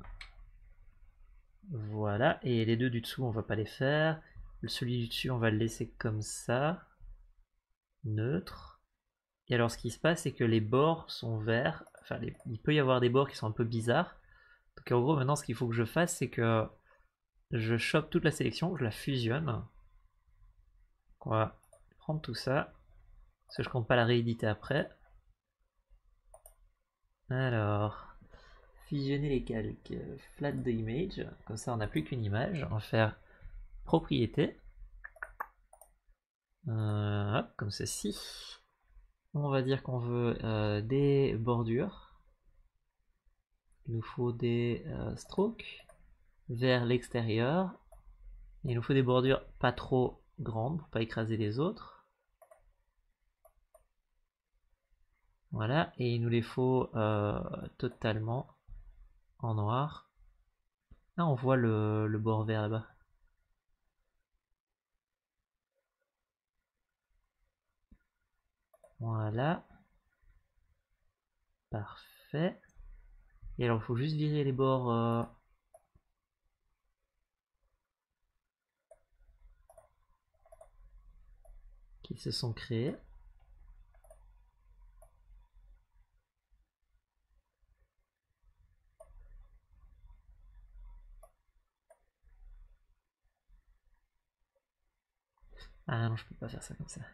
Voilà, et les deux du dessous, on va pas les faire. Celui du dessus, on va le laisser comme ça, neutre. Et alors, ce qui se passe, c'est que les bords sont verts. Enfin, les... il peut y avoir des bords qui sont un peu bizarres. Donc, en gros, maintenant, ce qu'il faut que je fasse, c'est que je chope toute la sélection, je la fusionne. Donc, on va prendre tout ça, parce que je compte pas la rééditer après. Alors, fusionner les calques, flat the image, comme ça on n'a plus qu'une image. On va faire propriété, euh, hop, comme ceci. On va dire qu'on veut euh, des bordures. Il nous faut des euh, strokes vers l'extérieur. Il nous faut des bordures pas trop grandes pour pas écraser les autres. Voilà, et il nous les faut euh, totalement en noir. Là, on voit le, le bord vert là-bas. Voilà. Parfait. Et alors, il faut juste virer les bords euh, qui se sont créés. Ah non, je peux pas faire ça comme ça.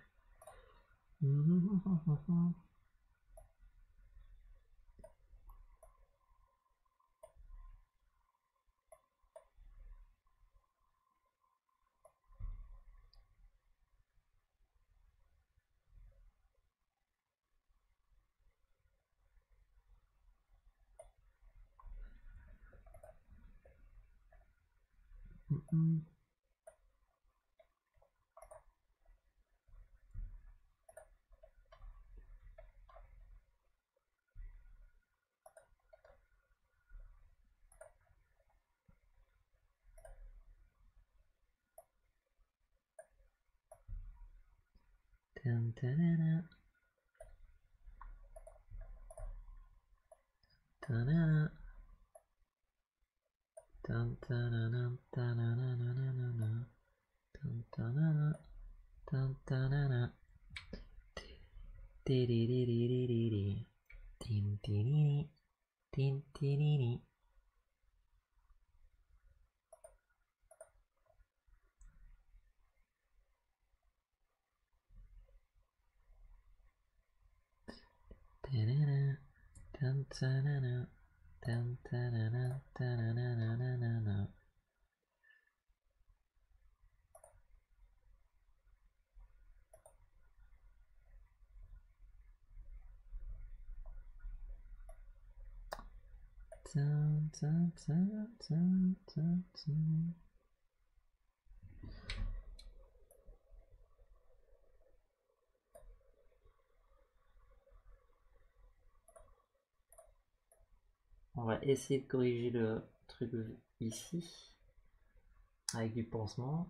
On va essayer de corriger le truc ici avec du pansement.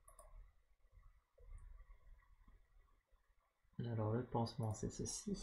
Alors le pansement c'est ceci.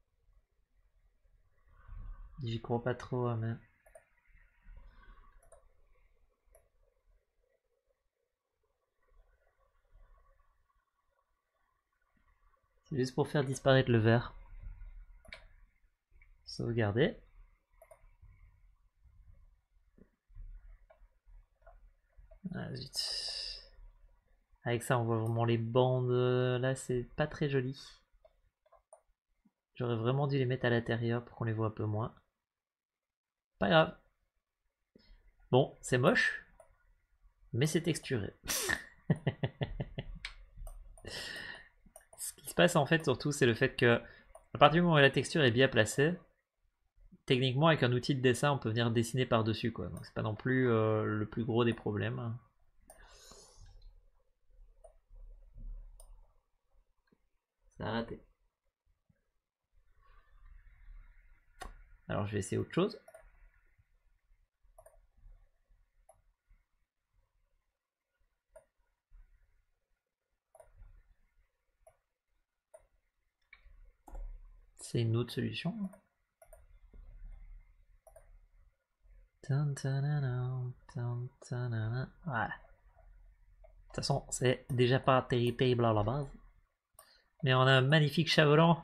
J'y crois pas trop, mais C'est juste pour faire disparaître le vert. Sauvegarder. Ah, zut. Avec ça, on voit vraiment les bandes. Là, c'est pas très joli. J'aurais vraiment dû les mettre à l'intérieur pour qu'on les voit un peu moins. Pas grave. Bon, c'est moche, mais c'est texturé. Ce qui se passe en fait surtout, c'est le fait que à partir du moment où la texture est bien placée, techniquement avec un outil de dessin, on peut venir dessiner par-dessus, quoi. Donc c'est pas non plus euh, le plus gros des problèmes. Ça a raté. Alors je vais essayer autre chose. C'est une autre solution. Voilà. De toute façon, c'est déjà pas terrible à la base. Mais on a un magnifique chevron.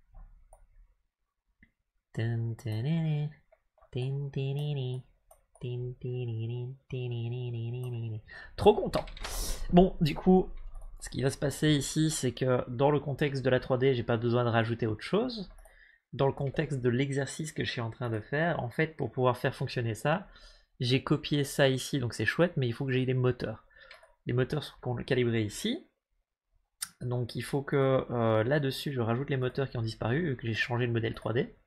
Trop content. Bon, du coup, ce qui va se passer ici, c'est que dans le contexte de la trois D, j'ai pas besoin de rajouter autre chose. Dans le contexte de l'exercice que je suis en train de faire, en fait, pour pouvoir faire fonctionner ça, j'ai copié ça ici, donc c'est chouette, mais il faut que j'ai les moteurs. Les moteurs sont calibrés ici. Donc il faut que euh, là-dessus, je rajoute les moteurs qui ont disparu, vu que j'ai changé le modèle trois D.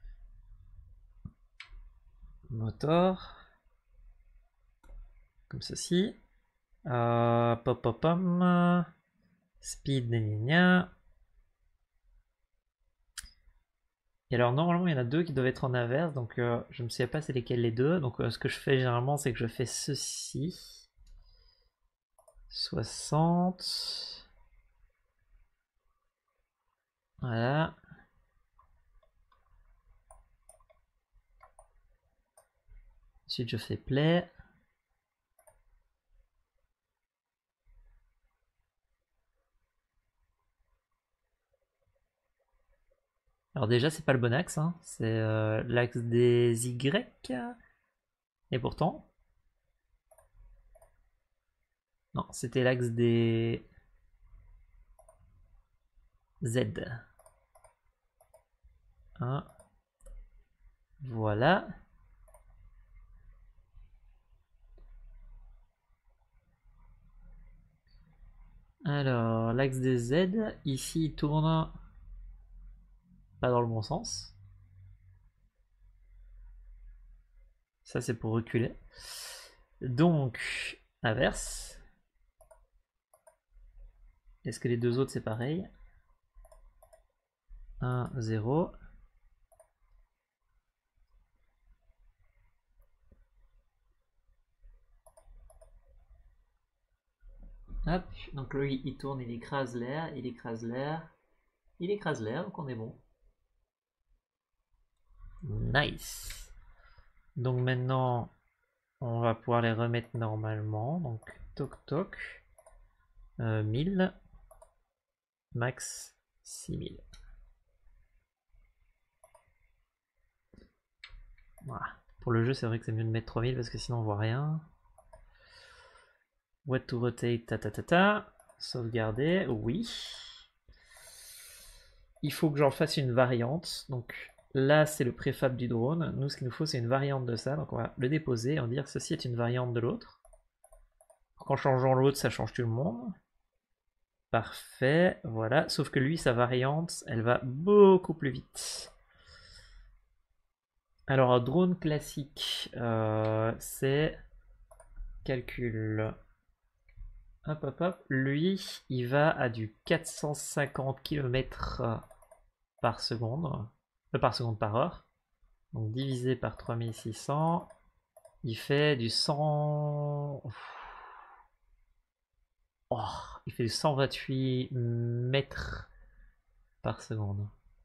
Motor. Comme ceci. Euh, pop pop pom. Speed, gna gna gna. Et alors normalement il y en a deux qui doivent être en inverse, donc euh, je ne sais pas c'est lesquels les deux. Donc euh, ce que je fais généralement c'est que je fais ceci. soixante. Voilà. Ensuite je fais play. Alors déjà c'est pas le bon axe, hein. C'est euh, l'axe des Y. Et pourtant... Non, c'était l'axe des Z. Hein. Voilà. Alors, l'axe des Z, ici il tourne pas dans le bon sens. Ça c'est pour reculer. Donc, inverse. Est-ce que les deux autres c'est pareil? un, zéro. Hop, donc lui il tourne, il écrase l'air, il écrase l'air, il écrase l'air, donc on est bon. Nice. Donc maintenant, on va pouvoir les remettre normalement. Donc toc toc. Euh, mille. Max six mille. Voilà. Pour le jeu, c'est vrai que c'est mieux de mettre trois mille parce que sinon on voit rien. What to rotate, ta ta ta ta. Sauvegarder, oui. Il faut que j'en fasse une variante. Donc là, c'est le préfab du drone. Nous, ce qu'il nous faut, c'est une variante de ça. Donc on va le déposer et on va dire ceci est une variante de l'autre. En changeant l'autre, ça change tout le monde. Parfait, voilà. Sauf que lui, sa variante, elle va beaucoup plus vite. Alors, un drone classique, euh, c'est calcul. Hop, hop, hop. Lui, il va à du quatre cent cinquante kilomètres par seconde, euh, par seconde par heure. Donc divisé par trois mille six cents, il fait du cent. Oh, il fait du cent vingt-huit mètres par seconde.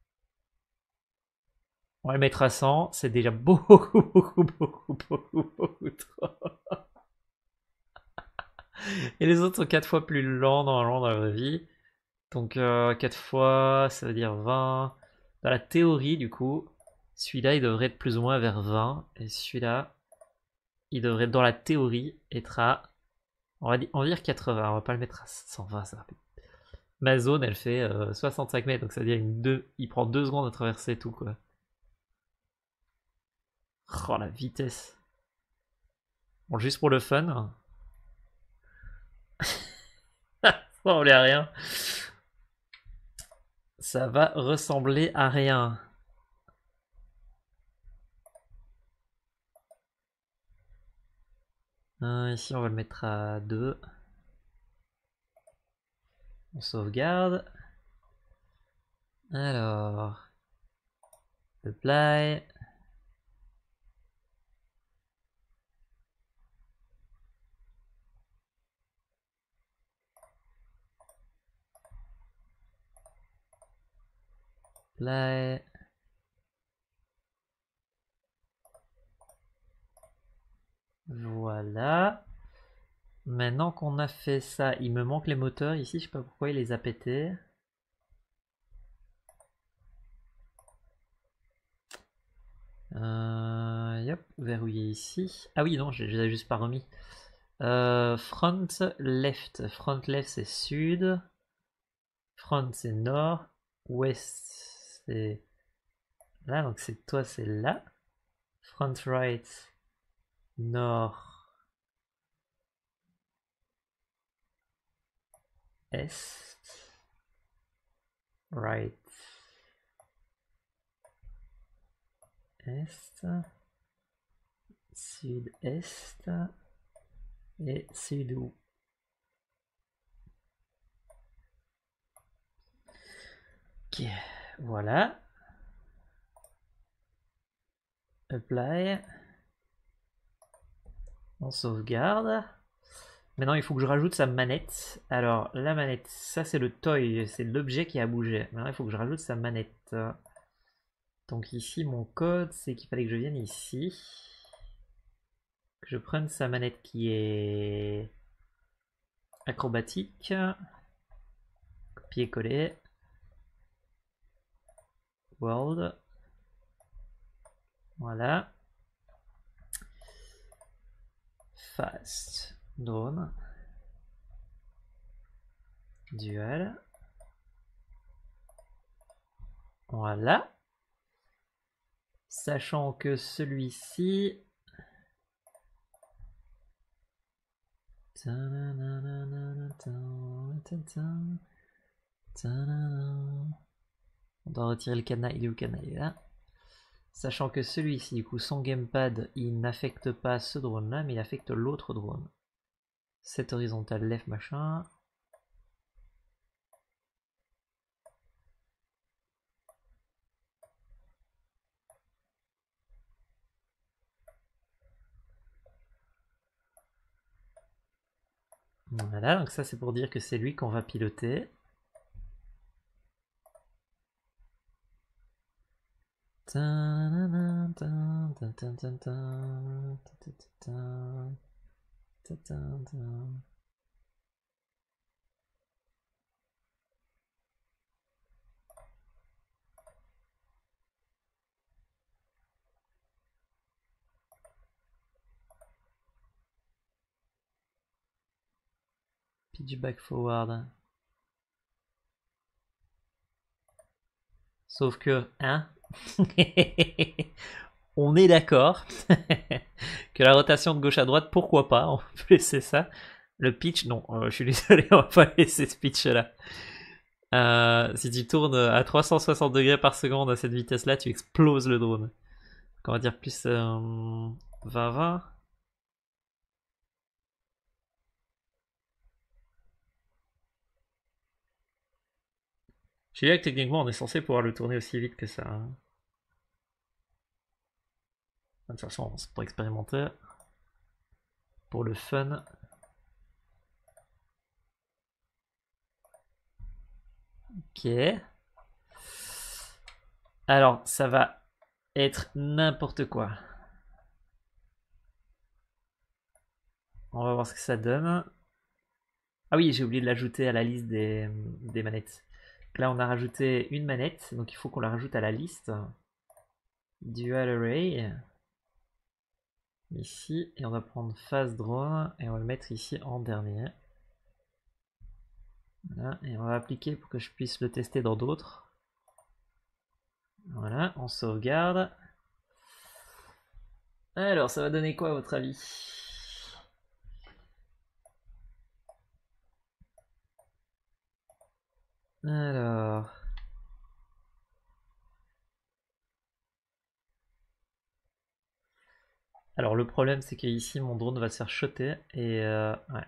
On va le mettre à cent, c'est déjà beaucoup, beaucoup, beaucoup, beaucoup, beaucoup trop. Et les autres sont quatre fois plus lents normalement dans la vraie vie. Donc euh, quatre fois, ça veut dire vingt. Dans la théorie, du coup, celui-là, il devrait être plus ou moins vers vingt. Et celui-là, il devrait, dans la théorie, être à... On va, dire, on va dire quatre-vingts, on va pas le mettre à cent vingt, ça va. Ma zone, elle fait euh, soixante-cinq mètres, donc ça veut dire une deux, il prend deux secondes à traverser tout, quoi. Oh, la vitesse. Bon, juste pour le fun. Ça ressemble à rien. Ça va ressembler à rien. Euh, ici, on va le mettre à deux. On sauvegarde. Alors. Apply. Apply. Voilà. Maintenant qu'on a fait ça, il me manque les moteurs ici, je sais pas pourquoi il les a pétés. Euh, yep, verrouillé ici. Ah oui, non, je les ai juste pas remis. Euh, front left. Front left c'est sud. Front c'est nord. Ouest c'est là, donc c'est toi c'est là. Front right nord est. Right est. Sud-est. Et sud-ouest. Ok, voilà. Apply. On sauvegarde. Maintenant, il faut que je rajoute sa manette. Alors, la manette, ça c'est le toy, c'est l'objet qui a bougé. Maintenant, il faut que je rajoute sa manette. Donc ici, mon code, c'est qu'il fallait que je vienne ici. Que je prenne sa manette qui est acrobatique. Copier-coller. World. Voilà. Fast. Drone. Dual. Voilà. Sachant que celui-ci... On doit retirer le cadenas, il est où le cadenas? Il est là. Sachant que celui-ci, du coup, son gamepad, il n'affecte pas ce drone-là, mais il affecte l'autre drone. Cette horizontale left machin. Voilà, donc ça c'est pour dire que c'est lui qu'on va piloter. Pitch back forward. Sauf que, hein, on est d'accord que la rotation de gauche à droite, pourquoi pas, on peut laisser ça. Le pitch, non, euh, je suis désolé, on va pas laisser ce pitch là. Euh, si tu tournes à trois cent soixante degrés par seconde à cette vitesse là, tu exploses le drone. Donc on va dire plus euh, vingt vingt. Je dirais que techniquement on est censé pouvoir le tourner aussi vite que ça. Hein. De toute façon, c'est pour expérimenter. Pour le fun. Ok. Alors, ça va être n'importe quoi. On va voir ce que ça donne. Ah oui, j'ai oublié de l'ajouter à la liste des, des manettes. Là, on a rajouté une manette, donc il faut qu'on la rajoute à la liste. Dual Array. Ici, et on va prendre Phase Drone, et on va le mettre ici en dernier. Voilà, et on va appliquer pour que je puisse le tester dans d'autres. Voilà, on sauvegarde. Alors, ça va donner quoi à votre avis? Alors... Alors le problème c'est que ici mon drone va se faire shotter et euh, ouais.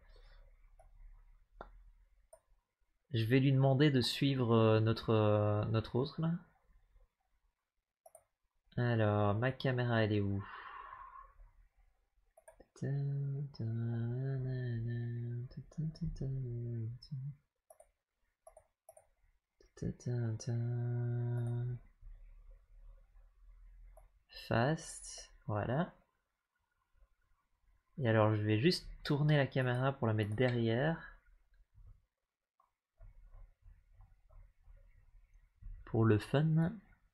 Je vais lui demander de suivre euh, notre, euh, notre autre là. Alors ma caméra elle est où? Fast, voilà. Et alors je vais juste tourner la caméra pour la mettre derrière. Pour le fun.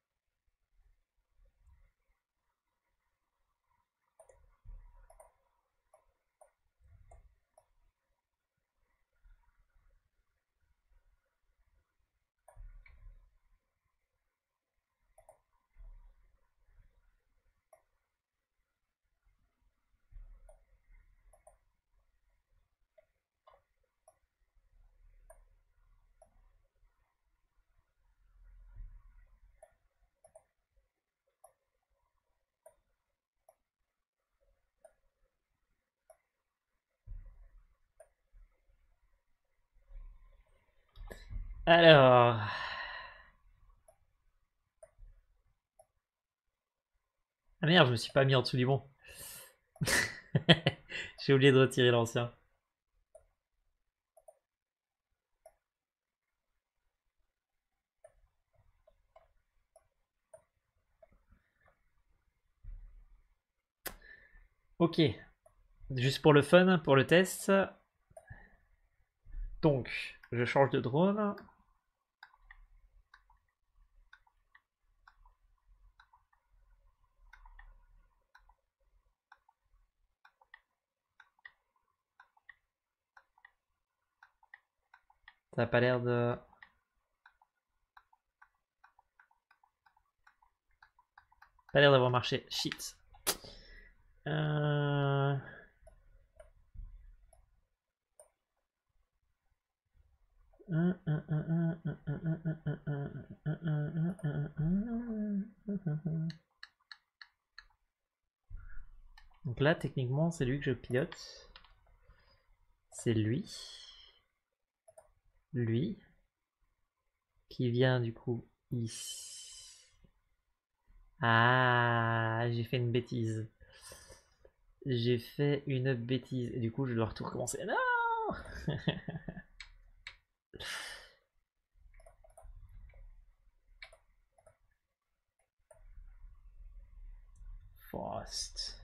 Alors... Ah merde, je me suis pas mis en dessous du bon. J'ai oublié de retirer l'ancien. Ok, juste pour le fun, pour le test. Donc, je change de drone. Ça a pas l'air de... Pas l'air d'avoir marché. Shit. Euh... Donc là, techniquement, c'est lui que je pilote. C'est lui. Lui. Qui vient du coup ici. Ah, j'ai fait une bêtise. J'ai fait une bêtise. Et du coup, je dois tout recommencer. Non. Fast.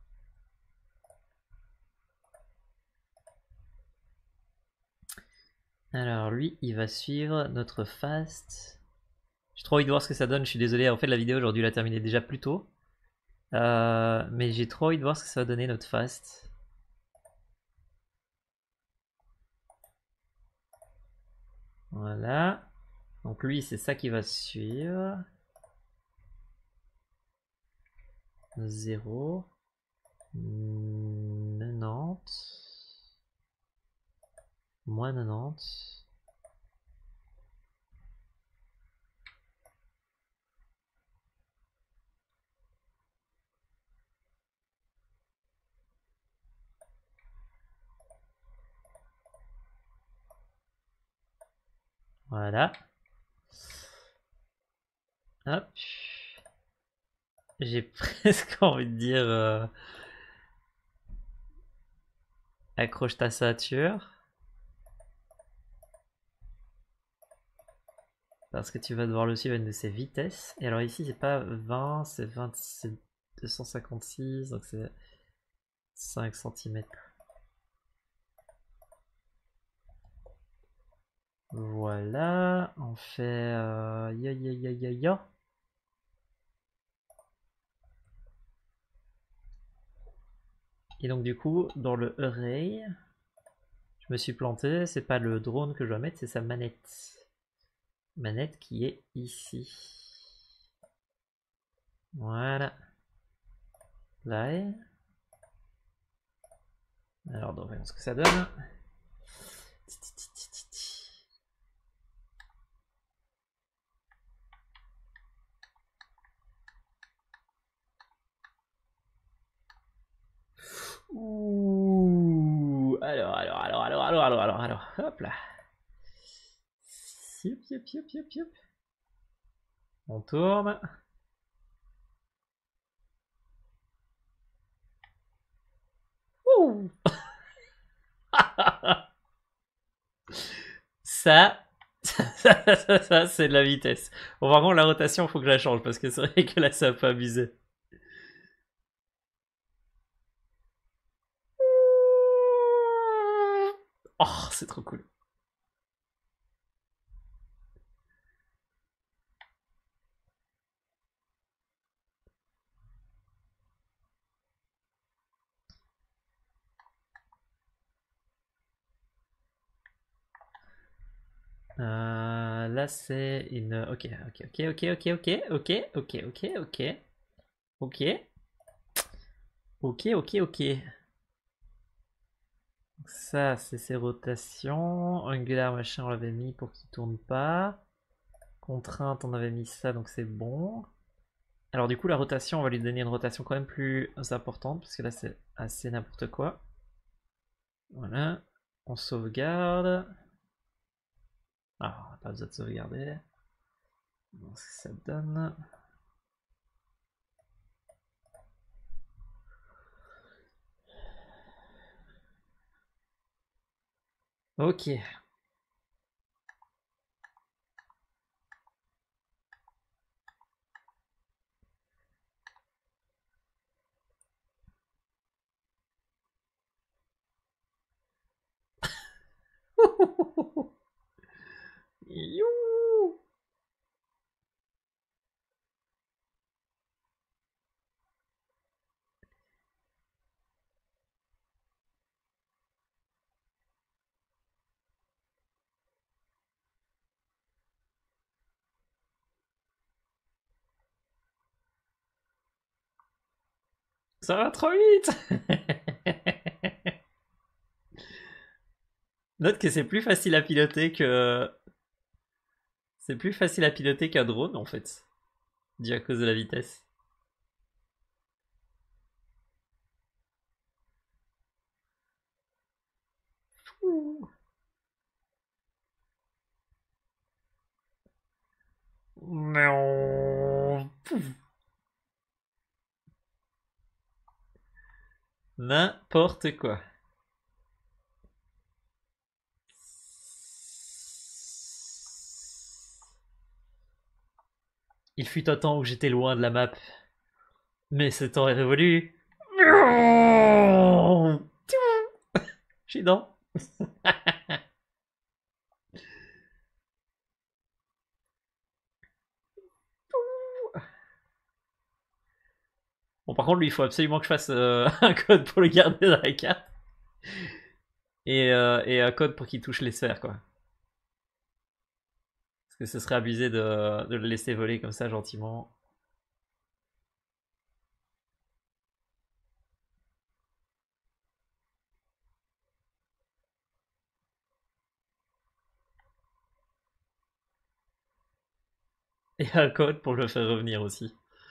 Alors lui, il va suivre notre fast. J'ai trop envie de voir ce que ça donne. Je suis désolé. En fait, la vidéo aujourd'hui, la terminer déjà plus tôt. Euh, mais j'ai trop envie de voir ce que ça va donner notre fast. Voilà. Donc lui, c'est ça qui va suivre. zéro. quatre-vingt-dix. Moins quatre-vingt-dix. Voilà. Hop. J'ai presque envie de dire euh, accroche ta ceinture. Parce que tu vas devoir le suivre à une de ses vitesses. Et alors ici, c'est pas vingt, c'est vingt, c'est deux cent cinquante-six, donc c'est cinq centimètres. Voilà, on fait euh, ya ya ya ya ya. Et donc du coup, dans le array, je me suis planté, c'est pas le drone que je dois mettre, c'est sa manette. Manette qui est ici. Voilà. Là. Alors, donc, voyons ce que ça donne. Ouh. Alors, alors, alors, alors, alors, alors, alors, alors, hop là. Yep, yep, yep, yep, yep. On tourne. Ouh. Ça, ça, ça, ça, c'est de la vitesse. Bon, par contre, la rotation, faut que je la change parce que c'est vrai que là, ça a pas abusé. Oh, c'est trop cool. Euh, là, c'est une. Ok, ok, ok, ok, ok, ok, ok, ok, ok, ok, ok, ok, ok, ok. Ça, c'est ses rotations. Angular, machin, on l'avait mis pour qu'il tourne pas. Contrainte, on avait mis ça, donc c'est bon. Alors du coup, la rotation, on va lui donner une rotation quand même plus importante, parce que là, c'est assez n'importe quoi. Voilà. On sauvegarde. Ah, on n'a pas besoin de sauvegarder. Donc, ce que ça donne. Ok. You. Ça va trop vite. Note que c'est plus facile à piloter que... C'est plus facile à piloter qu'un drone, en fait. Dû à cause de la vitesse. Ouh. Non. N'importe quoi. Il fut un temps où j'étais loin de la map. Mais ce temps est révolu. Je suis dans. Bon, par contre, lui, il faut absolument que je fasse euh, un code pour le garder dans la carte. Et, euh, et un code pour qu'il touche les sphères, quoi. Parce que ce serait abusé de, de le laisser voler comme ça, gentiment. Et un code pour le faire revenir aussi.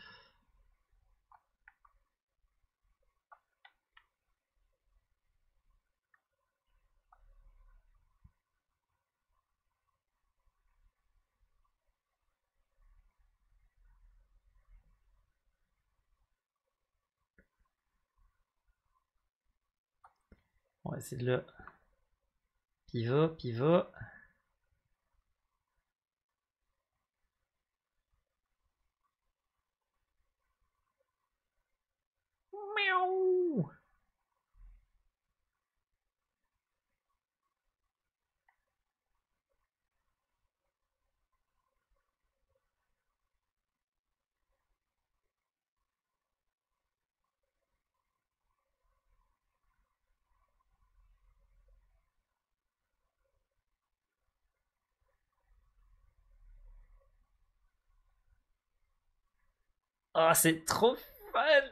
On va essayer de le... Pivot, pivot. Miaou. Ah, c'est trop fun!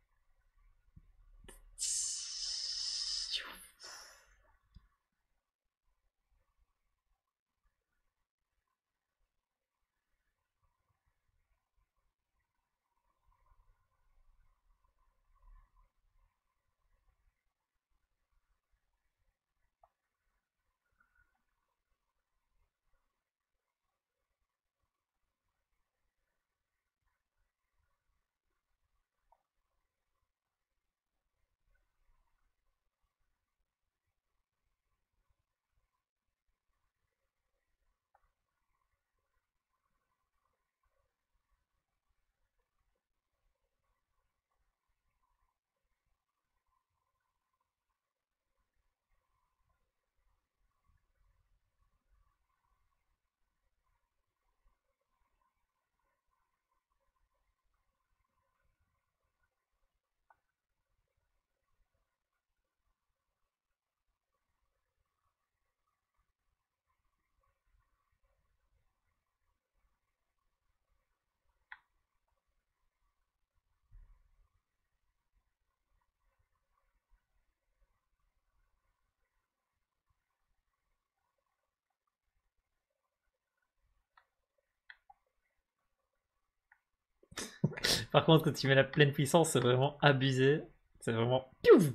Par contre, quand tu mets la pleine puissance, c'est vraiment abusé. C'est vraiment. Piouf.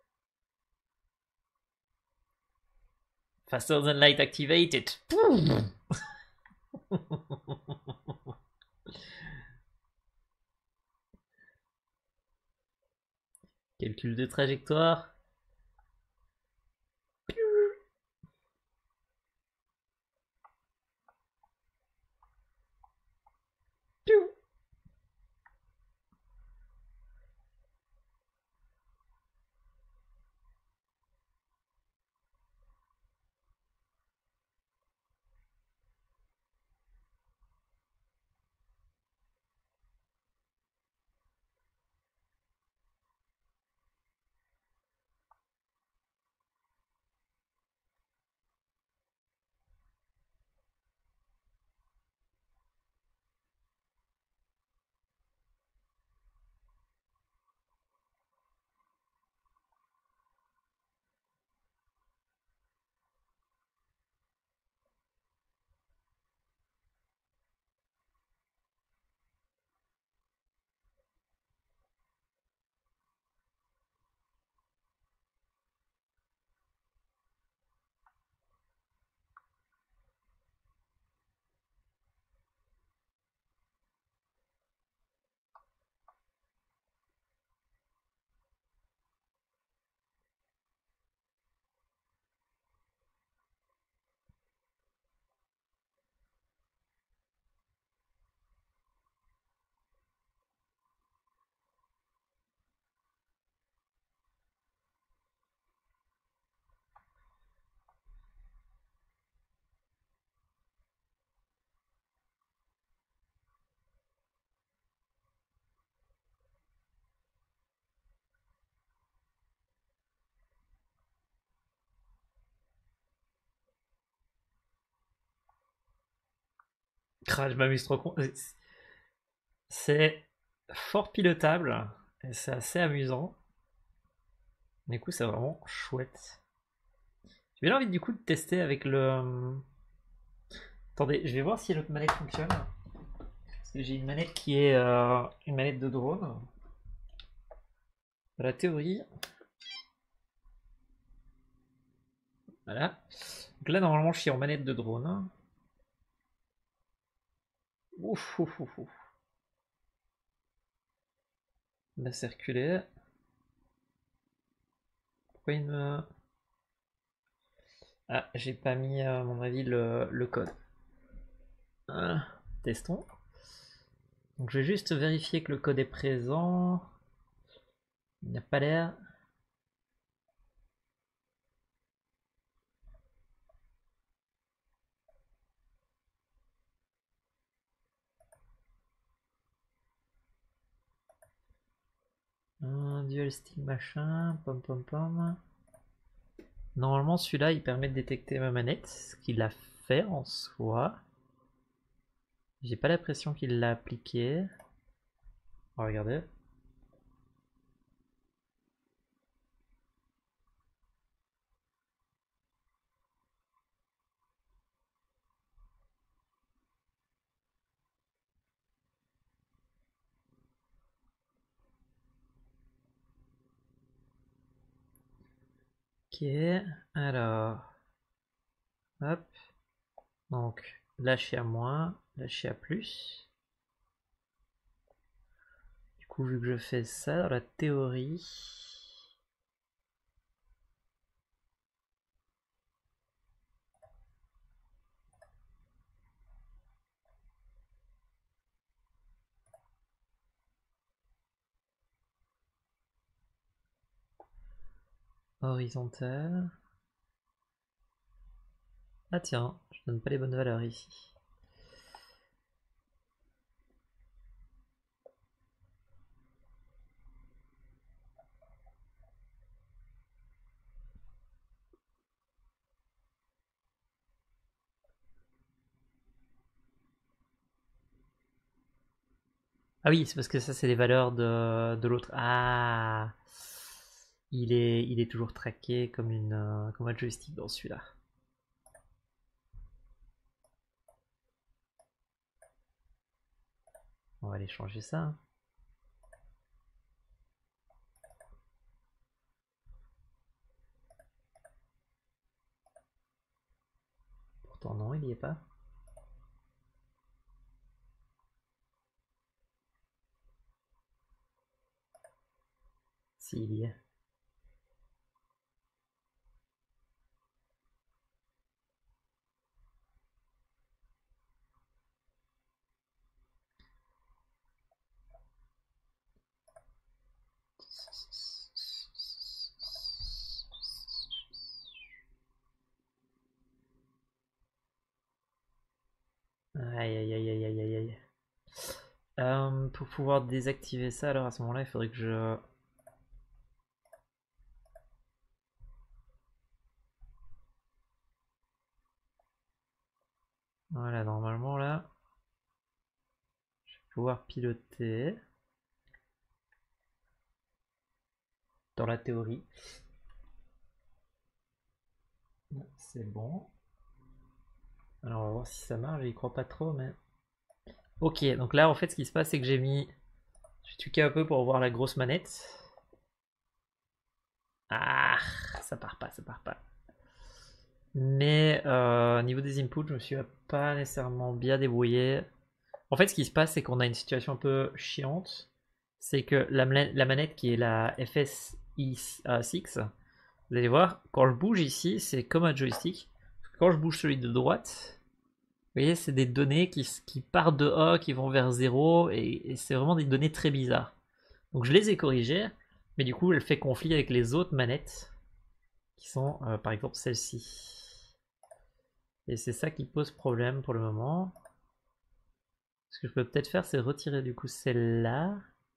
Faster than light activated. Pouf. Calcul de trajectoire. Piou. Je m'amuse trop con. C'est fort pilotable et c'est assez amusant. Du coup, c'est vraiment chouette. J'ai bien envie du coup de tester avec le. Attendez, je vais voir si l'autre manette fonctionne. Parce que j'ai une manette qui est euh, une manette de drone. Dans la théorie. Voilà. Donc là, normalement, je suis en manette de drone. Ouf, ouf, ouf, ouf. On a circulé. Pourquoi il me. Ah, j'ai pas mis, à mon avis, le, le code. Ah, testons. Donc je vais juste vérifier que le code est présent. Il n'y a pas l'air. Un dual stick machin, pom pom pom. Normalement celui-là il permet de détecter ma manette, ce qu'il a fait en soi. J'ai pas l'impression qu'il l'a appliqué. On va regarder. Ok, alors, hop, donc là je suis à moins, là je suis à plus. Du coup, vu que je fais ça dans la théorie, horizontale. Ah tiens, je donne pas les bonnes valeurs ici. Ah oui, c'est parce que ça c'est les valeurs de, de l'autre. Ah, il est, il est toujours traqué comme une, euh, comme un joystick dans celui-là. On va aller changer ça, hein. Pourtant non, il y est pas. Si, il y est. Aïe aïe aïe aïe aïe aïe aïe. Euh, pour pouvoir désactiver ça, alors à ce moment-là, il faudrait que je... Voilà, normalement là, je vais pouvoir piloter dans la théorie. C'est bon. Alors on va voir si ça marche, j'y crois pas trop, mais... Ok, donc là en fait ce qui se passe c'est que j'ai mis... J'ai tué un peu pour voir la grosse manette. Ah, ça part pas, ça part pas. Mais euh, au niveau des inputs, je me suis pas nécessairement bien débrouillé. En fait, ce qui se passe, c'est qu'on a une situation un peu chiante. C'est que la, la manette qui est la F S I six, vous allez voir, quand je bouge ici, c'est comme un joystick. Quand je bouge celui de droite, vous voyez, c'est des données qui, qui partent de A, qui vont vers zéro, et, et c'est vraiment des données très bizarres. Donc je les ai corrigées, mais du coup, elle fait conflit avec les autres manettes, qui sont euh, par exemple celle-ci. Et c'est ça qui pose problème pour le moment. Ce que je peux peut-être faire, c'est retirer du coup celle-là.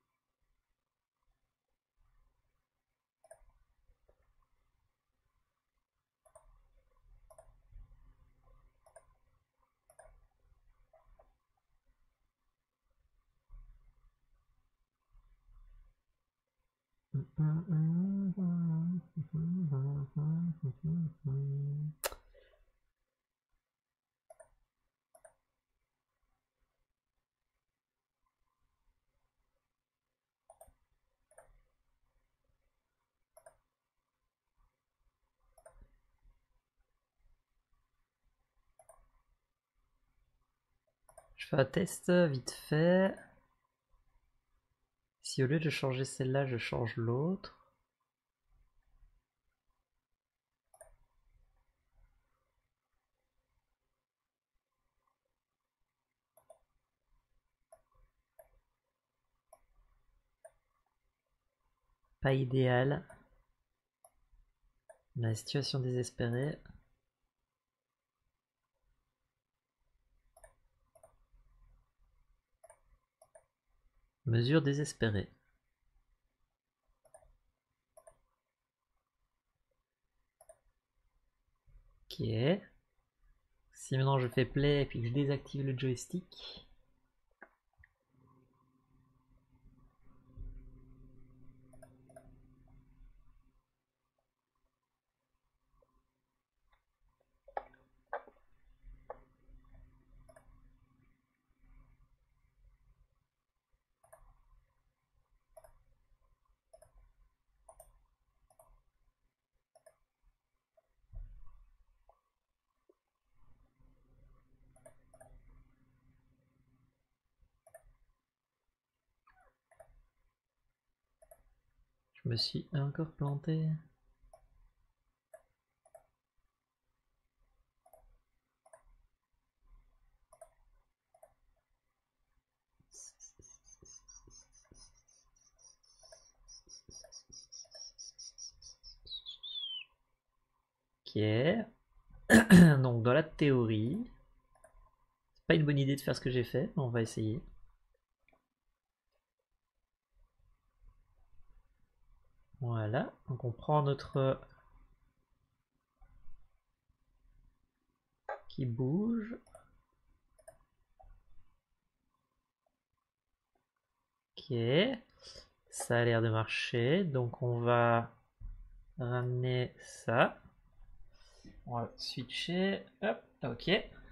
Je fais un test vite fait. Si au lieu de changer celle-là, je change l'autre. Pas idéal. La situation désespérée. Mesure désespérée. Ok. Si maintenant je fais play et puis que je désactive le joystick. Je me suis encore planté. Ok. Donc dans la théorie, c'est pas une bonne idée de faire ce que j'ai fait, mais on va essayer. Voilà, donc on prend notre qui bouge. Ok, ça a l'air de marcher, donc on va ramener ça. On va switcher, hop, ok.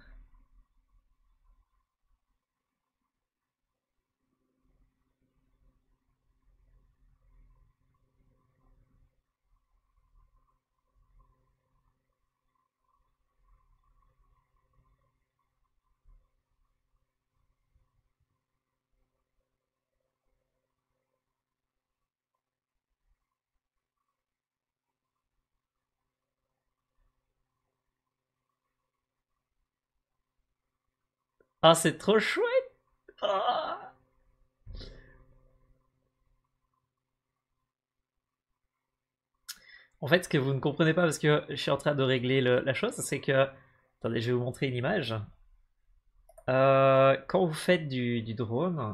Ah, c'est trop chouette! Ah. En fait, ce que vous ne comprenez pas, parce que je suis en train de régler le- la chose, c'est que... Attendez, je vais vous montrer une image. Euh, quand vous faites du, du drone,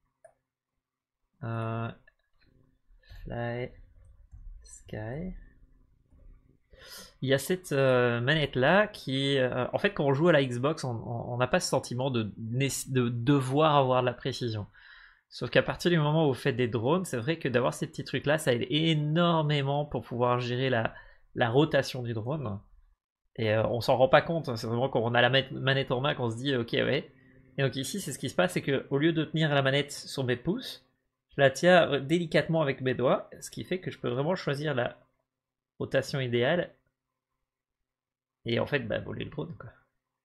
euh, fly, sky, il y a cette euh, manette là qui, euh, en fait, quand on joue à la Xbox, on n'a pas ce sentiment de, de devoir avoir de la précision. Sauf qu'à partir du moment où vous faites des drones, c'est vrai que d'avoir ces petits trucs là, ça aide énormément pour pouvoir gérer la, la rotation du drone. Et euh, on s'en rend pas compte, c'est vraiment quand on a la manette en main qu'on se dit ok ouais. Et donc ici c'est ce qui se passe, c'est que au lieu de tenir la manette sur mes pouces, je la tiens euh, délicatement avec mes doigts, ce qui fait que je peux vraiment choisir la rotation idéale et en fait bah, voler le drone quoi.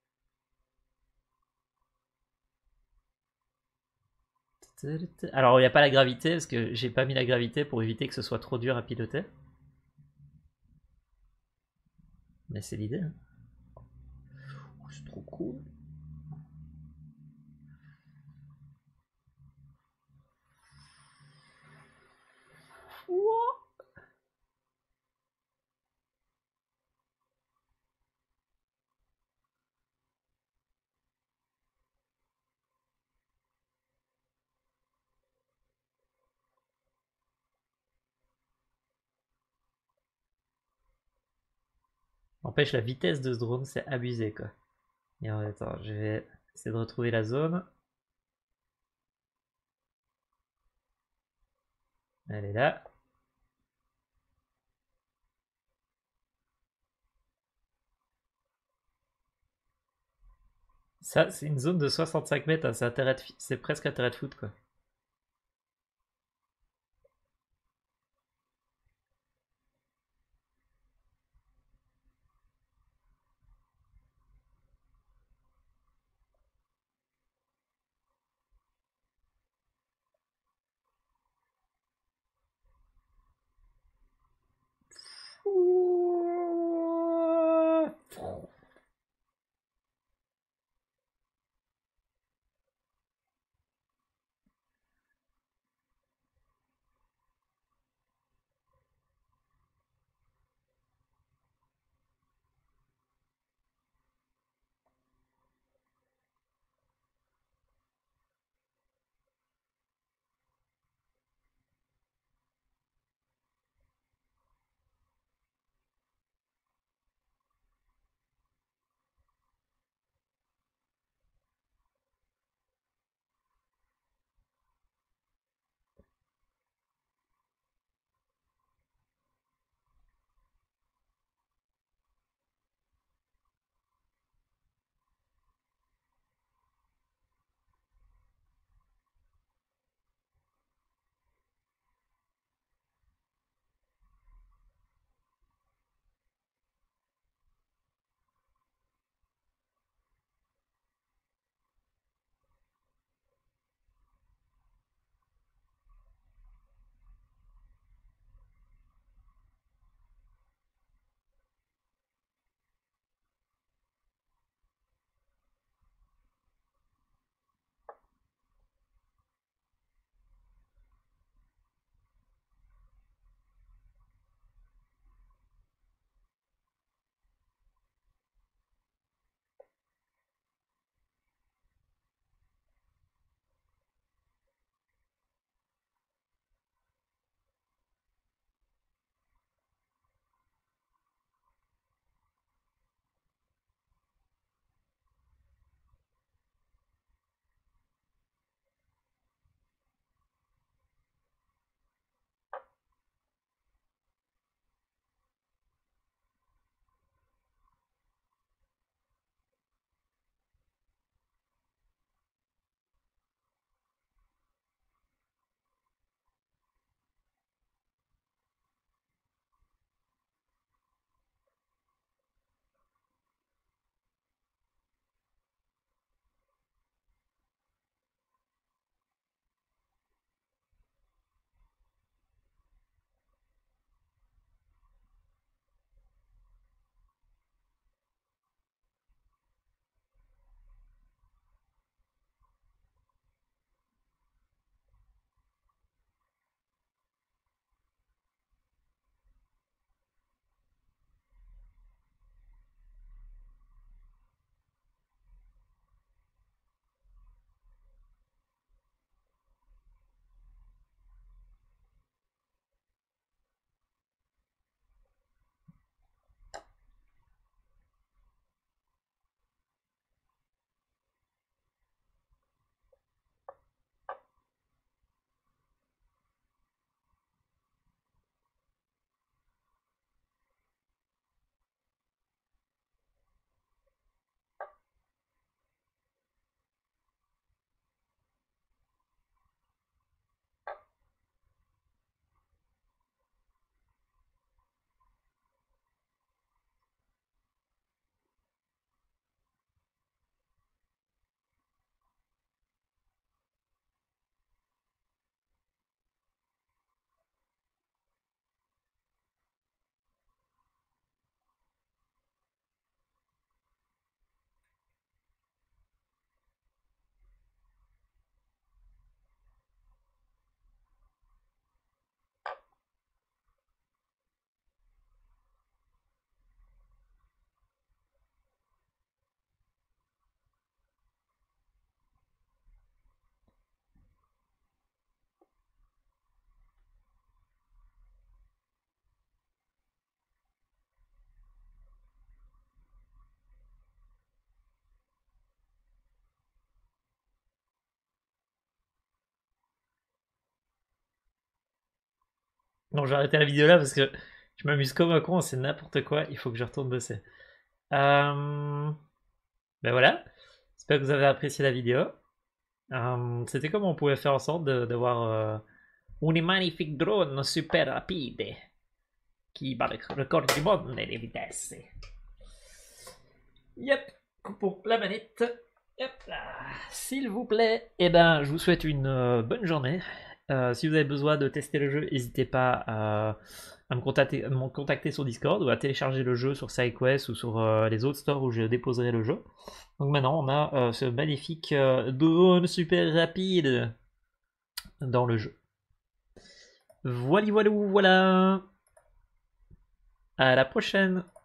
Alors il n'y a pas la gravité parce que j'ai pas mis la gravité pour éviter que ce soit trop dur à piloter. Mais c'est l'idée. Hein. Oh, c'est trop cool. Wow. N'empêche, la vitesse de ce drone, c'est abusé quoi. Et attends, je vais essayer de retrouver la zone. Elle est là. Ça, c'est une zone de soixante-cinq mètres, hein, c'est, c'est presque un terrain de foot quoi. Non, je vais arrêter la vidéo là parce que je m'amuse comme un con, c'est n'importe quoi, il faut que je retourne bosser. Euh... Ben voilà, j'espère que vous avez apprécié la vidéo. Euh, C'était comme on pouvait faire en sorte de- d'avoir euh, une magnifique drone super rapide qui bat le record du monde des vitesses. Yep, pour la manette. Yep là. S'il vous plaît, eh ben, je vous souhaite une euh, bonne journée. Euh, si vous avez besoin de tester le jeu, n'hésitez pas à, à me, contacter, à me contacter sur Discord ou à télécharger le jeu sur SideQuest ou sur euh, les autres stores où je déposerai le jeu. Donc maintenant, on a euh, ce magnifique euh, drone super rapide dans le jeu. Voilà, voilà, voilà. À la prochaine.